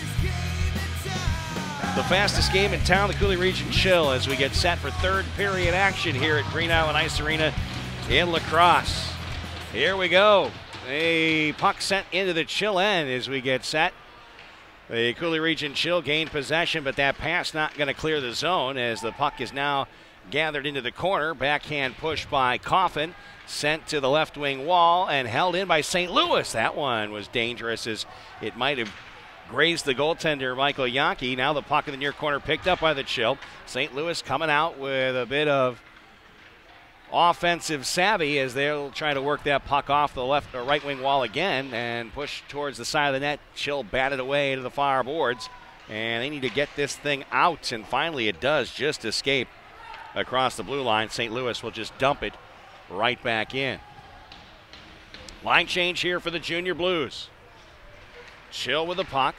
Speaker 4: The fastest game in town, the Coulee Region Chill, as we get set for third period action here at Green Island Ice Arena in La Crosse. Here we go. A puck sent into the Chill end as we get set. The Coulee Region Chill gained possession, but that pass not going to clear the zone as the puck is now gathered into the corner. Backhand push by Coffin, sent to the left wing wall and held in by St. Louis. That one was dangerous as it might have grazed the goaltender, Michael Yankee. Now the puck in the near corner picked up by the Chill. St. Louis coming out with a bit of offensive savvy as they'll try to work that puck off the left or right wing wall again and push towards the side of the net. Chill batted away to the far boards, and they need to get this thing out, and finally it does just escape across the blue line. St. Louis will just dump it right back in. Line change here for the Junior Blues. Chill with the puck.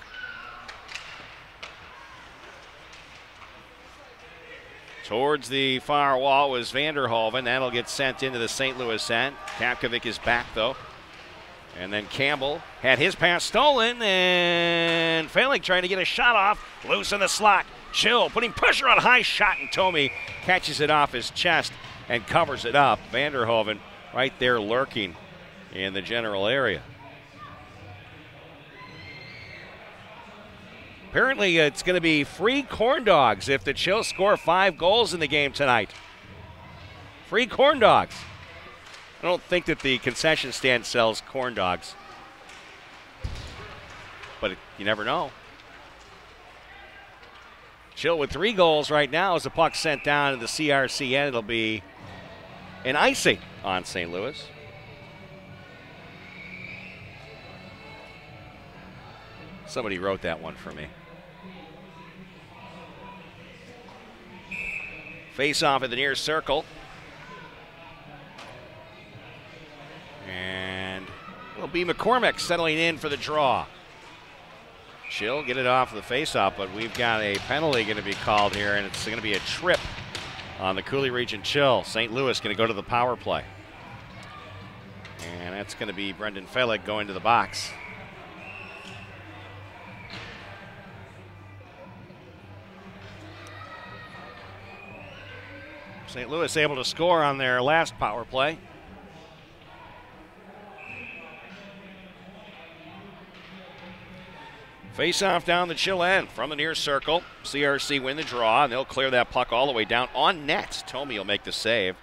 Speaker 4: Towards the far wall was Vanderhoven. That'll get sent into the St. Louis end. Kapkovic is back, though. And then Campbell had his pass stolen, and Failing trying to get a shot off. Loose in the slot. Chill putting pressure on high shot, and Tomey catches it off his chest and covers it up. Vanderhoven right there lurking in the general area. Apparently, it's going to be free corn dogs if the Chill score 5 goals in the game tonight. Free corn dogs. I don't think that the concession stand sells corn dogs, but you never know. Chill with 3 goals right now as the puck sent down to the CRC end. It'll be an icing on St. Louis. Somebody wrote that one for me. Face off at the near circle. And it'll be McCormick settling in for the draw. Chill get it off the face-off, but we've got a penalty going to be called here, and it's going to be a trip on the Coulee Region Chill. St. Louis going to go to the power play. And that's going to be Brendan Felig going to the box. St. Louis able to score on their last power play. Face-off down the Chill end from the near circle. CRC win the draw, and they'll clear that puck all the way down on net. Tomey will make the save.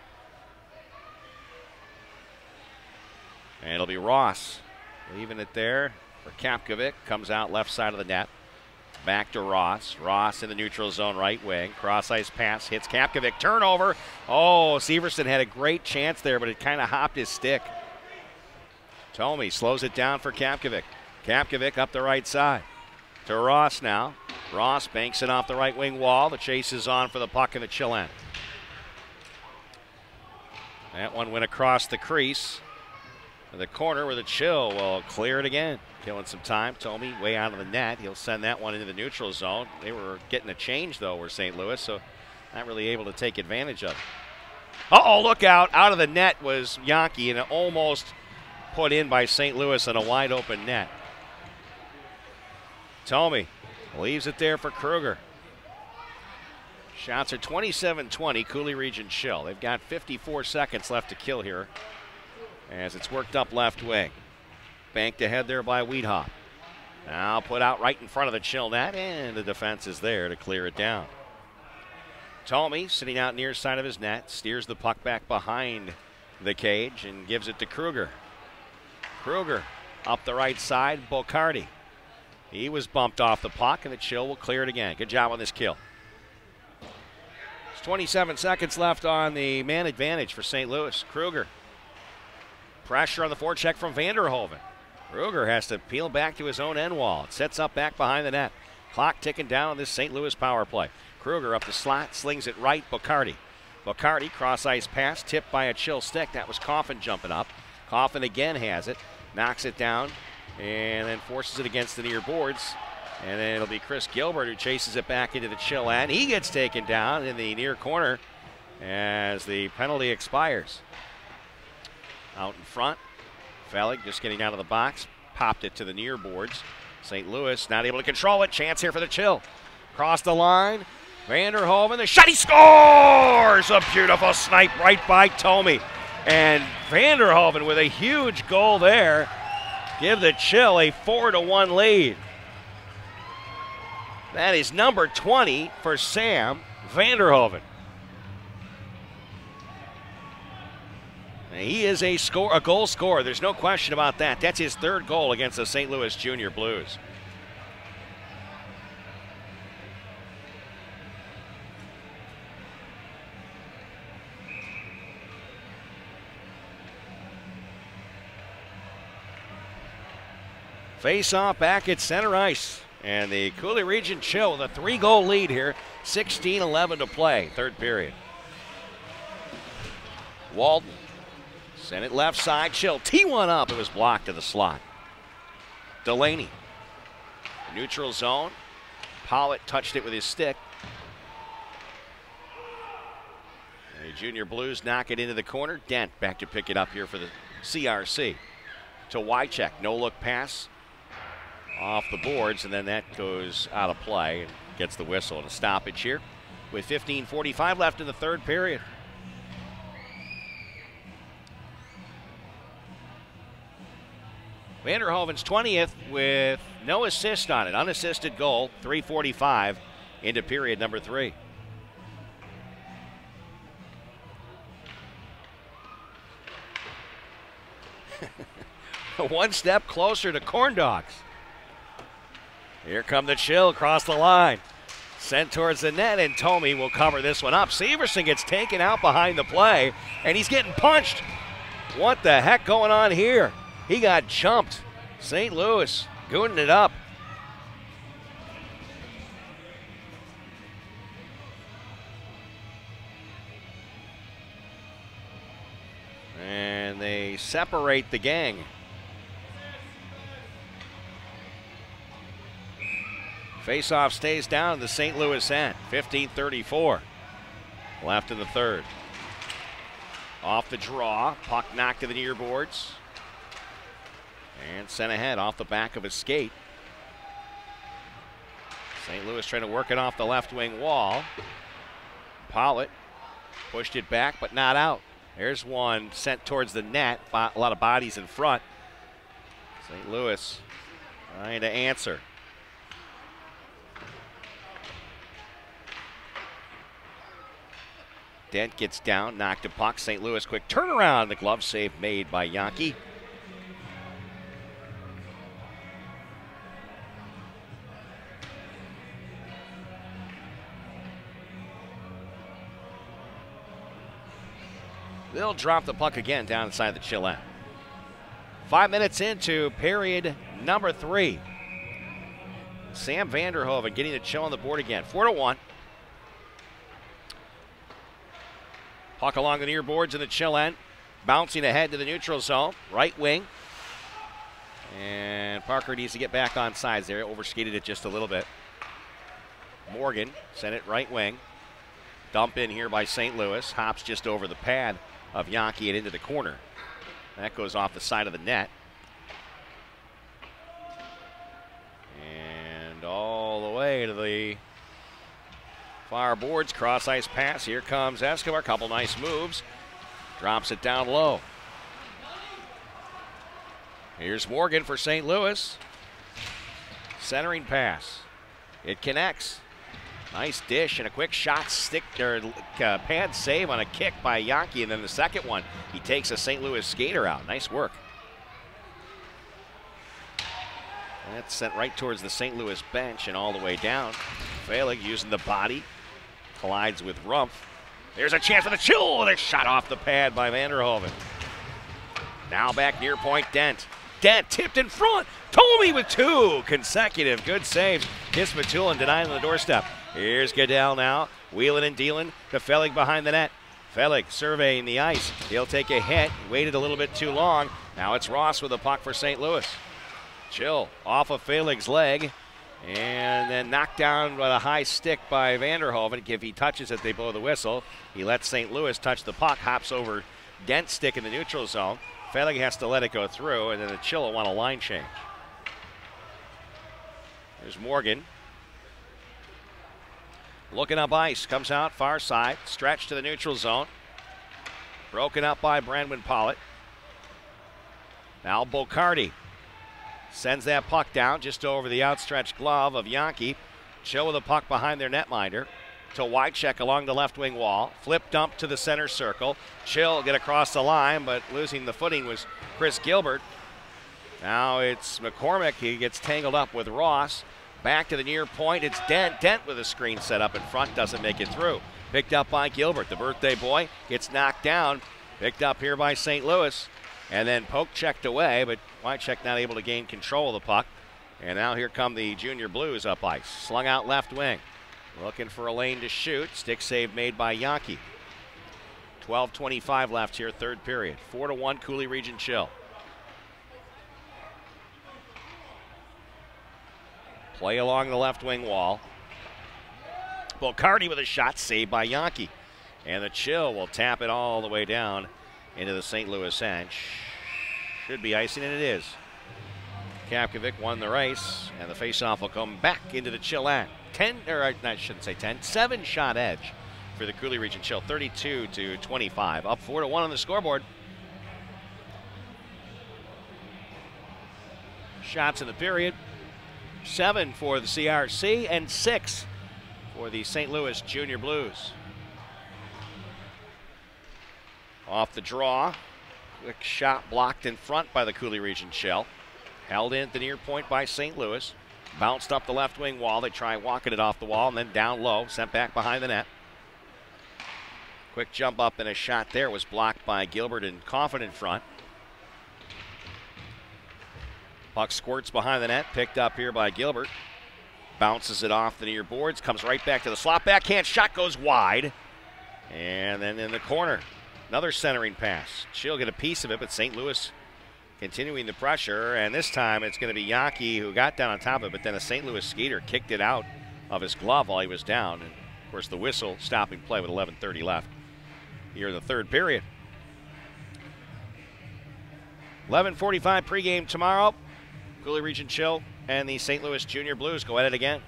Speaker 4: And it'll be Ross leaving it there for Kapkovic. Comes out left side of the net. Back to Ross. Ross in the neutral zone right wing. Cross-ice pass hits Kapkovic. Turnover. Oh, Severson had a great chance there, but it kind of hopped his stick. Tomey slows it down for Kapkovic. Kapkovic up the right side. To Ross now. Ross banks it off the right wing wall. The chase is on for the puck in the Chill end. That one went across the crease. To the corner where the Chill will clear it again. Killing some time. Tomey way out of the net. He'll send that one into the neutral zone. They were getting a change, though, were St. Louis, so not really able to take advantage of it. Uh-oh, look out. Out of the net was Yankee, and it almost put in by St. Louis on a wide-open net. Tomey leaves it there for Kruger. Shots are 27-20, Coulee Region Chill. They've got 54 seconds left to kill here as it's worked up left wing. Banked ahead there by Weedhop. Now put out right in front of the Chill net, and the defense is there to clear it down. Tomey sitting out near side of his net, steers the puck back behind the cage and gives it to Kruger. Kruger up the right side, Bocardi. He was bumped off the puck, and the Chill will clear it again. Good job on this kill. There's 27 seconds left on the man advantage for St. Louis. Kruger. Pressure on the forecheck from Vanderhoven. Kruger has to peel back to his own end wall. It sets up back behind the net. Clock ticking down on this St. Louis power play. Kruger up the slot, slings it right, Bocardi. Bocardi, cross-ice pass, tipped by a Chill stick. That was Coffin jumping up. Coffin again has it, knocks it down, and then forces it against the near boards. And then it'll be Chris Gilbert who chases it back into the Chill end. He gets taken down in the near corner as the penalty expires. Out in front, Felig just getting out of the box, popped it to the near boards. St. Louis not able to control it. Chance here for the Chill. Cross the line. Vanderhoven, the shot, he scores! A beautiful snipe right by Tomey. And Vanderhoven with a huge goal there. Give the Chill a 4-1 lead. That is number 20 for Sam Vanderhoven. He is a goal scorer. There's no question about that. That's his third goal against the St. Louis Junior Blues. Face-off back at center ice. And the Coulee Region Chill with a 3-goal lead here. 16-11 to play, third period. Walden sent it left side. Chill T1 up. It was blocked to the slot. Delaney. Neutral zone. Pollitt touched it with his stick. The Junior Blues knock it into the corner. Dent back to pick it up here for the CRC. To Wycheck. No look pass. Off the boards, and then that goes out of play and gets the whistle and a stoppage here with 15:45 left in the third period. Vanderhoven's 20th with no assist on it. Unassisted goal, 3:45 into period number 3. One step closer to corn dogs. Here come the Chill across the line. Sent towards the net, and Tomey will cover this one up. Severson gets taken out behind the play, and he's getting punched. What the heck going on here? He got jumped. St. Louis gooning it up. And they separate the gang. Faceoff stays down in the St. Louis end. 15:34 left in the third. Off the draw, puck knocked to the near boards. And sent ahead off the back of his skate. St. Louis trying to work it off the left wing wall. Pollitt pushed it back, but not out. There's one sent towards the net. A lot of bodies in front. St. Louis trying to answer. Dent gets down, knocked a puck. St. Louis quick turnaround. The glove save made by Yankee. They'll drop the puck again down inside the Chill end. 5 minutes into period number 3. Sam Vanderhoven getting the Chill on the board again. 4-1. Puck along the near boards in the Chill end. Bouncing ahead to the neutral zone. Right wing. And Parker needs to get back on sides there. Overskated it just a little bit. Morgan sent it right wing. Dump in here by St. Louis. Hops just over the pad of Yankee and into the corner. That goes off the side of the net. And all the way to the far boards, cross ice pass. Here comes Escobar. Couple nice moves. Drops it down low. Here's Morgan for St. Louis. Centering pass. It connects. Nice dish and a quick shot stick or pad save on a kick by Yankee, and then the second one, he takes a St. Louis skater out. Nice work. That's sent right towards the St. Louis bench and all the way down. Felig using the body. Collides with Rumpf. There's a chance for the Chill. They're shot off the pad by Vanderhoven. Now back near point, Dent. Dent tipped in front. Tomey with 2 consecutive good saves. Kiss Matulin denied on the doorstep. Here's Goodell now. Wheeling and dealing to Felig behind the net. Felig surveying the ice. He'll take a hit. Waited a little bit too long. Now it's Ross with the puck for St. Louis. Chill off of Felig's leg. And then knocked down with a high stick by Vanderhoven. If he touches it, they blow the whistle. He lets St. Louis touch the puck, hops over Dent's stick in the neutral zone. Felig has to let it go through, and then the Chill will want a line change. There's Morgan. Looking up ice, comes out far side, stretch to the neutral zone. Broken up by Brandon Pollitt. Now Bocardi sends that puck down just over the outstretched glove of Yankee. Chill with the puck behind their netminder to Wycheck along the left wing wall. Flip dump to the center circle. Chill get across the line, but losing the footing was Chris Gilbert. Now it's McCormick. He gets tangled up with Ross. Back to the near point. It's Dent. Dent with a screen set up in front. Doesn't make it through. Picked up by Gilbert. The birthday boy gets knocked down. Picked up here by St. Louis. And then poke checked away, but Wycheck not able to gain control of the puck. And now here come the Junior Blues up ice. Slung out left wing. Looking for a lane to shoot. Stick save made by Yankee. 12:25 left here, third period. 4-1 Coulee Region Chill. Play along the left wing wall. Bocardi with a shot, saved by Yankee. And the Chill will tap it all the way down into the St. Louis end. Should be icing, and it is. Kapkovic won the race, and the faceoff will come back into the Chill end. 7-shot edge for the Coulee Region Chill, 32-25. Up 4-1 on the scoreboard. Shots in the period. 7 for the CRC and 6 for the St. Louis Junior Blues. Off the draw. Quick shot blocked in front by the Coulee Region Chill. Held in at the near point by St. Louis. Bounced up the left wing wall. They try walking it off the wall and then down low. Sent back behind the net. Quick jump up and a shot there was blocked by Gilbert and Coffin in front. Puck squirts behind the net, picked up here by Gilbert. Bounces it off the near boards, comes right back to the slot. Backhand shot goes wide. And then in the corner, another centering pass. She'll get a piece of it, but St. Louis continuing the pressure. And this time it's going to be Yankee who got down on top of it, but then a St. Louis skater kicked it out of his glove while he was down. And of course the whistle stopping play with 11:30 left here in the third period. 11:45 pregame tomorrow. Coulee Region Chill and the St. Louis Junior Blues go at it again.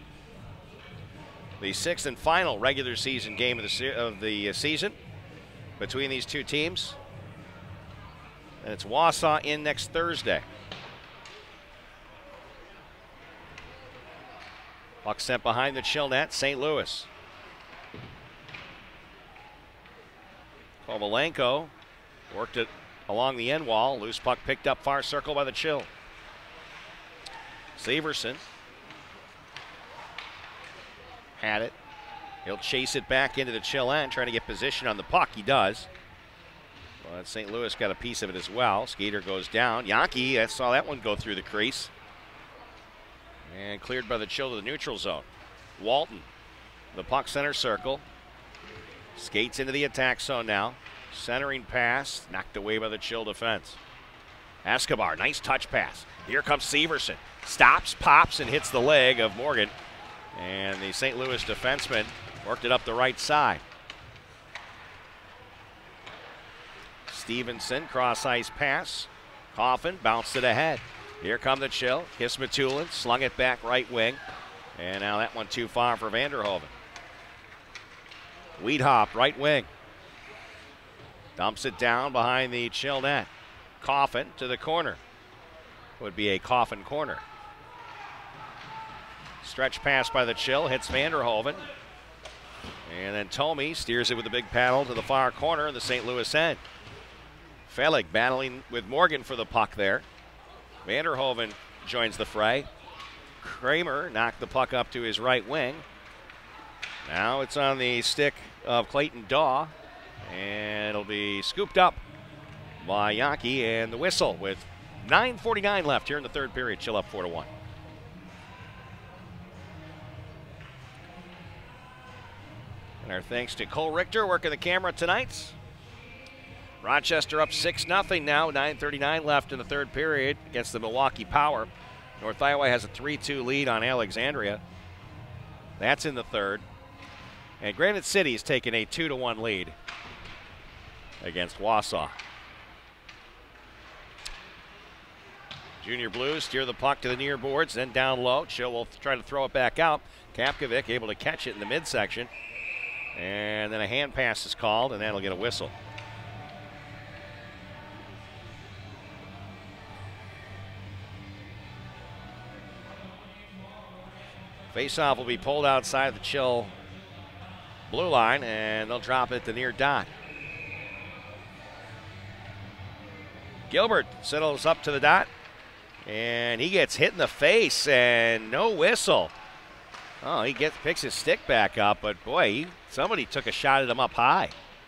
Speaker 4: The sixth and final regular season game of the season between these two teams. And it's Wausau in next Thursday. Puck sent behind the Chill net, St. Louis. Kovalenko worked it along the end wall. Loose puck picked up far circle by the Chill. Severson had it. He'll chase it back into the Chill end, trying to get position on the puck. He does. But St. Louis got a piece of it as well. Skater goes down. Yankee, I saw that one go through the crease. And cleared by the Chill to the neutral zone. Walton, the puck center circle. Skates into the attack zone now. Centering pass, knocked away by the Chill defense. Escobar, nice touch pass. Here comes Severson. Stops, pops, and hits the leg of Morgan. And the St. Louis defenseman worked it up the right side. Stevenson, cross-ice pass. Coffin bounced it ahead. Here come the Chill. Kismatulin slung it back right wing. And now that one too far for Vanderhoven. Wiedhop, right wing. Dumps it down behind the Chill net. Coffin to the corner. Would be a Coffin corner. Stretch pass by the Chill, hits Vanderhoven. And then Tomey steers it with a big paddle to the far corner of the St. Louis end. Felig battling with Morgan for the puck there. Vanderhoven joins the fray. Kramer knocked the puck up to his right wing. Now it's on the stick of Clayton Daw. And it'll be scooped up by Yankee, and the whistle with 9:49 left here in the third period. Chill up 4-1. And our thanks to Cole Richter working the camera tonight. Rochester up 6-0 now. 9:39 left in the third period against the Milwaukee Power. North Iowa has a 3-2 lead on Alexandria. That's in the third. And Granite City's taken a 2-1 lead against Wausau. Junior Blues steer the puck to the near boards, then down low. Chill will try to throw it back out. Kapkovic able to catch it in the midsection. And then a hand pass is called, and that'll get a whistle. Faceoff will be pulled outside the Chill blue line, and they'll drop it at the near dot. Gilbert settles up to the dot, and he gets hit in the face, and no whistle. Oh, he picks his stick back up, but boy, somebody took a shot at him up high.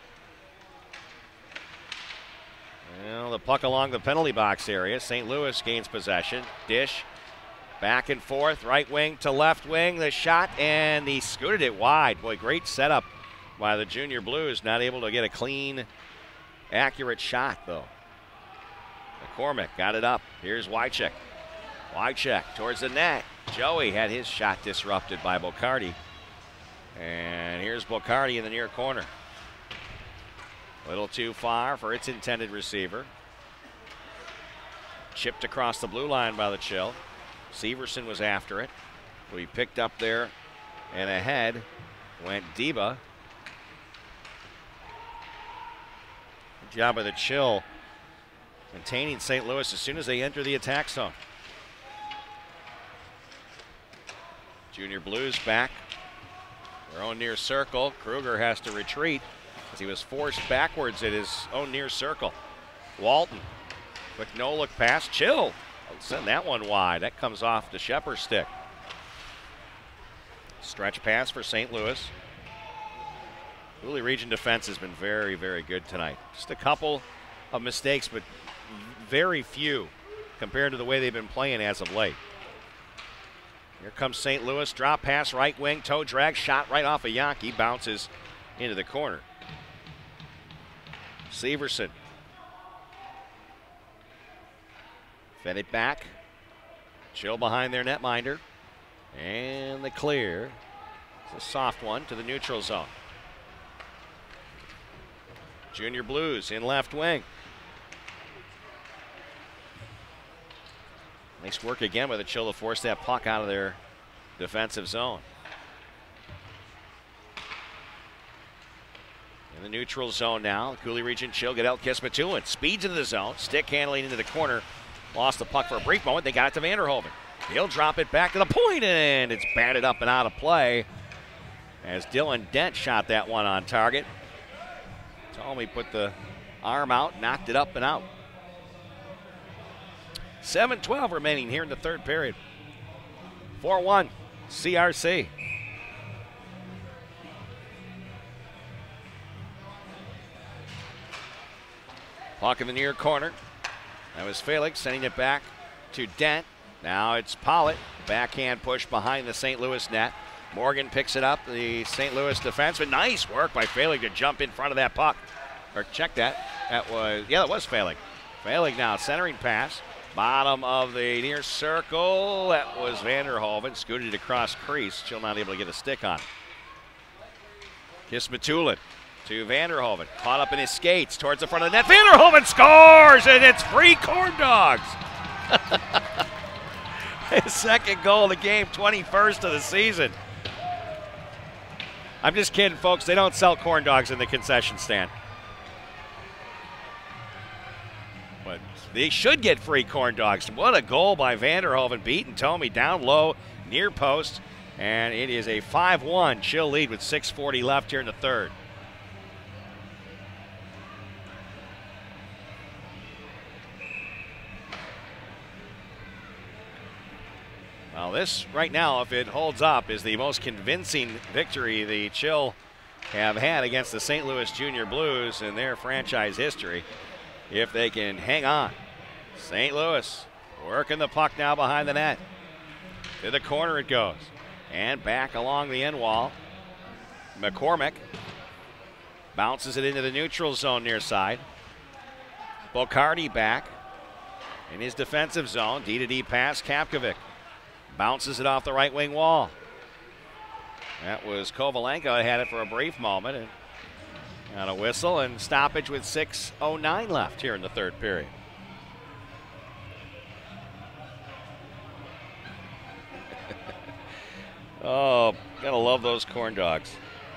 Speaker 4: Well, the puck along the penalty box area. St. Louis gains possession. Dish. Back and forth, right wing to left wing, the shot, and he scooted it wide. Boy, great setup by the Junior Blues. Not able to get a clean, accurate shot, though. McCormick got it up. Here's Wycheck. Wycheck towards the net. Joey had his shot disrupted by Bocardi. And here's Bocardi in the near corner. A little too far for its intended receiver. Chipped across the blue line by the Chill. Severson was after it. We picked up there, and ahead went Deba. Good job by the Chill containing St. Louis as soon as they enter the attack zone. Junior Blues back. Their own near circle. Kruger has to retreat as he was forced backwards at his own near circle. Walton, quick no-look pass. Chill. Send that one wide. That comes off the Shepard stick. Stretch pass for St. Louis. Coulee Region defense has been very, very good tonight. Just a couple of mistakes, but very few compared to the way they've been playing as of late. Here comes St. Louis. Drop pass, right wing, toe drag, shot right off a Yankee. Bounces into the corner. Severson. Fed it back. Chill behind their netminder. And the clear. It's a soft one to the neutral zone. Junior Blues in left wing. Nice work again by the Chill to force that puck out of their defensive zone. In the neutral zone now, the Coulee Region Chill get out Kismatulin. Speeds into the zone, stick handling into the corner. Lost the puck for a brief moment. They got it to Vanderhoven. He'll drop it back to the point, and it's batted up and out of play as Dylan Dent shot that one on target. Tommy put the arm out, knocked it up and out. 7:12 remaining here in the third period. 4-1 CRC. Puck in the near corner. That was Felix sending it back to Dent. Now it's Pollitt. Backhand push behind the St. Louis net. Morgan picks it up. The St. Louis defenseman. Nice work by Felix to jump in front of that puck. Or check that. That was Felix. Felix now centering pass. Bottom of the near circle. That was Vanderhoven. Scooted across crease. Still not able to get a stick on. Kismatulin to Vanderhoven. Caught up in his skates towards the front of the net. Vanderhoven scores, and it's free corn dogs. His second goal of the game, 21st of the season. I'm just kidding, folks. They don't sell corn dogs in the concession stand. But they should get free corn dogs. What a goal by Vanderhoven, beating Tomey down low, near post. And it is a 5-1 Chill lead with 6:40 left here in the third. Well, this right now, if it holds up, is the most convincing victory the Chill have had against the St. Louis Junior Blues in their franchise history. If they can hang on. St. Louis working the puck now behind the net. To the corner it goes. And back along the end wall. McCormick bounces it into the neutral zone near side. Bocardi back. in his defensive zone. D-to-D pass, Kapkovic. Bounces it off the right wing wall. That was Kovalenko. Had it for a brief moment. And got a whistle and stoppage with 6:09 left here in the third period. Oh, gotta love those corn dogs.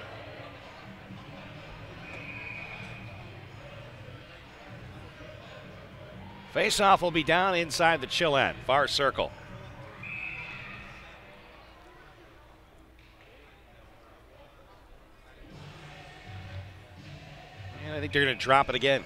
Speaker 4: Face-off will be down inside the Chill end, far circle. And I think they're going to drop it again.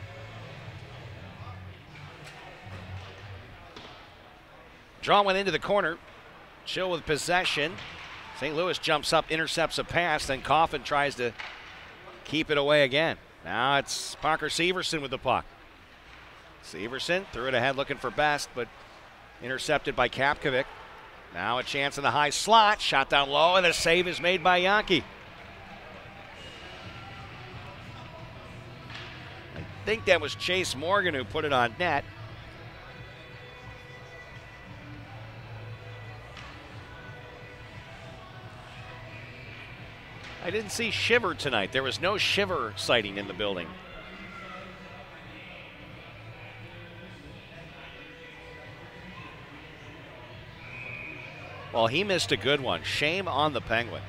Speaker 4: Draw went into the corner. Chill with possession. St. Louis jumps up, intercepts a pass, then Coffin tries to keep it away again. Now it's Parker Severson with the puck. Severson threw it ahead looking for Best, but intercepted by Kapkovic. Now a chance in the high slot. Shot down low, and a save is made by Yankee. I think that was Chase Morgan who put it on net. I didn't see Shiver tonight. There was no Shiver sighting in the building. Well, he missed a good one. Shame on the Penguin.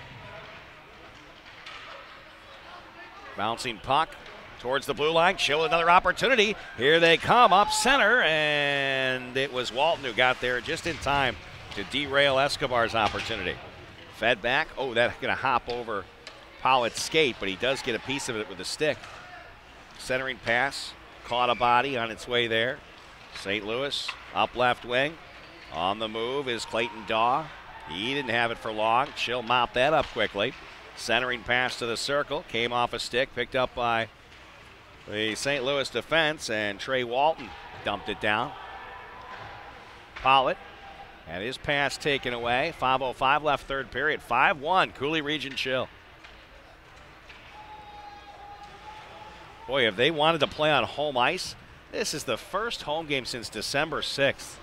Speaker 4: Bouncing puck towards the blue line. Chill another opportunity. Here they come up center, and it was Walton who got there just in time to derail Escobar's opportunity. Fed back. Oh, that's going to hop over Pollitt's skate, but he does get a piece of it with a stick. Centering pass. Caught a body on its way there. St. Louis up left wing. On the move is Clayton Daw. He didn't have it for long. Chill mopped that up quickly. Centering pass to the circle. Came off a stick. Picked up by the St. Louis defense, and Trey Walton dumped it down. Pollitt had his pass taken away. 5:05 left third period. 5-1 Coulee Region Chill. Boy, if they wanted to play on home ice, this is the first home game since December 6th.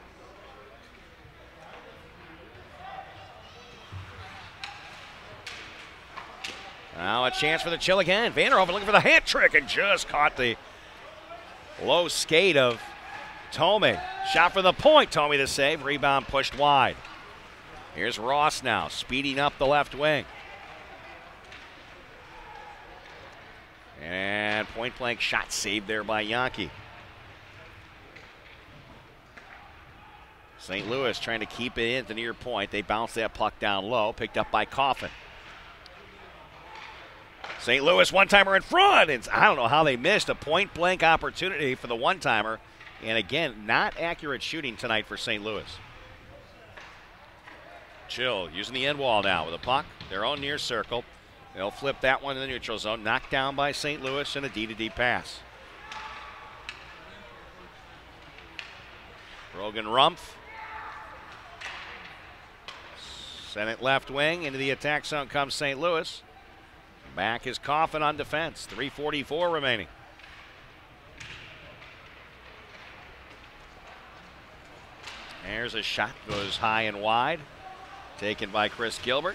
Speaker 4: Now a chance for the Chill again. Vanderhoven looking for the hat trick and just caught the low skate of Tomei. Shot for the point. Tomei the save. Rebound pushed wide. Here's Ross now speeding up the left wing. And point blank shot saved there by Yankee. St. Louis trying to keep it in at the near point. They bounce that puck down low. Picked up by Coffin. St. Louis one-timer in front. And I don't know how they missed a point-blank opportunity for the one-timer. And again, not accurate shooting tonight for St. Louis. Chill using the end wall now with a puck. Their own near circle. They'll flip that one in the neutral zone. Knocked down by St. Louis and a D-to-D pass. Rogan Rumpf. Sent it left wing. Into the attack zone comes St. Louis. Back is Coffin on defense. 3:44 remaining. There's a shot. Goes high and wide. Taken by Chris Gilbert.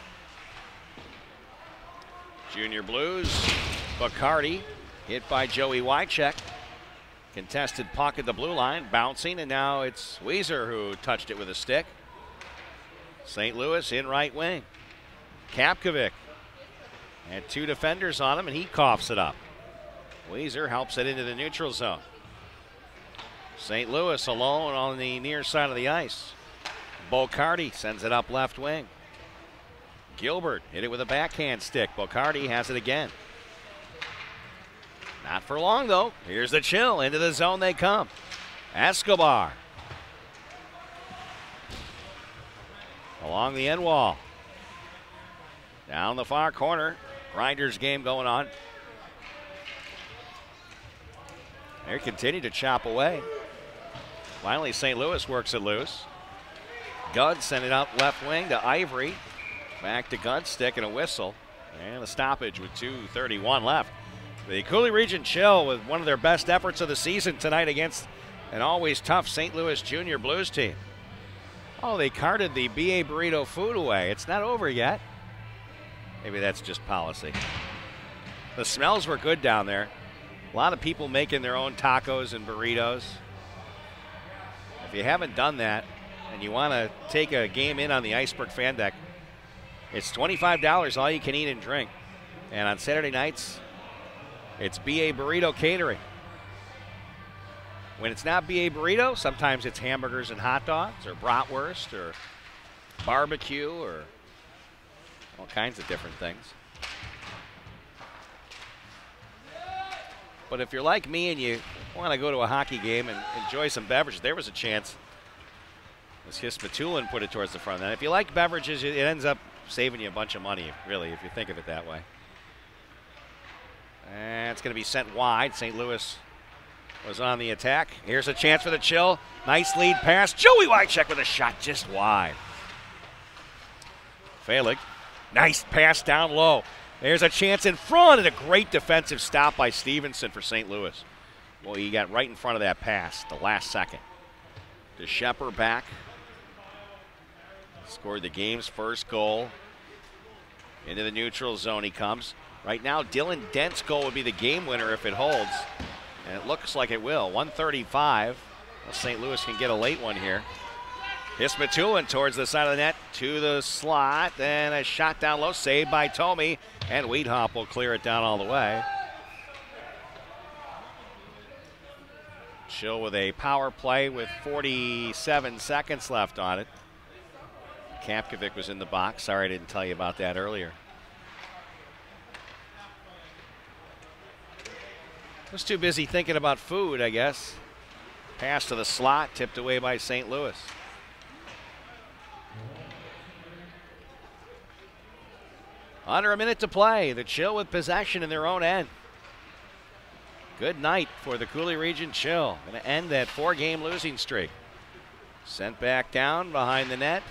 Speaker 4: Junior Blues. Bacardi. Hit by Joey Wycheck. Contested puck at the blue line. Bouncing, and now it's Weezer who touched it with a stick. St. Louis in right wing. Kapkovic. Had two defenders on him, and he coughs it up. Weezer helps it into the neutral zone. St. Louis alone on the near side of the ice. Bocardi sends it up left wing. Gilbert hit it with a backhand stick. Bocardi has it again. Not for long, though. Here's the Chill. Into the zone they come. Escobar. Along the end wall. Down the far corner. Grinders game going on. They continue to chop away. Finally, St. Louis works it loose. Gudd sent it out left wing to Ivory. Back to Gudd, stick and a whistle. And a stoppage with 2:31 left. The Coulee Region Chill with one of their best efforts of the season tonight against An always tough St. Louis Junior Blues team. Oh, they carted the BA Burrito food away. It's not over yet. Maybe that's just policy. The smells were good down there. A lot of people making their own tacos and burritos. If you haven't done that and you want to take a game in on the Iceberg Fan Deck, it's $25 all you can eat and drink. And on Saturday nights, it's BA Burrito Catering. When it's not BA Burrito, sometimes it's hamburgers and hot dogs or bratwurst or barbecue or all kinds of different things. But if you're like me and you want to go to a hockey game and enjoy some beverages, there was a chance. As Hismatulin put it towards the front. And if you like beverages, it ends up saving you a bunch of money, really, if you think of it that way. And it's going to be sent wide. St. Louis was on the attack. Here's a chance for the Chill. Nice lead pass. Joey Wycheck with a shot just wide. Felig. Nice pass down low. There's a chance in front and a great defensive stop by Stevenson for St. Louis. Well, he got right in front of that pass the last second. DeShepper back. Scored the game's first goal. Into the neutral zone he comes. Right now, Dylan Dent's goal would be the game winner if it holds. And it looks like it will. 135. Well, St. Louis can get a late one here. Hismatulin towards the side of the net to the slot. Then a shot down low, saved by Tomey. And Wiedhoff will clear it down all the way. Chill with a power play with 47 seconds left on it. Kapkovic was in the box. Sorry I didn't tell you about that earlier. Was too busy thinking about food, I guess. Pass to the slot, tipped away by St. Louis. Under a minute to play. The Chill with possession in their own end. Good night for the Coulee Region Chill. Going to end that 4-game losing streak. Sent back down behind the net.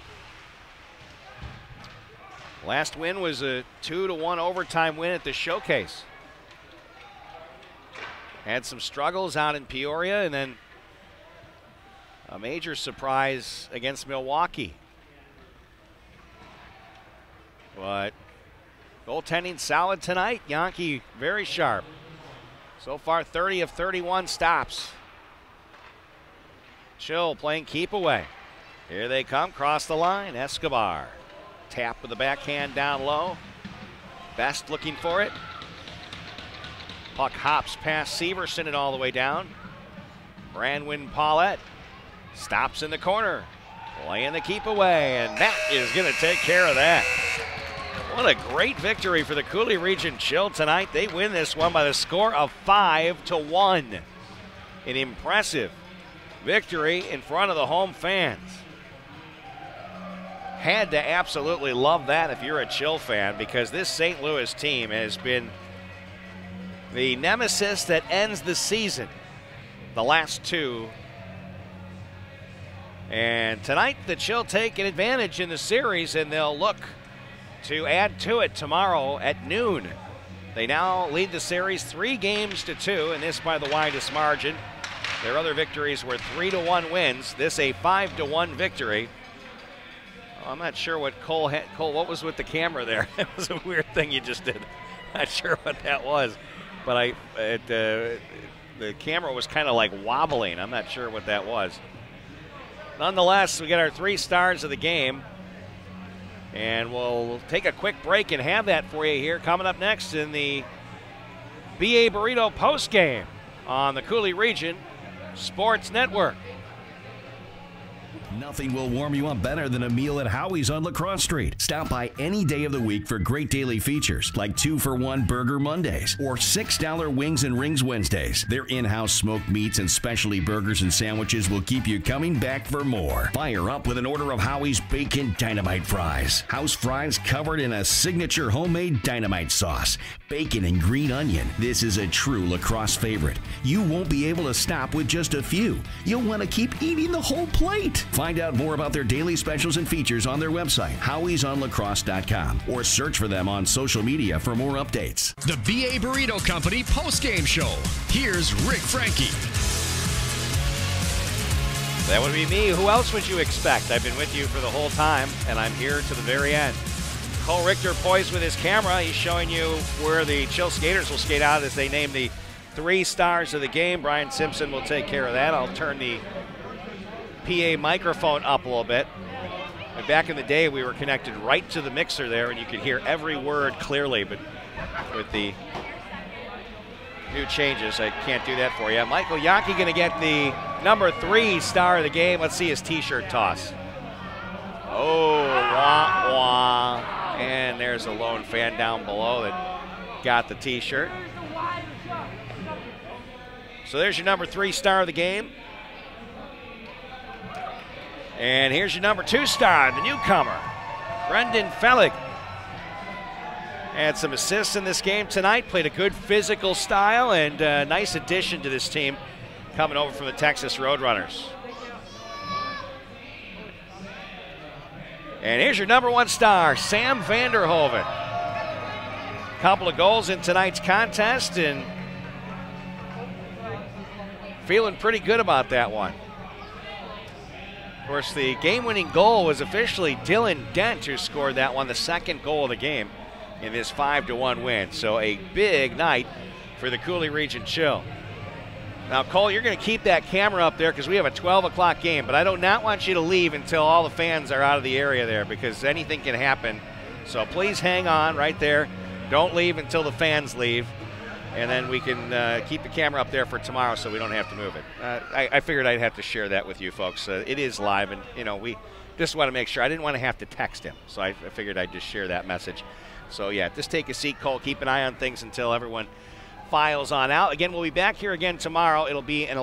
Speaker 4: Last win was a 2-1 overtime win at the Showcase. Had some struggles out in Peoria and then a major surprise against Milwaukee. But goaltending solid tonight. Yankee very sharp. So far 30 of 31 stops. Chill playing keep away. Here they come, cross the line. Escobar. Tap with the backhand down low. Best looking for it. Puck hops past Severson and all the way down. Brandwin Paulette stops in the corner. Playing the keep away, and Matt is going to take care of that. What a great victory for the Coulee Region Chill tonight. They win this one by the score of 5-1. An impressive victory in front of the home fans. Had to absolutely love that if you're a Chill fan, because this St. Louis team has been the nemesis that ends the season. The last two. And tonight the Chill take an advantage in the series, and they'll look to add to it tomorrow at noon. They now lead the series 3-2, and this by the widest margin. Their other victories were 3-1 wins. This a 5-1 victory. Oh, I'm not sure what Cole had. Cole, what was with the camera there? It was a weird thing you just did. Not sure what that was, but the camera was kind of like wobbling. I'm not sure what that was. Nonetheless, we got our 3 stars of the game. And we'll take a quick break and have that for you here coming up next in the BA Burrito postgame on the Coulee Region Sports Network.
Speaker 14: Nothing will warm you up better than a meal at Howie's on La Crosse Street. Stop by any day of the week for great daily features like 2-for-1 Burger Mondays or $6 Wings and Rings Wednesdays. Their in-house smoked meats and specialty burgers and sandwiches will keep you coming back for more. Fire up with an order of Howie's Bacon Dynamite Fries. House fries covered in a signature homemade dynamite sauce. Bacon and green onion. This is a true La Crosse favorite. You won't be able to stop with just a few. You'll want to keep eating the whole plate. Find out more about their daily specials and features on their website, howiesonlacrosse.com, or search for them on social media for more updates.
Speaker 1: The BA Burrito Company postgame show. Here's Rik Franke.
Speaker 4: That would be me. Who else would you expect? I've been with you for the whole time, and I'm here to the very end. Cole Richter poised with his camera. He's showing you where the Chill skaters will skate out as they name the 3 stars of the game. Brian Simpson will take care of that. I'll turn the PA microphone up a little bit. And back in the day, we were connected right to the mixer there, and you could hear every word clearly. But with the new changes, I can't do that for you. Michael Yockey going to get the number 3 star of the game. Let's see his T-shirt toss. Oh, wah, wah. And there's a lone fan down below that got the T-shirt. So there's your number 3 star of the game. And here's your number 2 star, the newcomer, Brendan Fellig. Had some assists in this game tonight, played a good physical style, and a nice addition to this team coming over from the Texas Roadrunners. And here's your number 1 star, Sam Vanderhoven. Couple of goals in tonight's contest, and feeling pretty good about that one. Of course, the game-winning goal was officially Dylan Dent, who scored that one, the second goal of the game in this 5-1 win. So a big night for the Coulee Region Chill. Now, Cole, you're going to keep that camera up there because we have a 12 o'clock game, but I do not want you to leave until all the fans are out of the area there because anything can happen. So please hang on right there. Don't leave until the fans leave, and then we can keep the camera up there for tomorrow so we don't have to move it. I figured I'd have to share that with you folks. It is live, and, you know, we just want to make sure. I didn't want to have to text him, so I figured I'd just share that message. So, yeah, just take a seat, Cole. Keep an eye on things until everyone files on out. Again, we'll be back here again tomorrow. It'll be an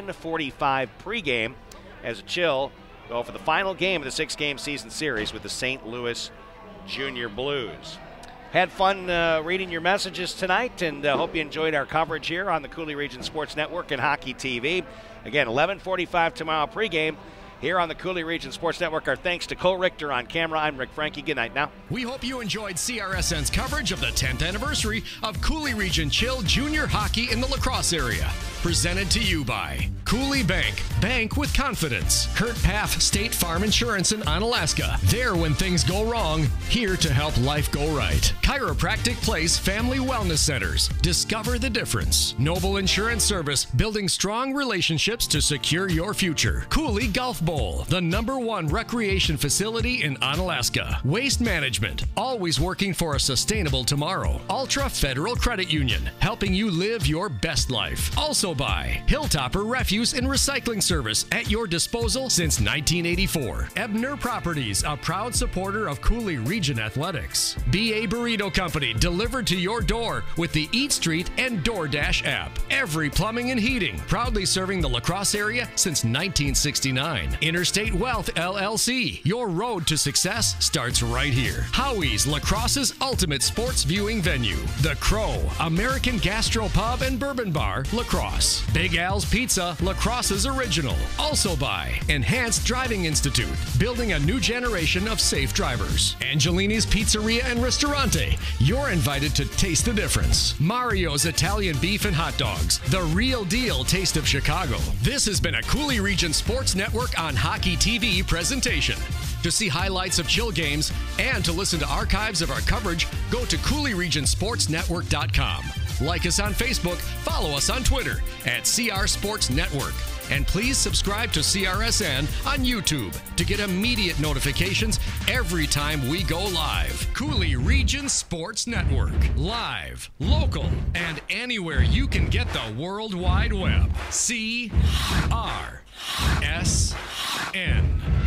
Speaker 4: 11:45 pregame as a Chill go for the final game of the 6-game season series with the St. Louis Junior Blues. Had fun reading your messages tonight, and hope you enjoyed our coverage here on the Coulee Region Sports Network and Hockey TV. Again, 11:45 tomorrow pregame here on the Coulee Region Sports Network. Our thanks to Cole Richter on camera. I'm Rik Franke. Good night now.
Speaker 1: We hope you enjoyed CRSN's coverage of the 10th anniversary of Coulee Region Chill Junior Hockey in the La Crosse area. Presented to you by Coulee Bank. Bank with confidence. Kurt Paff State Farm Insurance in Onalaska. There when things go wrong, here to help life go right. Chiropractic Place Family Wellness Centers. Discover the difference. Noble Insurance Service. Building strong relationships to secure your future. Coulee Golf Bowl. The #1 recreation facility in Onalaska. Waste Management. Always working for a sustainable tomorrow. Ultra Federal Credit Union. Helping you live your best life. Also by Hilltopper Refuse and Recycling Service at your disposal since 1984. Ebner Properties, a proud supporter of Coulee Region Athletics. BA Burrito Company, delivered to your door with the Eat Street and DoorDash app. Every Plumbing and Heating, proudly serving the La Crosse area since 1969. Interstate Wealth LLC, your road to success starts right here. Howie's, La Crosse's ultimate sports viewing venue. The Crow, American Gastro Pub and Bourbon Bar, La Crosse. Big Al's Pizza, La Crosse's original. Also by Enhanced Driving Institute, building a new generation of safe drivers. Angelini's Pizzeria and Ristorante, you're invited to taste the difference. Mario's Italian Beef and Hot Dogs, the real deal taste of Chicago. This has been a Coulee Region Sports Network on Hockey TV presentation. To see highlights of Chill games and to listen to archives of our coverage, go to CooleyRegionSportsNetwork.com. Like us on Facebook, follow us on Twitter at CR Sports Network. And please subscribe to CRSN on YouTube to get immediate notifications every time we go live. Coulee Region Sports Network. Live, local, and anywhere you can get the World Wide Web. CRSN.